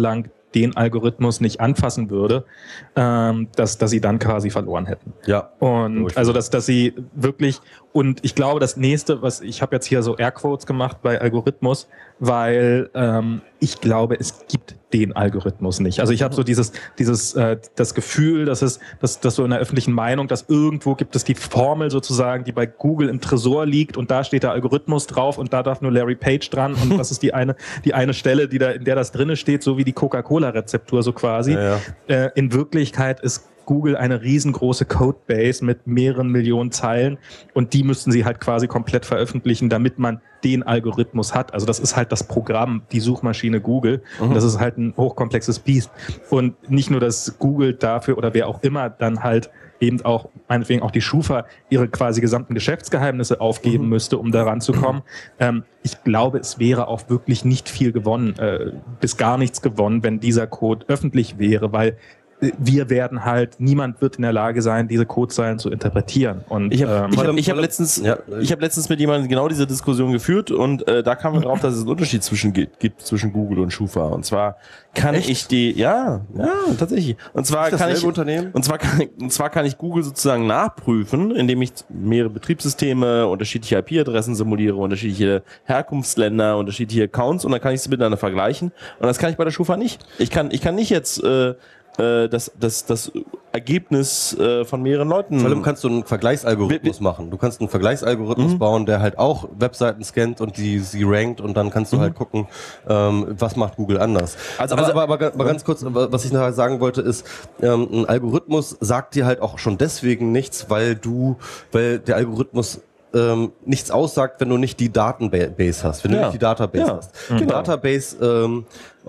den Algorithmus nicht anfassen würde, dass sie dann quasi verloren hätten. Ja. Und also dass sie wirklich, und ich glaube, das nächste, ich habe jetzt hier so Airquotes gemacht bei Algorithmus, weil ich glaube, es gibt den Algorithmus nicht. Also ich habe so das Gefühl, dass so in der öffentlichen Meinung, dass irgendwo gibt es die Formel sozusagen, die bei Google im Tresor liegt und da steht der Algorithmus drauf und da darf nur Larry Page dran und das ist die eine Stelle, in der das drinne steht, so wie die Coca-Cola-Rezeptur so quasi. Ja. In Wirklichkeit ist Google eine riesengroße Codebase mit mehreren Millionen Zeilen und die müssten sie halt quasi komplett veröffentlichen, damit man den Algorithmus hat. Also das ist halt das Programm, die Suchmaschine Google. Und das ist halt ein hochkomplexes Biest. Und nicht nur, dass Google dafür oder wer auch immer dann halt eben auch, meinetwegen auch die Schufa, ihre quasi gesamten Geschäftsgeheimnisse aufgeben müsste, um da ranzukommen. Ich glaube, es wäre auch wirklich nicht viel gewonnen, bis gar nichts gewonnen, wenn dieser Code öffentlich wäre, weil niemand wird in der Lage sein, diese Codezeilen zu interpretieren. Und ich habe letztens mit jemandem genau diese Diskussion geführt und da kam man drauf, dass es einen Unterschied gibt zwischen Google und Schufa. Und zwar kann tatsächlich. Und zwar kann ich Google sozusagen nachprüfen, indem ich mehrere Betriebssysteme, unterschiedliche IP-Adressen simuliere, unterschiedliche Herkunftsländer, unterschiedliche Accounts und dann kann ich sie miteinander vergleichen. Und das kann ich bei der Schufa nicht. Ich kann nicht jetzt das Ergebnis von mehreren Leuten. Vor allem kannst du einen Vergleichsalgorithmus machen. Du kannst einen Vergleichsalgorithmus bauen, der halt auch Webseiten scannt und sie rankt und dann kannst du halt gucken, was macht Google anders. Aber ganz kurz, was ich nachher sagen wollte, ist, ein Algorithmus sagt dir halt auch schon deswegen nichts, weil der Algorithmus nichts aussagt, wenn du nicht die Datenbase hast, wenn du nicht die Database hast. Die Database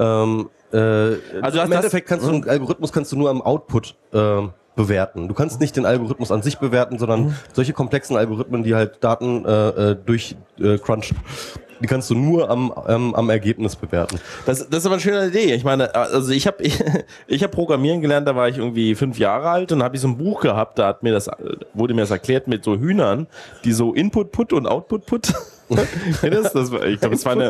im Endeffekt kannst du einen Algorithmus nur am Output bewerten. Du kannst nicht den Algorithmus an sich bewerten, sondern solche komplexen Algorithmen, die halt Daten crunchen, die kannst du nur am Ergebnis bewerten. Das ist aber eine schöne Idee. Ich meine, also ich habe Programmieren gelernt, da war ich irgendwie 5 Jahre alt und habe ich so ein Buch gehabt, da wurde mir das erklärt mit so Hühnern, die so Input-Put und Output-Put. Ich glaube, das war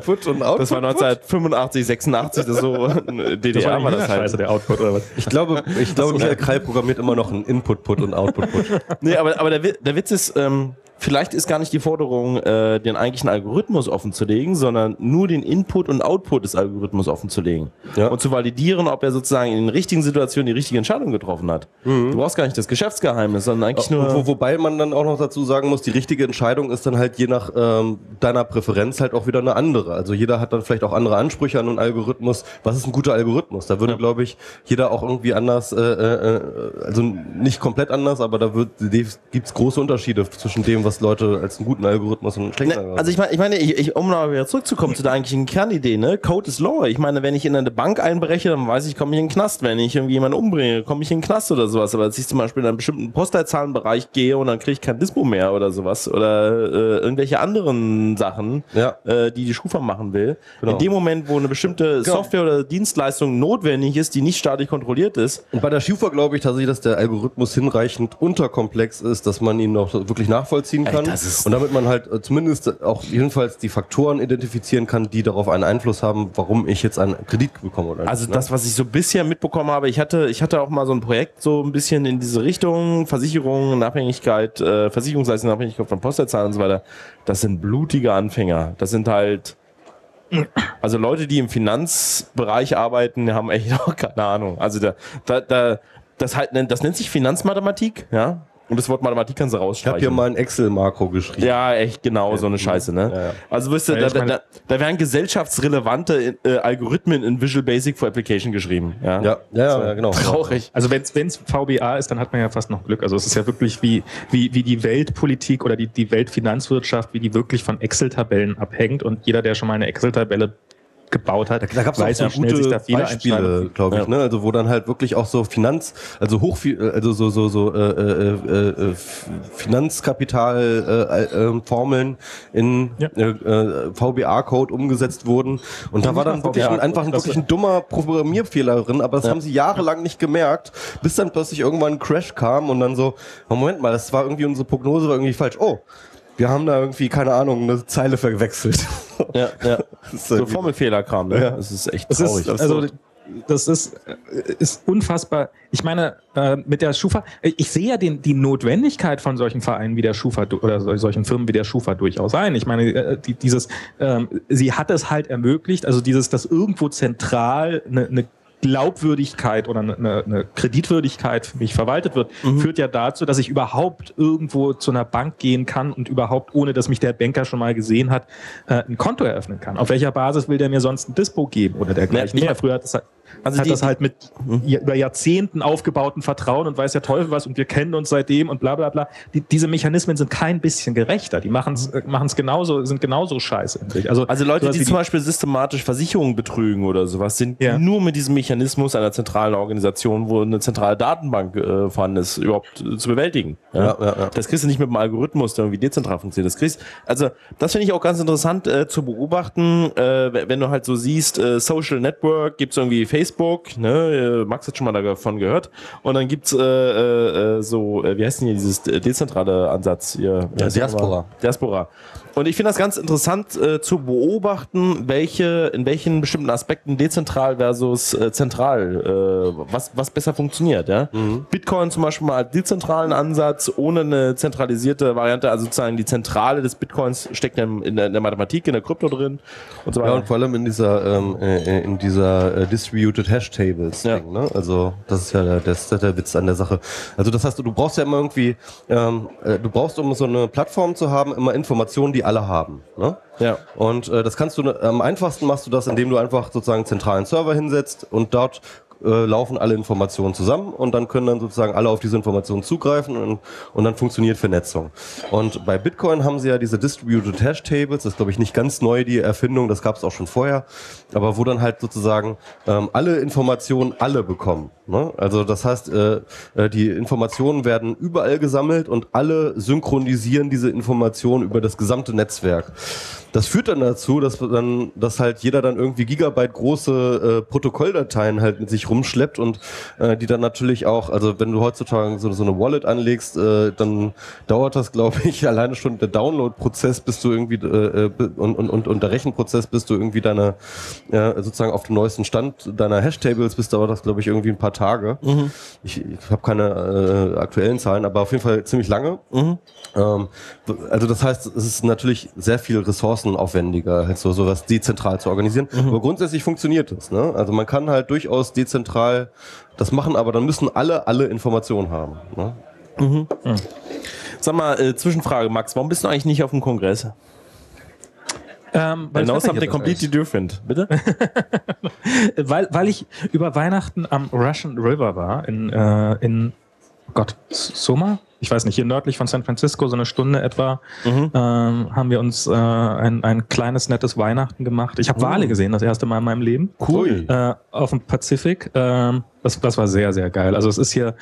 1985, 86, das so DDR war das halt. Scheiße, der Output oder was? Ich glaube, Michael Kreil programmiert immer noch einen Input-Put und Output-Put. Nee, aber der Witz ist, vielleicht ist gar nicht die Forderung, den eigentlichen Algorithmus offenzulegen, sondern nur den Input und Output des Algorithmus offenzulegen. Ja. Und zu validieren, ob er sozusagen in den richtigen Situationen die richtige Entscheidung getroffen hat. Du brauchst gar nicht das Geschäftsgeheimnis, sondern eigentlich nur... Wobei man dann auch noch dazu sagen muss, die richtige Entscheidung ist dann halt je nach deiner Präferenz halt auch wieder eine andere. Also jeder hat dann vielleicht auch andere Ansprüche an einen Algorithmus. Was ist ein guter Algorithmus? Da würde, glaube ich, jeder auch irgendwie anders, also nicht komplett anders, aber da gibt's große Unterschiede zwischen dem, was Leute als einen guten Algorithmus und einen schlechten Algorithmus. Also ich meine, um mal wieder zurückzukommen zu der eigentlichen Kernidee, ne? Code is law. Ich meine, wenn ich in eine Bank einbreche, dann weiß ich, komme ich in den Knast. Wenn ich irgendwie jemanden umbringe, komme ich in den Knast oder sowas. Aber als ich zum Beispiel in einen bestimmten Postleitzahlenbereich gehe und dann kriege ich kein Dispo mehr oder sowas oder irgendwelche anderen Sachen, die Schufa machen will. Genau. In dem Moment, wo eine bestimmte Software oder Dienstleistung notwendig ist, die nicht staatlich kontrolliert ist. Und bei der Schufa glaube ich tatsächlich, dass der Algorithmus hinreichend unterkomplex ist, dass man ihn auch wirklich nachvollziehen kann. Und damit man halt zumindest auch jedenfalls die Faktoren identifizieren kann, die darauf einen Einfluss haben, warum ich jetzt einen Kredit bekomme. Oder also nicht, das, was ich so bisher mitbekommen habe, ich hatte auch mal so ein Projekt so ein bisschen in diese Richtung, Versicherungen, Abhängigkeit, Versicherungsleistungen, Abhängigkeit von Postleitzahlen und so weiter. Das sind blutige Anfänger. Das sind halt also Leute, die im Finanzbereich arbeiten, haben echt noch keine Ahnung. Also das nennt sich Finanzmathematik, ja. Und das Wort Mathematik kannst du rausstreichen. Ich habe hier mal ein Excel-Makro geschrieben. Ja, echt genau, so eine Scheiße, ne? Ja. Also wisst ihr, da werden gesellschaftsrelevante Algorithmen in Visual Basic for Application geschrieben. Ja, genau. Traurig. Also wenn's VBA ist, dann hat man ja fast noch Glück. Also es ist ja wirklich wie die Weltpolitik oder die Weltfinanzwirtschaft, wie die wirklich von Excel-Tabellen abhängt. Und jeder, der schon mal eine Excel-Tabelle gebaut hat. Da gab es auch so gute Beispiele, glaube ich, ne? Also wo dann halt wirklich auch so Finanzkapital-Formeln in VBA-Code umgesetzt wurden. Und da war dann wirklich ein dummer Programmierfehler drin, aber das haben sie jahrelang nicht gemerkt, bis dann plötzlich irgendwann ein Crash kam und dann so, Moment mal, das war irgendwie unsere Prognose war irgendwie falsch. Oh, wir haben da irgendwie, keine Ahnung, eine Zeile verwechselt. Ja. So Formelfehler kam, ne? Ja. Das ist echt traurig. das ist unfassbar. Ich meine, mit der Schufa, ich sehe ja die Notwendigkeit von solchen Vereinen wie der Schufa oder solchen Firmen wie der Schufa durchaus ein. Ich meine, sie hat es halt ermöglicht, also dass irgendwo zentral eine Glaubwürdigkeit oder eine Kreditwürdigkeit für mich verwaltet wird, führt ja dazu, dass ich überhaupt irgendwo zu einer Bank gehen kann und überhaupt, ohne dass mich der Banker schon mal gesehen hat, ein Konto eröffnen kann. Auf welcher Basis will der mir sonst ein Dispo geben oder dergleichen? Ja, früher hat das halt mit über Jahrzehnten aufgebauten Vertrauen und weiß der Teufel was und wir kennen uns seitdem und bla bla bla. Diese Mechanismen sind kein bisschen gerechter. Die machen es genauso, sind genauso scheiße. Also Leute, die zum Beispiel systematisch Versicherungen betrügen oder sowas, sind nur mit diesem Mechanismus einer zentralen Organisation, wo eine zentrale Datenbank vorhanden ist, überhaupt zu bewältigen. Ja? Das kriegst du nicht mit einem Algorithmus, der irgendwie dezentral funktioniert. Das finde ich auch ganz interessant zu beobachten, wenn du halt so siehst, Social Network, gibt's irgendwie Facebook, ne? Max hat schon mal davon gehört. Und dann gibt's wie heißt denn hier dieses dezentrale Ansatz hier? Diaspora. Und ich finde das ganz interessant zu beobachten, in welchen bestimmten Aspekten dezentral versus zentral, was besser funktioniert. Ja? Bitcoin zum Beispiel mal als dezentralen Ansatz, ohne eine zentralisierte Variante, also sozusagen die Zentrale des Bitcoins steckt in der Mathematik, in der Krypto drin und so weiter. Ja, und vor allem in dieser Distributed Hash Tables Ding, ne? Also das ist ja der Witz an der Sache. Also das heißt, du brauchst ja immer irgendwie, um so eine Plattform zu haben, immer Informationen, die alle haben. Ne? Ja. Und das kannst du, am einfachsten machst du das, indem du einfach sozusagen einen zentralen Server hinsetzt und dort laufen alle Informationen zusammen und dann können dann sozusagen alle auf diese Informationen zugreifen und dann funktioniert Vernetzung. Und bei Bitcoin haben sie ja diese Distributed Hash Tables, das ist glaube ich nicht ganz neu, die Erfindung, das gab es auch schon vorher, aber wo dann halt sozusagen alle Informationen alle bekommen. Ne? Also das heißt, die Informationen werden überall gesammelt und alle synchronisieren diese Informationen über das gesamte Netzwerk. Das führt dann dazu, dass halt jeder dann irgendwie Gigabyte große Protokolldateien halt mit sich rumschleppt und die dann natürlich auch, also wenn du heutzutage so eine Wallet anlegst, dann dauert das, glaube ich, alleine schon der Download-Prozess, bis du irgendwie und der Rechenprozess, bis du irgendwie sozusagen auf dem neuesten Stand deiner Hashtables bist, dauert das, glaube ich, irgendwie ein paar Tage. Ich habe keine aktuellen Zahlen, aber auf jeden Fall ziemlich lange. Also das heißt, es ist natürlich sehr viel ressourcenaufwendiger, halt sowas dezentral zu organisieren. Aber grundsätzlich funktioniert das. Ne? Also man kann halt durchaus dezentral das machen, aber dann müssen alle Informationen haben. Ne? Sag mal, Zwischenfrage, Max, warum bist du eigentlich nicht auf dem Kongress? Weil something completely different, bitte? weil ich über Weihnachten am Russian River war, in Soma? Ich weiß nicht, hier nördlich von San Francisco, so eine Stunde etwa, haben wir uns ein kleines, nettes Weihnachten gemacht. Ich habe Wale gesehen, das erste Mal in meinem Leben. Cool. Auf dem Pazifik. Das war sehr, sehr geil. Also es ist hier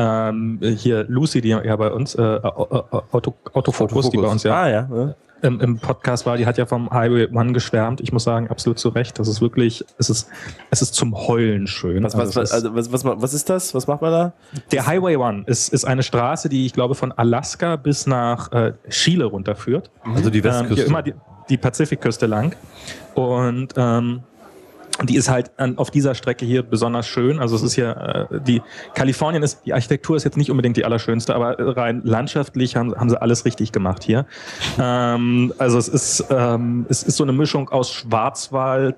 Lucy, die ja bei uns, Autofokus, die bei uns im Podcast war, die hat ja vom Highway One geschwärmt. Ich muss sagen, absolut zu Recht. Das ist wirklich, es ist zum Heulen schön. Was ist das? Was macht man da? Der Highway One ist eine Straße, die ich glaube von Alaska bis nach Chile runterführt. Also die Westküste. Hier immer die Pazifikküste lang. Und die ist halt auf dieser Strecke hier besonders schön. Also es ist hier, die Architektur ist jetzt nicht unbedingt die allerschönste, aber rein landschaftlich haben sie alles richtig gemacht hier. Also es ist so eine Mischung aus Schwarzwald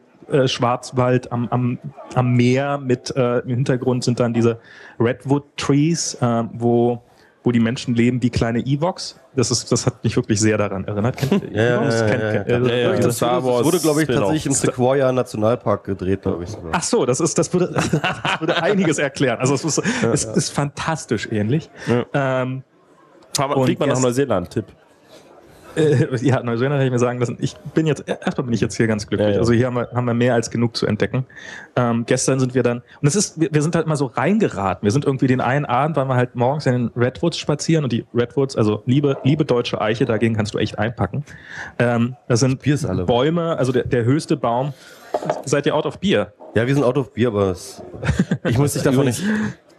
am Meer mit im Hintergrund sind dann diese Redwood Trees, wo die Menschen leben wie kleine Ewoks. Das hat mich wirklich sehr daran erinnert. Kennt ihr Ewoks? Das wurde, glaube ich, tatsächlich im Sequoia Nationalpark gedreht, glaube ich. Ach so, das würde einiges erklären. Also es ist fantastisch ähnlich. Fliegt man nach Neuseeland, Tipp. Neuseeland hätte ich mir sagen lassen, erstmal bin ich jetzt hier ganz glücklich. Also hier haben wir mehr als genug zu entdecken. Gestern sind wir dann, und wir sind halt immer so reingeraten. Wir sind irgendwie den einen Abend, waren wir halt morgens in den Redwoods spazieren und die Redwoods, also liebe deutsche Eiche, dagegen kannst du echt einpacken. Das sind Bäume, also der höchste Baum. Seid ihr out of Beer? Ja, wir sind out of Beer, aber ich muss dich davon nicht...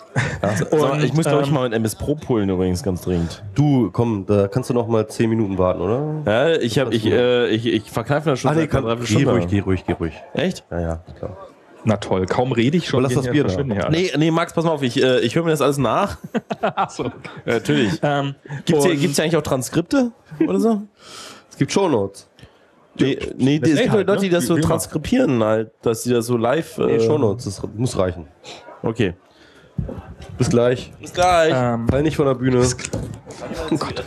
ich muss, glaube ich, mal ein MS Pro pullen übrigens, ganz dringend. Du, komm, da kannst du noch mal 10 Minuten warten, oder? Ja, ich verkneife das schon. Geh ruhig. Echt? Ja, klar. Na toll, kaum rede ich schon. Lass das Bier da. Nee, Max, pass mal auf, ich höre mir das alles nach. Achso. Natürlich. Gibt's hier eigentlich auch Transkripte oder so? Es gibt Shownotes. Nee, es gibt halt Leute, die das so transkribieren, halt, dass die das so live... Shownotes, das muss reichen. Okay. Bis gleich. Bis gleich. Fall nicht von der Bühne. Oh Gott.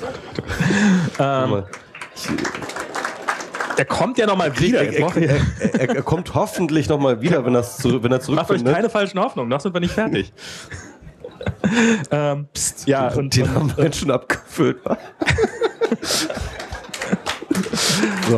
Er kommt ja nochmal wieder. Er kommt hoffentlich nochmal wieder, wenn er zurückfindet. Macht euch keine falschen Hoffnungen, noch sind wir nicht fertig. Psst, ja, den haben wir jetzt schon abgefüllt. So.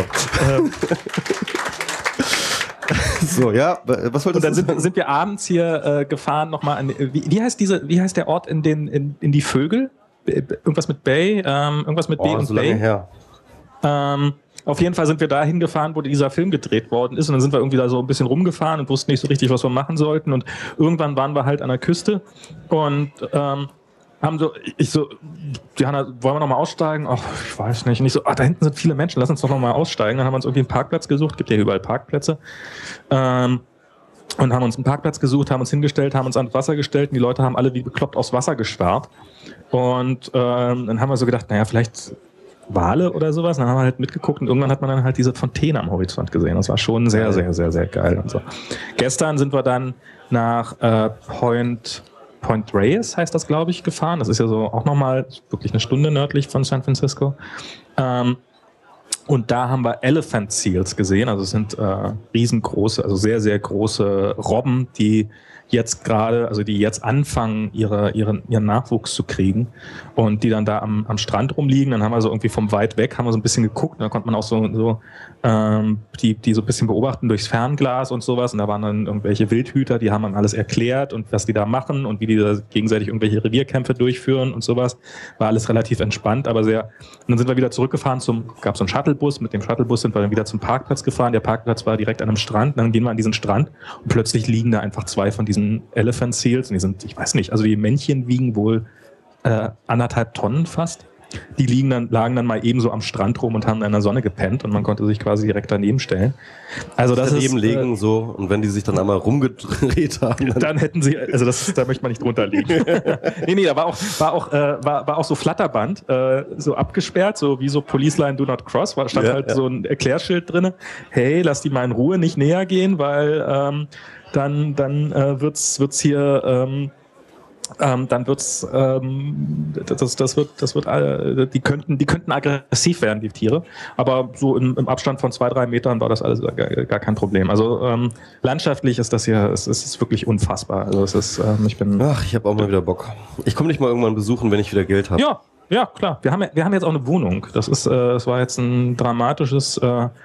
So, ja, was wolltest du sagen? Dann sind wir abends hier gefahren nochmal an. Wie heißt der Ort in die Vögel? Irgendwas mit Bay? Irgendwas mit B und so lange Bay? her. Auf jeden Fall sind wir dahin gefahren, wo dieser Film gedreht worden ist. Und dann sind wir irgendwie da so ein bisschen rumgefahren und wussten nicht so richtig, was wir machen sollten. Und irgendwann waren wir halt an der Küste und Diana, wollen wir nochmal aussteigen? Ach, ich weiß nicht. Und ich so, da hinten sind viele Menschen, lass uns doch nochmal aussteigen. Dann haben wir uns irgendwie einen Parkplatz gesucht, gibt ja überall Parkplätze. Und haben uns einen Parkplatz gesucht, haben uns hingestellt, haben uns ans Wasser gestellt und die Leute haben alle wie bekloppt aufs Wasser geschwärrt. Und dann haben wir so gedacht, naja, vielleicht Wale oder sowas. Und dann haben wir halt mitgeguckt und irgendwann hat man dann halt diese Fontäne am Horizont gesehen. Das war schon sehr, sehr, sehr, sehr geil. Und so. Gestern sind wir dann nach Point Reyes, heißt das, glaube ich, gefahren. Das ist ja so auch nochmal wirklich eine Stunde nördlich von San Francisco. Und da haben wir Elephant Seals gesehen. Also es sind riesengroße, also sehr, sehr große Robben, die jetzt anfangen, ihren Nachwuchs zu kriegen und die dann da am Strand rumliegen. Dann haben wir so irgendwie vom weit weg, haben wir so ein bisschen geguckt und da konnte man auch so die so ein bisschen beobachten durchs Fernglas und sowas. Und da waren dann irgendwelche Wildhüter, die haben dann alles erklärt und was die da machen und wie die da gegenseitig irgendwelche Revierkämpfe durchführen und sowas. War alles relativ entspannt, aber sehr. Und dann sind wir wieder zurückgefahren gab so einen Shuttlebus. Mit dem Shuttlebus sind wir dann wieder zum Parkplatz gefahren. Der Parkplatz war direkt an einem Strand. Und dann gehen wir an diesen Strand und plötzlich liegen da einfach 2 von diesen Elephant Seals. Und die sind, ich weiß nicht, also die Männchen wiegen wohl 1,5 Tonnen fast. Die lagen dann mal eben so am Strand rum und haben in der Sonne gepennt und man konnte sich quasi direkt daneben stellen. Also das ist daneben legen so und wenn die sich dann einmal rumgedreht haben, dann hätten sie, also da möchte man nicht drunter liegen. nee, da war auch so Flatterband, so abgesperrt, so wie so Police Line Do Not Cross, stand so ein Erklärschild drinne. Hey, lass die mal in Ruhe, nicht näher gehen, weil dann wird's hier die könnten aggressiv werden, die Tiere. Aber so im Abstand von 2-3 Metern war das alles gar kein Problem. Also landschaftlich ist das hier, es ist wirklich unfassbar. Also es ist, ich habe auch mal wieder Bock. Ich komme dich mal irgendwann besuchen, wenn ich wieder Geld habe. Ja, klar. Wir haben jetzt auch eine Wohnung. Das war jetzt ein dramatisches.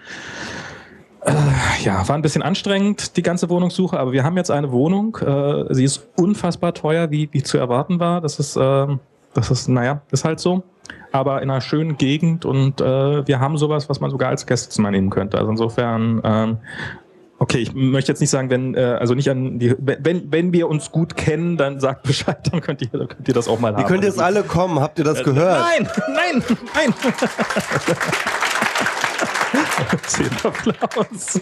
War ein bisschen anstrengend, die ganze Wohnungssuche, aber wir haben jetzt eine Wohnung. Sie ist unfassbar teuer, wie zu erwarten war. Das ist halt so. Aber in einer schönen Gegend und wir haben sowas, was man sogar als Gästezimmer nehmen könnte. Also insofern, okay, ich möchte jetzt nicht sagen, wenn wir uns gut kennen, dann sagt Bescheid, dann könnt ihr das auch mal haben. Wie könnt ihr jetzt alle kommen? Habt ihr das gehört? Nein! 10 Applaus.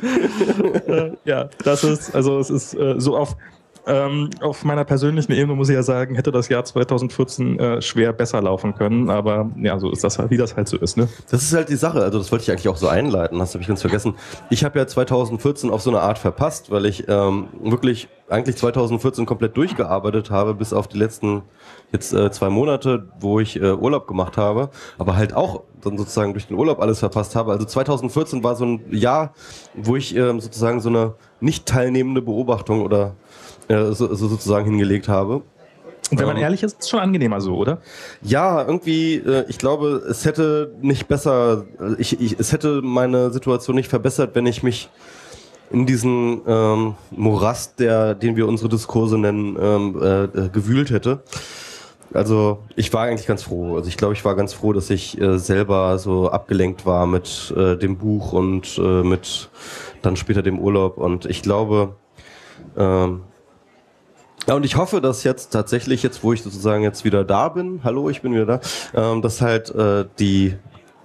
Das ist, also es ist so auf meiner persönlichen Ebene muss ich ja sagen, hätte das Jahr 2014 schwer besser laufen können, aber ja, so ist das halt, wie das halt so ist, ne? Das ist halt die Sache, also das wollte ich eigentlich auch so einleiten, das habe ich ganz vergessen. Ich habe ja 2014 auf so eine Art verpasst, weil ich wirklich eigentlich 2014 komplett durchgearbeitet habe, bis auf die letzten jetzt 2 Monate, wo ich Urlaub gemacht habe, aber halt auch dann sozusagen durch den Urlaub alles verpasst habe. Also 2014 war so ein Jahr, wo ich sozusagen so eine nicht teilnehmende Beobachtung oder sozusagen hingelegt habe. Und wenn man ehrlich ist, ist es schon angenehmer so, oder? Ja, irgendwie, ich glaube, es hätte nicht besser, es hätte meine Situation nicht verbessert, wenn ich mich in diesen Morast, den wir unsere Diskurse nennen, gewühlt hätte. Also ich war eigentlich ganz froh. Also ich glaube, ich war ganz froh, dass ich selber so abgelenkt war mit dem Buch und mit dann später dem Urlaub. Und ich glaube, und ich hoffe, dass jetzt tatsächlich, wo ich sozusagen jetzt wieder da bin, hallo, ich bin wieder da, dass halt die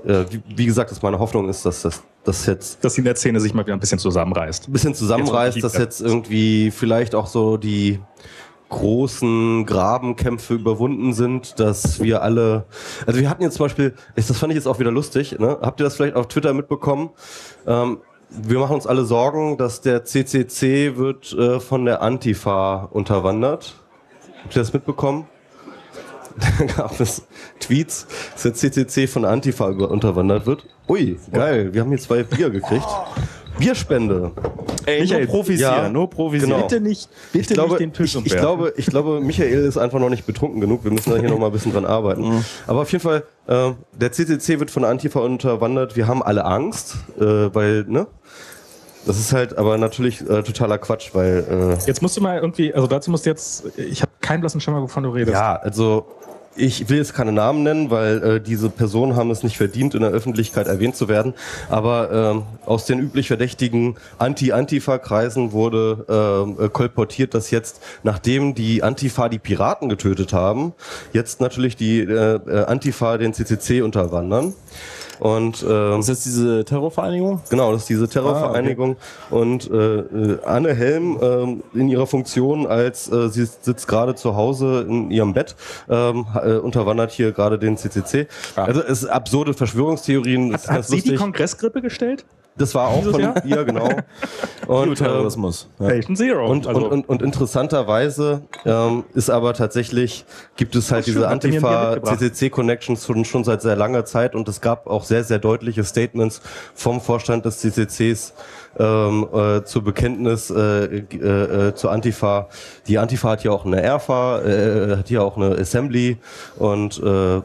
wie gesagt, dass meine Hoffnung ist, dass jetzt... Dass die Netzszene sich mal wieder ein bisschen zusammenreißt. Dass jetzt irgendwie vielleicht auch so die großen Grabenkämpfe überwunden sind, dass wir alle... Also wir hatten jetzt zum Beispiel, das fand ich jetzt auch wieder lustig, ne? Habt ihr das vielleicht auf Twitter mitbekommen? Wir machen uns alle Sorgen, dass der CCC wird von der Antifa unterwandert. Habt ihr das mitbekommen? Da gab es Tweets, dass der CCC von der Antifa unterwandert wird. Ui, geil, wir haben hier 2 Bier gekriegt. Bierspende. Ey, Michael, nur provisieren, nur provisieren. Genau. Bitte nicht den Tisch umwerfen. Ich glaube, Michael ist einfach noch nicht betrunken genug. Wir müssen da hier noch mal ein bisschen dran arbeiten. Aber auf jeden Fall, der CCC wird von der Antifa unterwandert. Wir haben alle Angst, weil, ne? Das ist halt aber natürlich totaler Quatsch, weil... Jetzt musst du mal irgendwie, also dazu musst du jetzt, ich habe keinen blassen Schimmer, wovon du redest. Ja, also ich will jetzt keine Namen nennen, weil diese Personen haben es nicht verdient, in der Öffentlichkeit erwähnt zu werden. Aber aus den üblich verdächtigen Anti-Antifa-Kreisen wurde kolportiert, dass jetzt, nachdem die Antifa die Piraten getötet haben, jetzt natürlich die Antifa den CCC unterwandern. Und ist das diese Terrorvereinigung? Genau, das ist diese Terrorvereinigung. Okay. Und Anne Helm in ihrer Funktion als sie sitzt gerade zu Hause in ihrem Bett, unterwandert hier gerade den CCC. Also es ist absurde Verschwörungstheorien. Hat sie die Kongressgrippe gestellt? Das war auch von ihr, genau. Und Terrorismus. Patient Zero. Und interessanterweise ist aber tatsächlich, gibt es halt diese Antifa-CCC-Connections schon seit sehr langer Zeit und es gab auch sehr, sehr deutliche Statements vom Vorstand des CCCs zur Bekenntnis zur Antifa. Die Antifa hat ja auch eine ERFA, hat ja auch eine Assembly und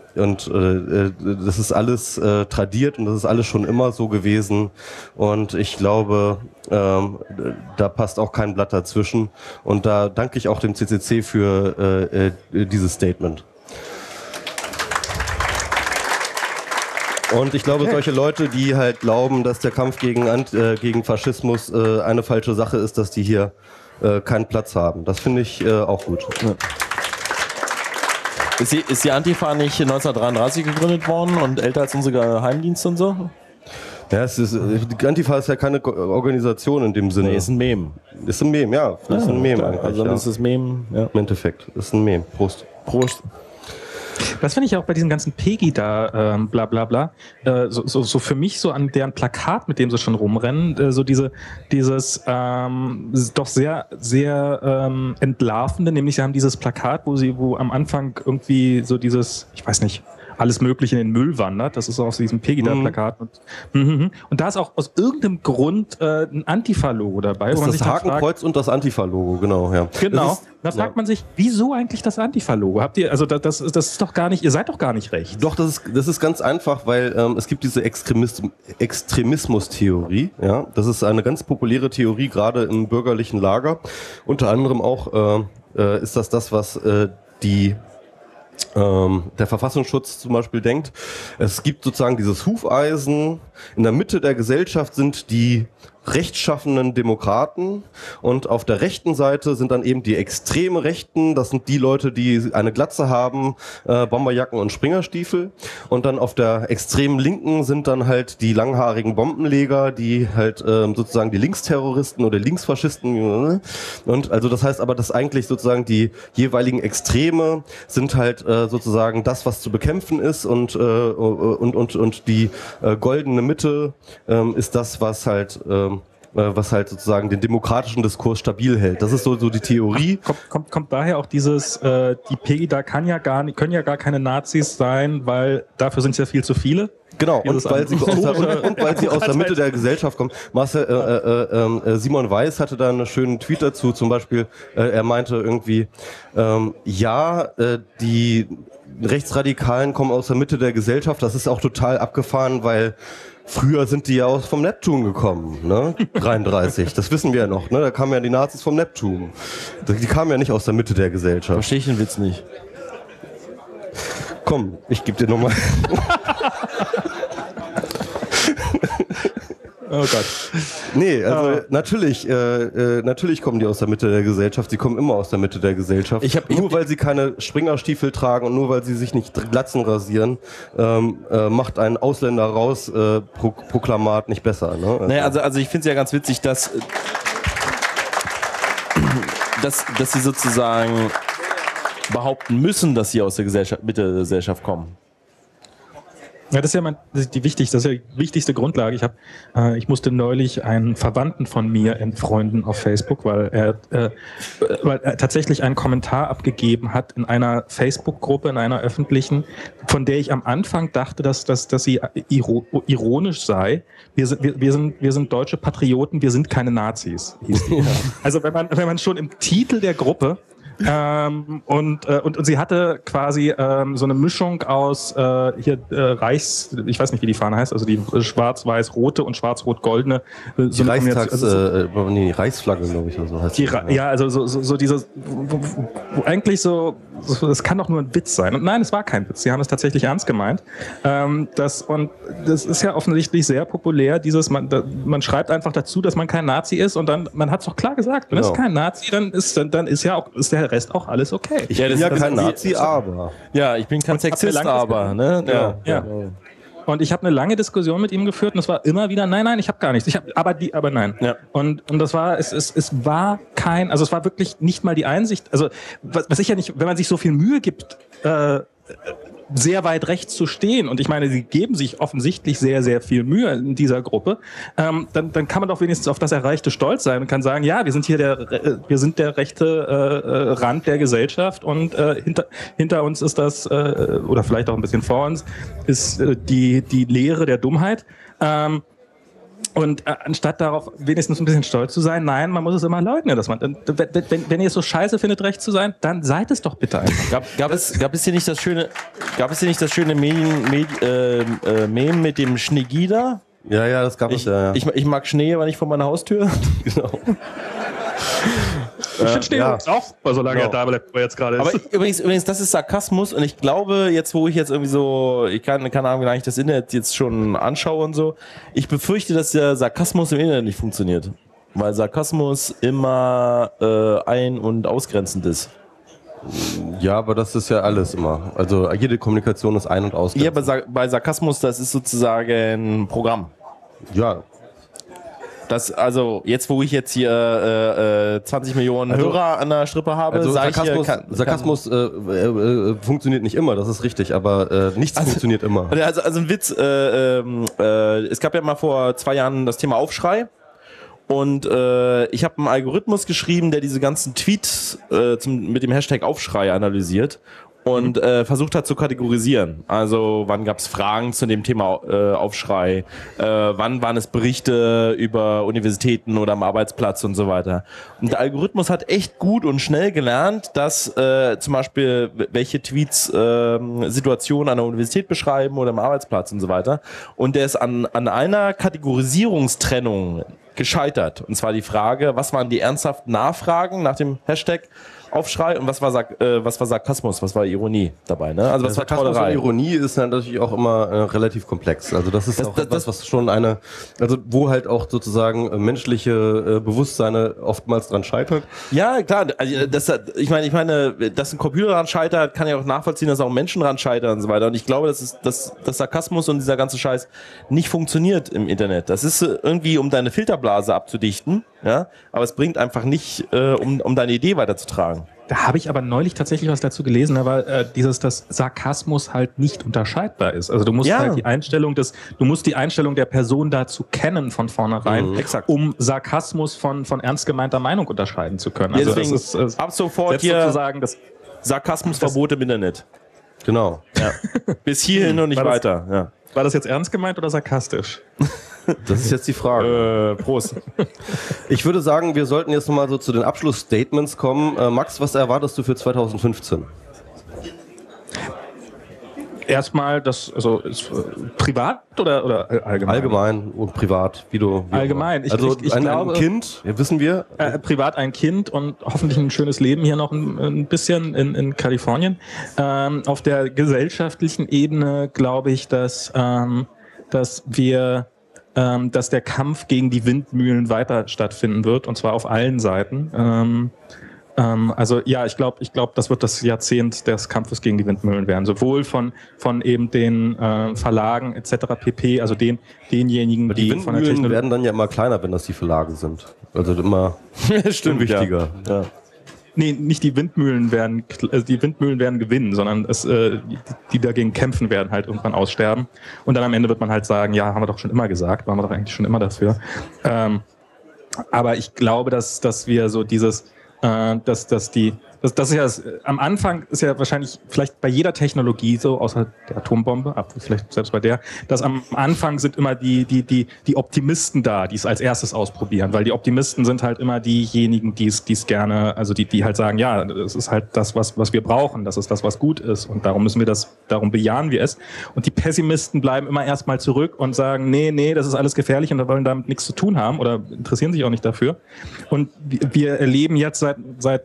das ist alles tradiert und das ist alles schon immer so gewesen und ich glaube, da passt auch kein Blatt dazwischen und da danke ich auch dem CCC für dieses Statement. Und ich glaube, solche Leute, die halt glauben, dass der Kampf gegen Faschismus eine falsche Sache ist, dass die hier keinen Platz haben. Das finde ich auch gut. Ja. Ist die Antifa nicht 1933 gegründet worden und älter als unsere Geheimdienste und so? Ja, die Antifa ist ja keine Organisation in dem Sinne. Nee, ist ein Meme. Ist ein Meme, ja. Ist ein Meme eigentlich. Also ist das Meme, ja. Im Endeffekt. Ist ein Meme. Prost. Prost. Das finde ich auch bei diesen ganzen Pegida, bla bla bla, so für mich so an deren Plakat, mit dem sie schon rumrennen, so dieses doch sehr, sehr entlarvende, nämlich sie haben dieses Plakat, wo am Anfang irgendwie so dieses, ich weiß nicht, alles Mögliche in den Müll wandert. Das ist auch aus diesem Pegida-Plakat. Und da ist auch aus irgendeinem Grund ein Antifa-Logo dabei. Das ist das Hakenkreuz und das Antifa-Logo, genau. Ja. Genau. Da fragt man sich, wieso eigentlich das Antifa-Logo? Habt ihr, also das ist doch gar nicht, ihr seid doch gar nicht recht. Doch, das ist ganz einfach, weil es gibt diese Extremismus-Theorie. Ja? Das ist eine ganz populäre Theorie, gerade im bürgerlichen Lager. Unter anderem auch ist das, was der Verfassungsschutz zum Beispiel denkt. Es gibt sozusagen dieses Hufeisen. In der Mitte der Gesellschaft sind die rechtschaffenen Demokraten und auf der rechten Seite sind dann eben die extreme Rechten. Das sind die Leute, die eine Glatze haben, Bomberjacken und Springerstiefel. Und dann auf der extremen Linken sind dann halt die langhaarigen Bombenleger, die halt sozusagen die Linksterroristen oder Linksfaschisten. Und also das heißt aber, dass eigentlich sozusagen die jeweiligen Extreme sind halt sozusagen das, was zu bekämpfen ist und die goldene Mitte ist das, was halt sozusagen den demokratischen Diskurs stabil hält. Das ist so die Theorie. Kommt daher auch dieses, die Pegida können ja gar keine Nazis sein, weil dafür sind es ja viel zu viele? Genau, und weil sie aus der Mitte der Gesellschaft kommen. Simon Weiß hatte da einen schönen Tweet dazu, zum Beispiel, er meinte irgendwie, die Rechtsradikalen kommen aus der Mitte der Gesellschaft, das ist auch total abgefahren, weil früher sind die ja auch vom Neptun gekommen, ne? 33, das wissen wir ja noch, ne? Da kamen ja die Nazis vom Neptun. Die kamen ja nicht aus der Mitte der Gesellschaft. Verstehe ich den Witz nicht. Komm, ich gebe dir nochmal. Oh Gott. Nee, also natürlich kommen die aus der Mitte der Gesellschaft. Sie kommen immer aus der Mitte der Gesellschaft. Nur weil sie keine Springerstiefel tragen und nur weil sie sich nicht Glatzen rasieren, macht ein Ausländer raus Proklamat nicht besser. Ne? Naja, also ich finde es ja ganz witzig, dass sie sozusagen behaupten müssen, dass sie aus der Mitte der Gesellschaft kommen. Ja, das ist ja die wichtigste Grundlage. Ich musste neulich einen Verwandten von mir entfreunden auf Facebook, weil er tatsächlich einen Kommentar abgegeben hat in einer Facebook-Gruppe, in einer öffentlichen, von der ich am Anfang dachte, dass sie ironisch sei. Wir sind deutsche Patrioten, wir sind keine Nazis. Hieß die. Also wenn man schon im Titel der Gruppe und sie hatte quasi so eine Mischung aus ich weiß nicht, wie die Fahne heißt, also die schwarz-weiß-rote und schwarz-rot-goldene. Die Reichsflagge, glaube ich, oder so heißt die. Ja, also so dieses, wo eigentlich so, das kann doch nur ein Witz sein. Und nein, es war kein Witz. Sie haben es tatsächlich ernst gemeint. Das ist ja offensichtlich sehr populär. Man schreibt einfach dazu, dass man kein Nazi ist, und dann, man hat es doch klar gesagt, man ist kein Nazi, dann ist der Rest auch alles okay. Ich bin ja kein Nazi, aber. Ja, ich bin kein Sexist, aber. Ne? Ja. Und ich habe eine lange Diskussion mit ihm geführt, und es war immer wieder, nein, ich habe gar nichts. Aber nein. Ja. Und das war, es war wirklich nicht mal die Einsicht, also was ich ja nicht, wenn man sich so viel Mühe gibt, sehr weit rechts zu stehen, und ich meine, sie geben sich offensichtlich sehr, sehr viel Mühe in dieser Gruppe, dann kann man doch wenigstens auf das Erreichte stolz sein und kann sagen, ja, wir sind hier der rechte Rand der Gesellschaft, und hinter uns ist das, oder vielleicht auch ein bisschen vor uns, ist die Lehre der Dummheit. Und anstatt darauf wenigstens ein bisschen stolz zu sein, nein, man muss es immer leugnen, dass man, wenn ihr es so scheiße findet, recht zu sein, dann seid es doch bitte einfach. Gab es hier nicht das schöne Meme mit dem Schneegida? Ja, das gab es ja. Ich mag Schnee, aber nicht vor meiner Haustür. Genau. Ich finde Schnee auch, solange er da bleibt, wo er jetzt gerade ist. Aber übrigens, das ist Sarkasmus, und ich glaube, jetzt, wo ich jetzt irgendwie so, ich kann Ahnung, wie ich das Internet jetzt schon anschaue und so, ich befürchte, dass der Sarkasmus im Internet nicht funktioniert. Weil Sarkasmus immer ein- und ausgrenzend ist. Ja, aber das ist ja alles immer. Also jede Kommunikation ist ein- und ausgrenzend. Ja, bei Sarkasmus, das ist sozusagen ein Programm. Ja. Also jetzt, wo ich jetzt hier 20 Millionen Hörer an der Strippe habe, also Sarkasmus funktioniert nicht immer, das ist richtig, aber nichts funktioniert immer. Also ein Witz, es gab ja mal vor 2 Jahren das Thema Aufschrei, und ich habe einen Algorithmus geschrieben, der diese ganzen Tweets mit dem Hashtag Aufschrei analysiert und versucht hat zu kategorisieren. Also wann gab es Fragen zu dem Thema Aufschrei, wann waren es Berichte über Universitäten oder am Arbeitsplatz und so weiter. Und der Algorithmus hat echt gut und schnell gelernt, dass zum Beispiel welche Tweets Situationen an der Universität beschreiben oder am Arbeitsplatz und so weiter. Und der ist an einer Kategorisierungstrennung gescheitert. Und zwar die Frage, was waren die ernsthaften Nachfragen nach dem Hashtag Aufschrei und was war Sarkasmus, was war Ironie dabei, ne? Also was war Sarkasmus und Ironie ist natürlich auch immer relativ komplex. Also das ist auch etwas, was schon wo halt auch sozusagen menschliche Bewusstseine oftmals dran scheitert. Ja, klar. Also ich meine, dass ein Computer dran scheitert, kann ja auch nachvollziehen, dass auch Menschen dran scheitern und so weiter. Und ich glaube, dass Sarkasmus und dieser ganze Scheiß nicht funktioniert im Internet. Das ist irgendwie, um deine Filterblase abzudichten, ja, aber es bringt einfach nicht, um deine Idee weiterzutragen. Da habe ich aber neulich tatsächlich was dazu gelesen, aber dass Sarkasmus halt nicht unterscheidbar ist. Also du musst halt die Einstellung der Person dazu kennen von vornherein, um Sarkasmus von ernst gemeinter Meinung unterscheiden zu können. Also deswegen das ist ab sofort hier sozusagen das Sarkasmusverbot im Internet. Genau. Ja. Bis hierhin und nicht weiter. Ja. War das jetzt ernst gemeint oder sarkastisch? Das ist jetzt die Frage. Prost. Ich würde sagen, wir sollten jetzt nochmal so zu den Abschlussstatements kommen. Max, was erwartest du für 2015? Erstmal, privat oder allgemein? Allgemein und privat, wie allgemein. Ich glaube, ein Kind, wissen wir. Privat ein Kind und hoffentlich ein schönes Leben hier noch ein bisschen in Kalifornien. Auf der gesellschaftlichen Ebene glaube ich, dass wir dass der Kampf gegen die Windmühlen weiter stattfinden wird, und zwar auf allen Seiten. Also ja, ich glaube, das wird das Jahrzehnt des Kampfes gegen die Windmühlen werden. Sowohl von eben den Verlagen etc. pp., also denjenigen, die von der Windmühlen werden dann ja immer kleiner, wenn das die Verlage sind. Also immer stimmt, wichtiger. Ja. Nee, nicht die Windmühlen werden gewinnen, sondern die dagegen kämpfen werden halt irgendwann aussterben. Und dann am Ende wird man halt sagen, ja, haben wir doch schon immer gesagt, waren wir doch eigentlich schon immer dafür. Aber ich glaube, dass wir so dieses das ist ja am Anfang ist ja wahrscheinlich vielleicht bei jeder Technologie so, außer der Atombombe, vielleicht selbst bei der, dass am Anfang sind immer die Optimisten da, die es als erstes ausprobieren, weil die Optimisten sind halt immer diejenigen, die es gerne, also die halt sagen, ja, das ist halt das, was wir brauchen, das ist das, was gut ist, und darum darum bejahen wir es. Und die Pessimisten bleiben immer erstmal zurück und sagen, nee, das ist alles gefährlich und wir wollen damit nichts zu tun haben oder interessieren sich auch nicht dafür. Und wir erleben jetzt seit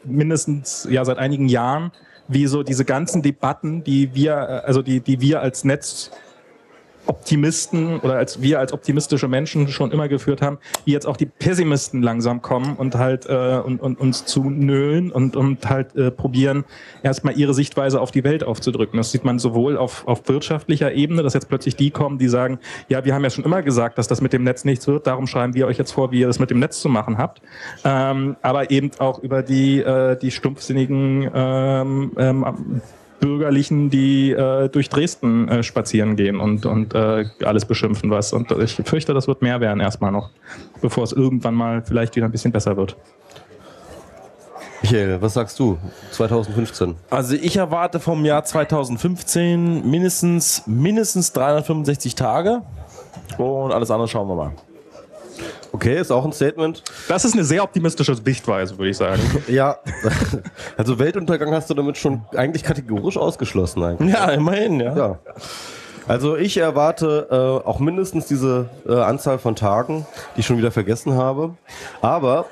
einigen Jahren, wie so diese ganzen Debatten, die wir als Netzoptimisten oder wir als optimistische Menschen schon immer geführt haben, wie jetzt auch die Pessimisten langsam kommen und halt und uns zu nölen und halt probieren, erstmal ihre Sichtweise auf die Welt aufzudrücken. Das sieht man sowohl auf wirtschaftlicher Ebene, dass jetzt plötzlich die kommen, die sagen, ja, wir haben ja schon immer gesagt, dass das mit dem Netz nichts wird, darum schreiben wir euch jetzt vor, wie ihr das mit dem Netz zu machen habt. Aber eben auch über die stumpfsinnigen Bürgerlichen, die durch Dresden spazieren gehen und alles beschimpfen was. Und ich fürchte, das wird mehr werden erstmal noch, bevor es irgendwann mal vielleicht wieder ein bisschen besser wird. Michael, was sagst du? 2015? Also ich erwarte vom Jahr 2015 mindestens 365 Tage und alles andere schauen wir mal. Okay, ist auch ein Statement. Das ist eine sehr optimistische Sichtweise, würde ich sagen. Ja, also Weltuntergang hast du damit schon eigentlich kategorisch ausgeschlossen eigentlich. Ja, immerhin, ja. Also ich erwarte auch mindestens diese Anzahl von Tagen, die ich schon wieder vergessen habe. Aber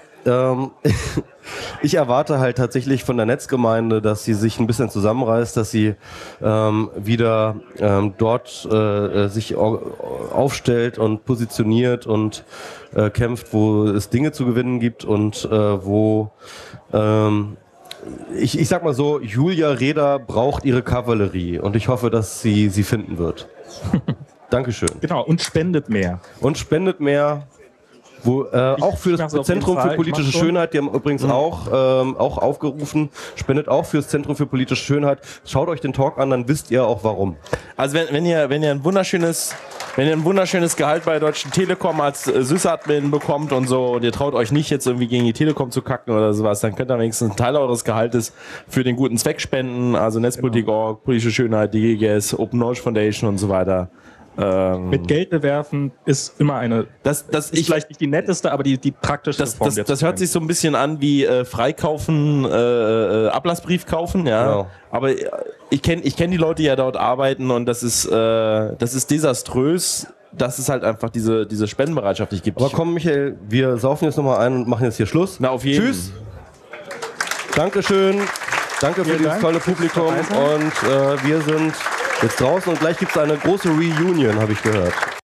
ich erwarte halt tatsächlich von der Netzgemeinde, dass sie sich ein bisschen zusammenreißt, dass sie wieder dort sich aufstellt und positioniert und kämpft, wo es Dinge zu gewinnen gibt und wo ich sag mal so, Julia Reda braucht ihre Kavallerie und ich hoffe, dass sie finden wird. Dankeschön. Genau, und spendet mehr. Wo, auch für das Zentrum für politische Schönheit, die haben übrigens auch aufgerufen, spendet auch fürs Zentrum für politische Schönheit. Schaut euch den Talk an, dann wisst ihr auch warum. Also wenn ihr ein wunderschönes Gehalt bei der Deutschen Telekom als Sys-Admin bekommt und so und ihr traut euch nicht jetzt irgendwie gegen die Telekom zu kacken oder sowas, dann könnt ihr wenigstens einen Teil eures Gehaltes für den guten Zweck spenden, also Netzpolitik.org, politische Schönheit, die GGS, Open Knowledge Foundation und so weiter. Mit Geld bewerfen ist immer eine. Das ist vielleicht nicht die netteste, aber die praktischste Form. Das hört sich so ein bisschen an wie Freikaufen, Ablassbrief kaufen, ja. Genau. Aber ich kenn die Leute, die ja dort arbeiten, und das ist desaströs, dass es halt einfach diese Spendenbereitschaft nicht gibt. Aber komm, Michael, wir saufen jetzt nochmal ein und machen jetzt hier Schluss. Na, auf jeden Fall. Tschüss. Dankeschön. Danke für dieses tolle Publikum und wir sind jetzt draußen und gleich gibt es eine große Reunion, habe ich gehört.